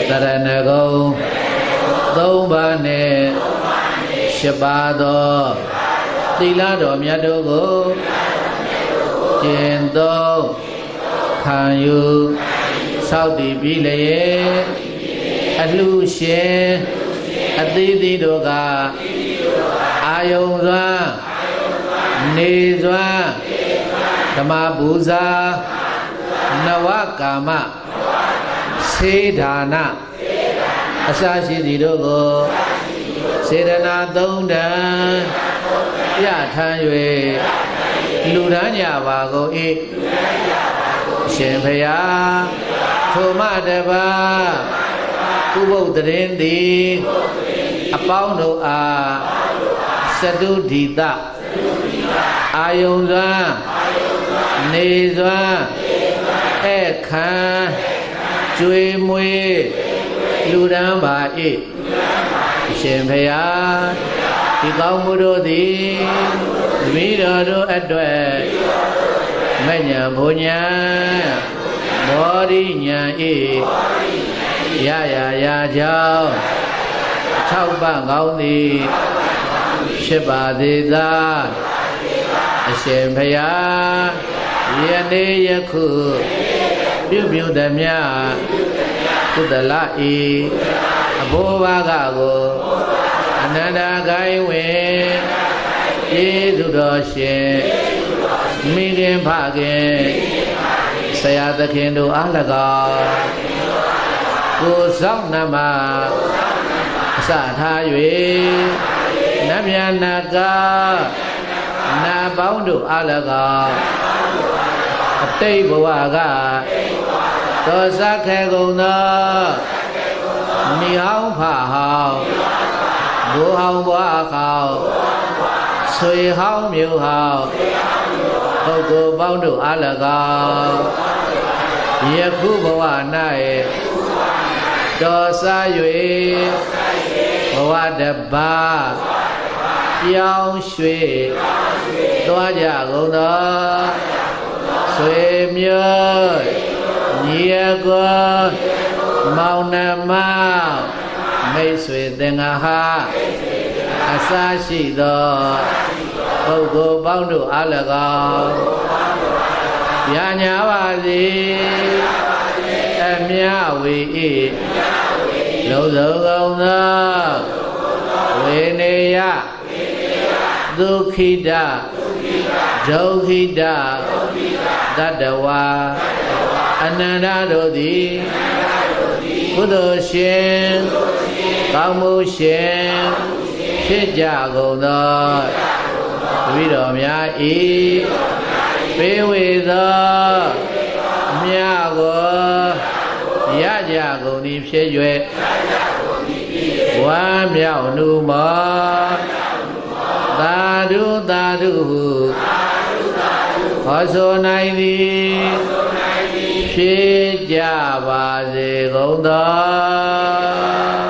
တရဏဂုံသုံးပါးနဲ့ရှစ်ပါးသောသီလတော်မြတ်တို့ကိုကျင့်သုံးခံယူစောင့်တည်ပြီးလျက်အလှရှင်အသီးသီးတို့ကအာယုံစွာနေစွာဓမ္မပူဇာနဝကာမစေဌာနအစရှိသည်တို့ကိုစေတနာသုံးတန်ပြထမ်း၍လူဒန်းကြပါကုန်၏ရှင်ဖျားထိုမတပါဥပုပ်တရင်သည်အပေါင်းတို့အားသတုဒိတအာယုံစွာနေစွာအခမ်းကျွေးမွေးလူဒန်းပါ၏ရှင်ဖျားဒီကောင်းမှုတို့သည်မိတော်တို့အတွက်မဉ္ဇဉ်ဘုံညာမောရိညာ၏ရရရာကြောင့်ထောက်ပံ့ကောင်းသည်ဖြစ်ပါသေးသာအရှင်ဖျားယနေ့ယခုပြုပြုသမျှကုသလဤအဘိုးဘာကကိုအနန္တဂိုင်းဝင်ယေသူတော်ရှင်မိခင်ဖခင်ဆရာသခင်တို့အား၎င်းကိုဆောင်နမအစထား၍နတ်မြတ်နာကနာပေါင်းတို့အား၎င်းအတိတ်ဘဝကသောစခဲကုန်သောမိဟောင်းဖဟောင်းဘိုးဟောင်းဘွားဟောင်းဆွေဟောင်းမျိုးဟောင်းပုဂ္ဂိုလ်ပေါင်းတို့အား၎င်းယခုဘဝ၌တော်စား၍ဘဝတပါပြောင်းရွှေ့သွားကြကုန်သောဆွေမျိုးညီအကိုမောင်နှမမိတ်ဆွေသင်္ဃဟာအစရှိသောပုဂ္ဂိုလ်ပေါင်းတို့အား၎င်းญาညာပါစေအမြဝေ၏လုံးစုံကုန်သောဝေနေယဒုက္ခိတဒုက္ခိတတတဝါအနန္တတို့သည်ကုသိုလ်ရှင်ကောင်းမှုရှင်ဖြစ်ကြကုန်သောတပည့်တော်များဤပေးဝေသောမြတ်ကိုရကြကုန်သည်ဖြစ်၍ဝမ်းမြောက်နှူမောသာဓုသာဓုဟုဟောဆိုနိုင်သည်ဖြစ်ကြပါစေကုန်သော